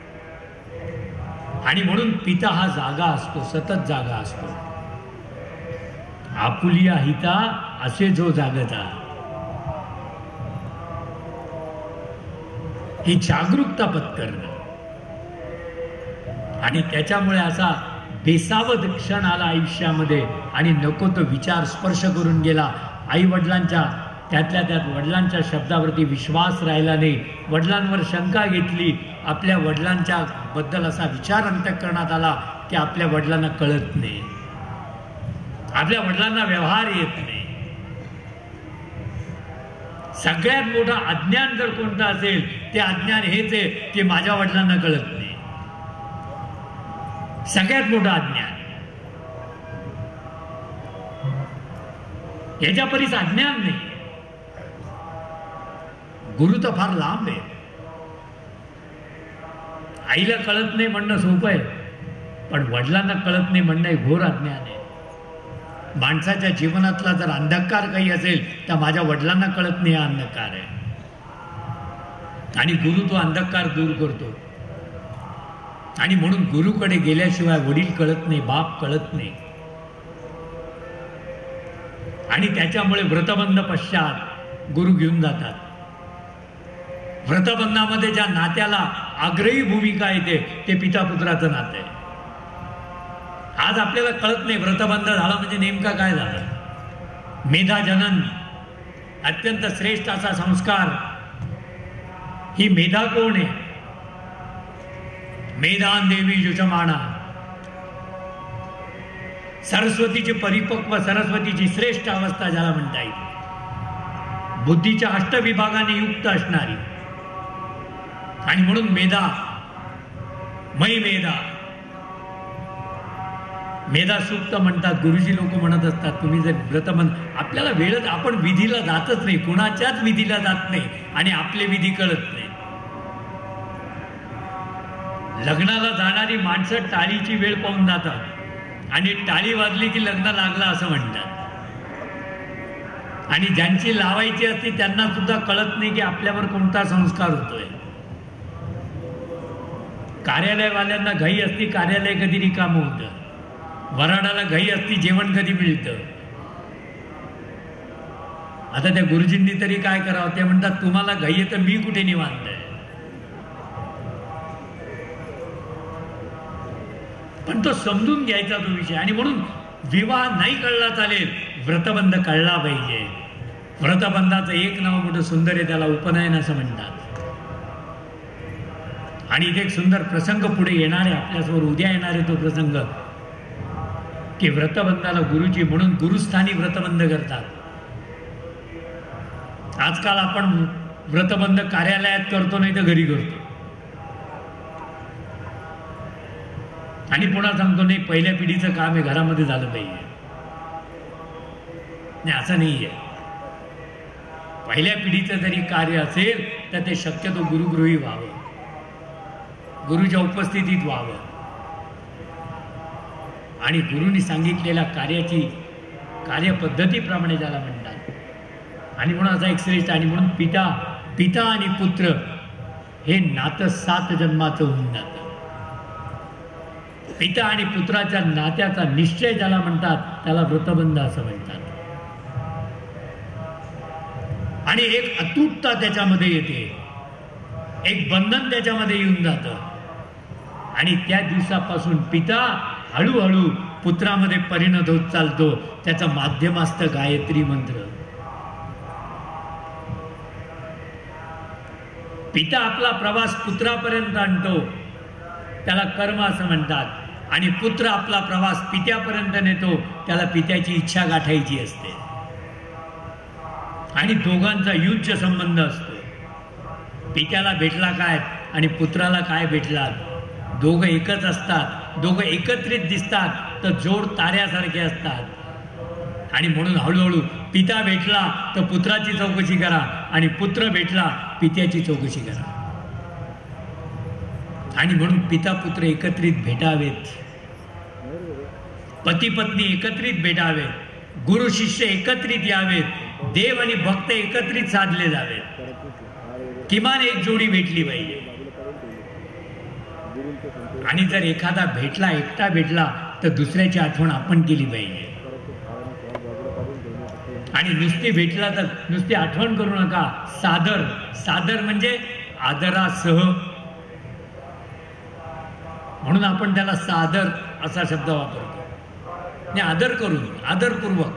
आणि म्हणून पिता हा जागा असतो, सतत जागा असतो. आपुलिया हिता असे जो जागता. ही जागरूकता पत्करणं. आणि त्याच्यामुळे असा बेसावध क्षण आला आयुष्यामध्ये आणि नको तो विचार स्पर्श करून गेला. आई वडिलांच्या त्यातल्या त्यात वडिलांच्या शब्दावरती विश्वास राहिला नाही. वडिलांवर शंका घेतली. आपल्या वडिलांच्या बद्दल असा विचार अंतःकरणात आला की आपल्या वडिलांना कळत नाही, आपल्या वडिलांना व्यवहार येत नाही. सगळ्यात मोठं अज्ञान जर कोणतं असेल ते अज्ञान हेच आहे की माझ्या वडिलांना कळत नाही. सगळ्यात मोठं अज्ञान याच्या परीस अज्ञान नाही. गुरु तर फार लांब आहे. आईला कळत नाही म्हणणं सोपं आहे, पण वडिलांना कळत नाही म्हणणं हे घोर अज्ञान आहे. माणसाच्या जीवनातला जर अंधकार काही असेल तर माझ्या वडिलांना कळत नाही हा अंधकार आहे. आणि गुरु तो अंधकार दूर करतो. आणि म्हणून गुरुकडे गेल्याशिवाय वडील कळत नाही, बाप कळत नाही. आणि त्याच्यामुळे व्रतबंध पश्चात गुरु घेऊन जातात. व्रतबंधामध्ये ज्या नात्याला आग्रही भूमिका येते ते पिता पुत्राचं नातं आहे. आज आपल्याला कळत नाही व्रतबंध झाला म्हणजे नेमका काय झालं. मेधा जनन अत्यंत श्रेष्ठ असा संस्कार. ही मेधा कोण आहे? मेधान देवी जुषमाणा, सरस्वतीची परिपक्व, सरस्वतीची श्रेष्ठ अवस्था ज्याला म्हणता येईल, बुद्धीच्या अष्टविभागाने युक्त असणारी. आणि म्हणून मेधा, मै मेधा, मेधा सूक्त म्हणतात. गुरुजी लोक म्हणत असतात तुम्ही जर व्रतबंध, आपल्याला वेळच, आपण विधीला जातच नाही, कुणाच्याच विधीला जात नाही आणि आपले विधी कळत नाही. लग्नाला जाणारी माणसं टाळीची वेळ पाहून जातात आणि टाळी वाजली की लग्न लागलं असं म्हणतात. आणि ज्यांची लावायची असते त्यांना सुद्धा कळत नाही की आपल्यावर कोणता संस्कार होतोय. कार्यालयवाल्यांना घाई असती कार्यालय कधी रिकामं होतं, वराडाला घाई असती जेवण कधी मिळतं. आता त्या गुरुजींनी तरी काय करावं? ते म्हणतात तुम्हाला घाई आहे तर मी कुठे निवांत आहे. पण तो समजून घ्यायचा तो विषय. आणि म्हणून विवाह नाही कळला चालेल, व्रतबंध कळला पाहिजे. व्रतबंधाचं एक नाव मोठं सुंदर आहे, त्याला उपनयन असं म्हणतात. आणि इथे एक सुंदर प्रसंग पुढे येणार आहे आपल्यासमोर, उद्या येणार आहे तो प्रसंग की व्रतबंधाला गुरुजी म्हणून गुरुस्थानी व्रतबंध करतात. आजकाल आपण व्रतबंध कार्यालयात करतो नाही तर घरी करतो. आणि पुन्हा सांगतो नाही पहिल्या पिढीचं काम आहे, घरामध्ये झालं पाहिजे. नाही असं नाही आहे. पहिल्या पिढीचं जरी कार्य असेल तर ते शक्यतो गुरुगृही व्हावं, गुरुच्या उपस्थितीत व्हावं. आणि गुरुनी सांगितलेल्या कार्याची कार्यपद्धतीप्रमाणे ज्याला म्हणतात. आणि म्हणून असा एक श्रेष्ठ. आणि म्हणून पिता पिता आणि पुत्र हे नातं सात जन्माचं होऊन जातं. पिता आणि पुत्राच्या नात्याचा निश्चय ज्याला म्हणतात त्याला व्रतबंध असं म्हणतात. आणि एक अतूटता त्याच्यामध्ये येते, एक बंधन त्याच्यामध्ये येऊन जातं. आणि त्या दिवसापासून पिता हळूहळू पुत्रामध्ये परिणत होत चालतो. त्याचं माध्यम असतं गायत्री मंत्र. पिता आपला प्रवास पुत्रापर्यंत आणतो, त्याला कर्म असं म्हणतात. आणि पुत्र आपला प्रवास पित्यापर्यंत नेतो, त्याला पित्याची इच्छा गाठायची असते. आणि दोघांचा युज्य संबंध असतो. पित्याला भेटला काय आणि पुत्राला काय भेटला, दोघं एकच असतात, दोघं एकत्रित दिसतात तर जोड ताऱ्यासारखे असतात. आणि म्हणून हळूहळू पिता भेटला तर पुत्राची चौकशी करा आणि पुत्र भेटला पित्याची चौकशी करा. आणि म्हणून पिता पुत्र एकत्रित भेटावेत, पती पत्नी एकत्रित भेटावेत, गुरु शिष्य एकत्रित यावेत, देव आणि भक्त एकत्रित साधले जावेत. किमान एक जोडी भेटली पाहिजे. आणि जर एखादा भेटला, एकटा भेटला तर दुसऱ्याची आठवण आपण केली पाहिजे. आणि नुसती भेटला तर नुसती आठवण करू नका. सादर सादर म्हणजे आदरासह, म्हणून आपण त्याला सादर असा शब्द वापरतो, आणि आदर करून, आदरपूर्वक.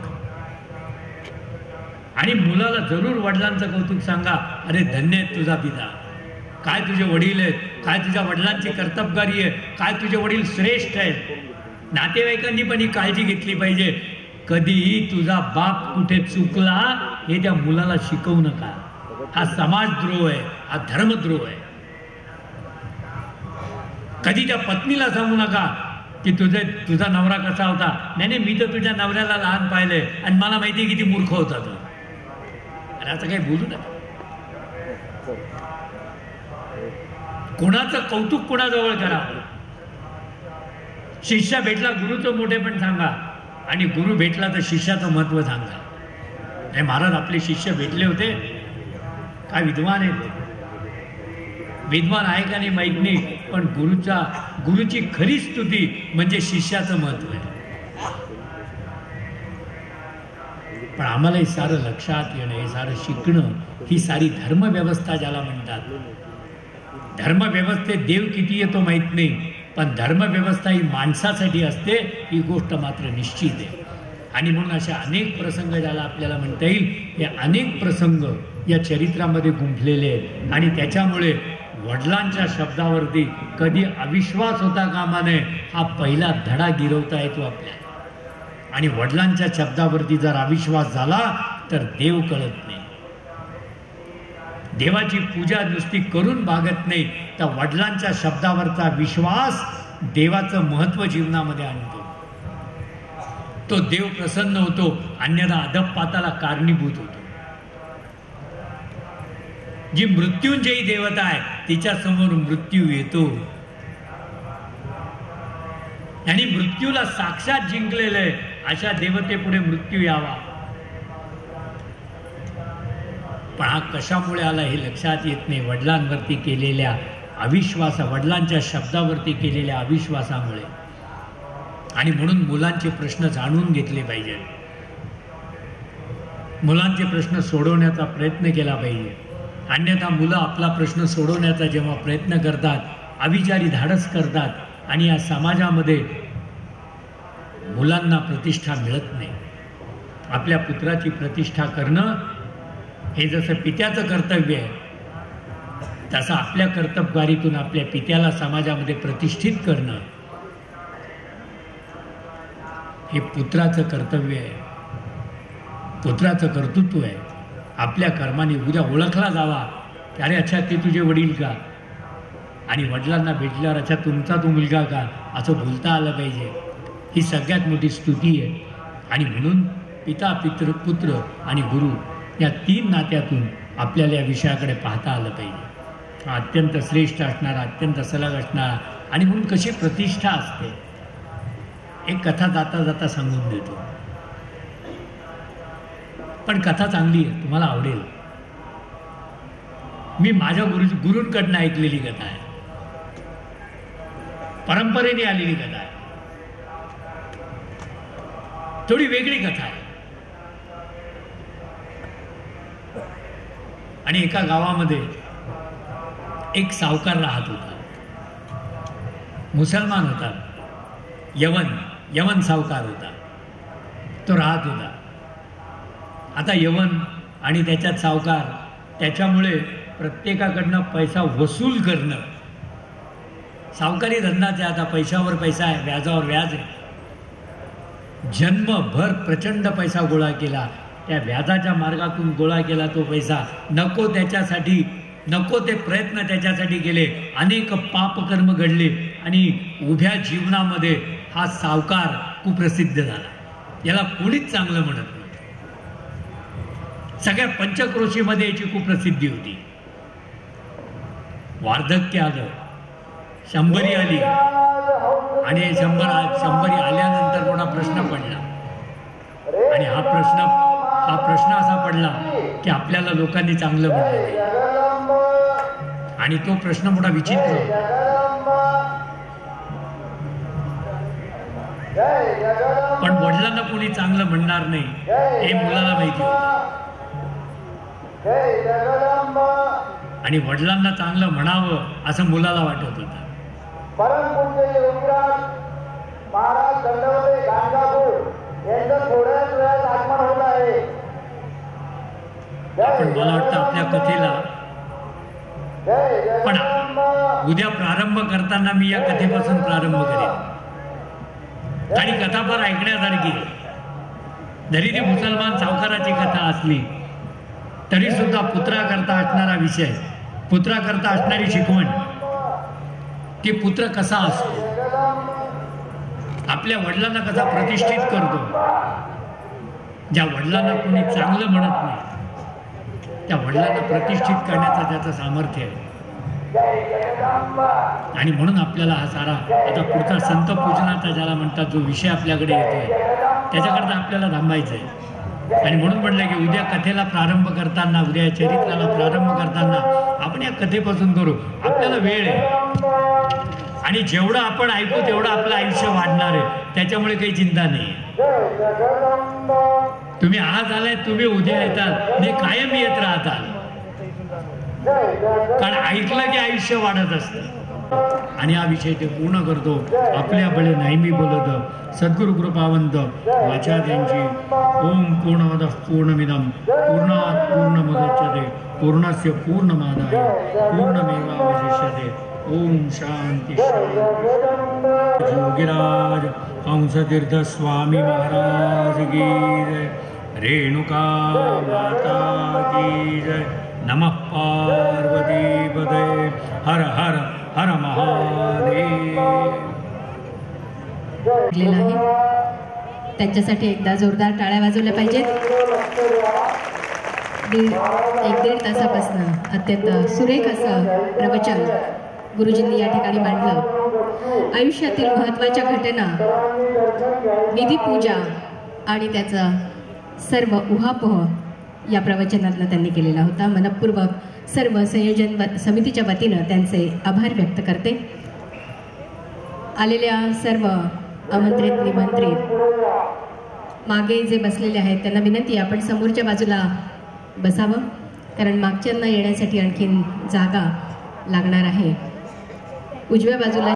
आणि मुलाला जरूर वडिलांचं कौतुक सांगा, अरे धन्य आहे तुझा पिता, काय तुझे वडील आहेत, काय तुझ्या वडिलांची कर्तबगारी आहे, काय तुझे वडील श्रेष्ठ आहेत. नातेवाईकांनी पण ही काळजी घेतली पाहिजे. कधीही तुझा बाप कुठे चुकला हे त्या मुलाला शिकवू नका. हा समाजद्रोह आहे, हा धर्मद्रोह आहे. कधी त्या पत्नीला सांगू नका की तुझे तुझा नवरा कसा होता. नाही नाही, मी तर तुझ्या नवऱ्याला लहान पाहिलंय आणि मला माहिती आहे किती मूर्ख होता तो. आणि आता काही बोलू नका. कोणाचं कौतुक कोणाजवळ करा. शिष्य भेटला गुरुचं मोठे पण सांगा, आणि गुरु भेटला तर शिष्याचं महत्व सांगा. हे महाराज आपले शिष्य भेटले होते, काय विद्वान आहेत. विद्वान आहे का नाही माहीत नाही, पण गुरुच्या गुरुची खरी स्तुती म्हणजे शिष्याचं महत्व आहे. पण आम्हाला हे सारं लक्षात येणं, हे सारं शिकणं, ही सारी धर्मव्यवस्था ज्याला म्हणतात. धर्मव्यवस्थेत देव किती येतो माहीत नाही, पण धर्मव्यवस्था ही माणसासाठी असते, ही गोष्ट मात्र निश्चित आहे. आणि म्हणून अशा अनेक प्रसंग ज्याला आपल्याला म्हणता येईल, हे अनेक प्रसंग या चरित्रामध्ये गुंफलेले आहेत. आणि त्याच्यामुळे वडिलांच्या शब्दावरती कधी अविश्वास होता कामा नये, हा पहिला धडा गिरवता येतो आपल्याला. आणि वडिलांच्या शब्दावरती जर अविश्वास झाला तर देव कळत नाही. देवाची पूजा नुसती करून भागत नाही, तर वडिलांच्या शब्दावरचा विश्वास देवाचं महत्व जीवनामध्ये आणतो. तो देव प्रसन्न होतो, अन्यथा अधःपाताला कारणीभूत होतो. जी मृत्युंजयी देवता आहे तिच्या समोर मृत्यू येतो, आणि मृत्यूला साक्षात जिंकलेलं आहे अशा देवतेपुढे मृत्यू यावा. पण हा कशामुळे आला हे लक्षात येत नाही. वडिलांवरती केलेल्या अविश्वासा, वडिलांच्या शब्दावरती केलेल्या अविश्वासामुळे. आणि म्हणून मुलांचे प्रश्न जाणून घेतले पाहिजे, मुलांचे प्रश्न सोडवण्याचा प्रयत्न केला पाहिजे. अन्यथा मुलं आपला प्रश्न सोडवण्याचा जेव्हा प्रयत्न करतात, अविचारी धाडस करतात, आणि या समाजामध्ये मुलांना प्रतिष्ठा मिळत नाही. आपल्या पुत्राची प्रतिष्ठा करणं हे जसं पित्याचं कर्तव्य आहे, तसं आपल्या कर्तबगारीतून आपल्या पित्याला समाजामध्ये प्रतिष्ठित करणं हे पुत्राचं कर्तव्य आहे, पुत्राचं कर्तृत्व आहे. आपल्या कर्माने उद्या ओळखला जावा की अरे अच्छा ते तुझे वडील का, आणि वडिलांना भेटल्यावर अच्छा तुमचा तो मुलगा का, असं बोलता आलं पाहिजे. ही सगळ्यात मोठी स्तुती आहे. आणि म्हणून पिता, पितृ, पुत्र आणि गुरु या तीन नात्यातून आपल्याला या विषयाकडे पाहता आलं पाहिजे. अत्यंत श्रेष्ठ असणारा, अत्यंत सलग असणारा. आणि म्हणून कशी प्रतिष्ठा असते, एक कथा जाता जाता सांगून देतो. पण कथा चांगली आहे, तुम्हाला आवडेल. मी माझ्या गुरु गुरूंकडनं ऐकलेली कथा आहे, परंपरेने आलेली कथा आहे, थोडी वेगळी कथा आहे. आणि एका गावामध्ये एक सावकार राहत होता, मुसलमान होता, यवन यवन सावकार होता. तो राहत होता. आता यवन आणि त्याच्यात सावकार, त्याच्यामुळे प्रत्येकाकडनं पैसा वसूल करणं, सावकारी धंदाचे आता पैशावर पैसा आहे, व्याजावर व्याज आहे. जन्मभर प्रचंड पैसा गोळा केला, त्या व्याजाच्या मार्गातून गोळा केला तो पैसा, नको त्याच्यासाठी नको ते प्रयत्न त्याच्यासाठी केले, अनेक पापकर्म घडले, आणि उभ्या जीवनामध्ये हा सावकार कुप्रसिद्ध झाला. याला कोणीच चांगलं म्हणत नाही. सगळ्या पंचक्रोशीमध्ये याची कुप्रसिद्धी होती. वार्धक्य आलं, शंभरी आली, आणि शंभर शंभरी आल्यानंतर मोठा प्रश्न पडला. आणि हा प्रश्न हा प्रश्न असा पडला की आपल्याला लोकांनी चांगलं म्हणलं नाही. आणि तो प्रश्न मोठा विचित्र होता. पण वडिलांना कोणी चांगलं म्हणणार नाही हे मुलाला माहिती होतं. आणि वडिलांना चांगलं म्हणावं असं मुलाला वाटत होतं. परमपूज्य योगीराज महाराज दंडवते गाणगापूर यांचं थोड्याच वेळात आगमन होत आहे. आपण मला वाटतं आपल्या कथेला पण उद्या प्रारंभ करताना मी या कथेपासून प्रारंभ करेन आणि कथा फार ऐकण्यासारखी. जरी ती मुसलमान सावकाराची कथा असली तरी सुद्धा पुत्राकरता असणारा विषय, पुत्राकरता असणारी शिकवण की पुत्र कसा असतो, आपल्या वडिलांना कसा प्रतिष्ठित करतो. ज्या वडिलांना कोणी चांगलं म्हणत नाही त्या वडिलांना प्रतिष्ठित करण्याचं त्याचं सामर्थ्य आहे. आणि म्हणून आपल्याला हा सारा आता पुढचा संत पूजनाचा ज्याला म्हणतात जो विषय आपल्याकडे येतोय त्याच्याकरता आपल्याला थांबायचं आहे. आणि म्हणून म्हटलं की उद्या कथेला प्रारंभ करताना, उद्या या चरित्राला प्रारंभ करताना आपण या कथेपासून करू. आपल्याला वेळ आहे आणि जेवढं आपण ऐकू तेवढं आपलं आयुष्य वाढणार आहे. त्याच्यामुळे काही चिंता नाही. तुम्ही आज आलाय, तुम्ही उद्या येतात, नाही कायम येत राहतात. कारण ऐकलं की आयुष्य वाढत असतं. आणि हा विषय ते पूर्ण करतो. आपल्या बळे नाही मी बोलत सद्गुरु कृपावंत वाचा त्यांची. ओम पूर्णमद पूर्णमिदम पूर्णात पूर्णमुदच्यते पूर्णस्य पूर्णमादाय पूर्णमेवावशिष्यते. ओम शांती शांती. योगीराज हंसतीर्थ स्वामी महाराज की जय. रेणुका माता की जय. नमः पार्वती पदे. हर हर हर महादेव. त्यांच्यासाठी एकदा जोरदार टाळ्या वाजवल्या पाहिजेत. दीड एक दीड तासापासून अत्यंत सुरेख असं प्रवचन गुरुजींनी या ठिकाणी मांडलं. आयुष्यातील महत्त्वाच्या घटना, विधिपूजा आणि त्याचा सर्व उहापोह या प्रवचनातनं त्यांनी केलेला होता. मनपूर्वक सर्व संयोजन समितीच्या वतीनं त्यांचे आभार व्यक्त करते. आलेल्या सर्व आमंत्रित निमंत्रित मागे जे बसलेले आहेत त्यांना विनंती आहे आपण समोरच्या बाजूला बसावं, कारण मागच्यांना येण्यासाठी आणखीन जागा लागणार आहे. उजव्या बाजूला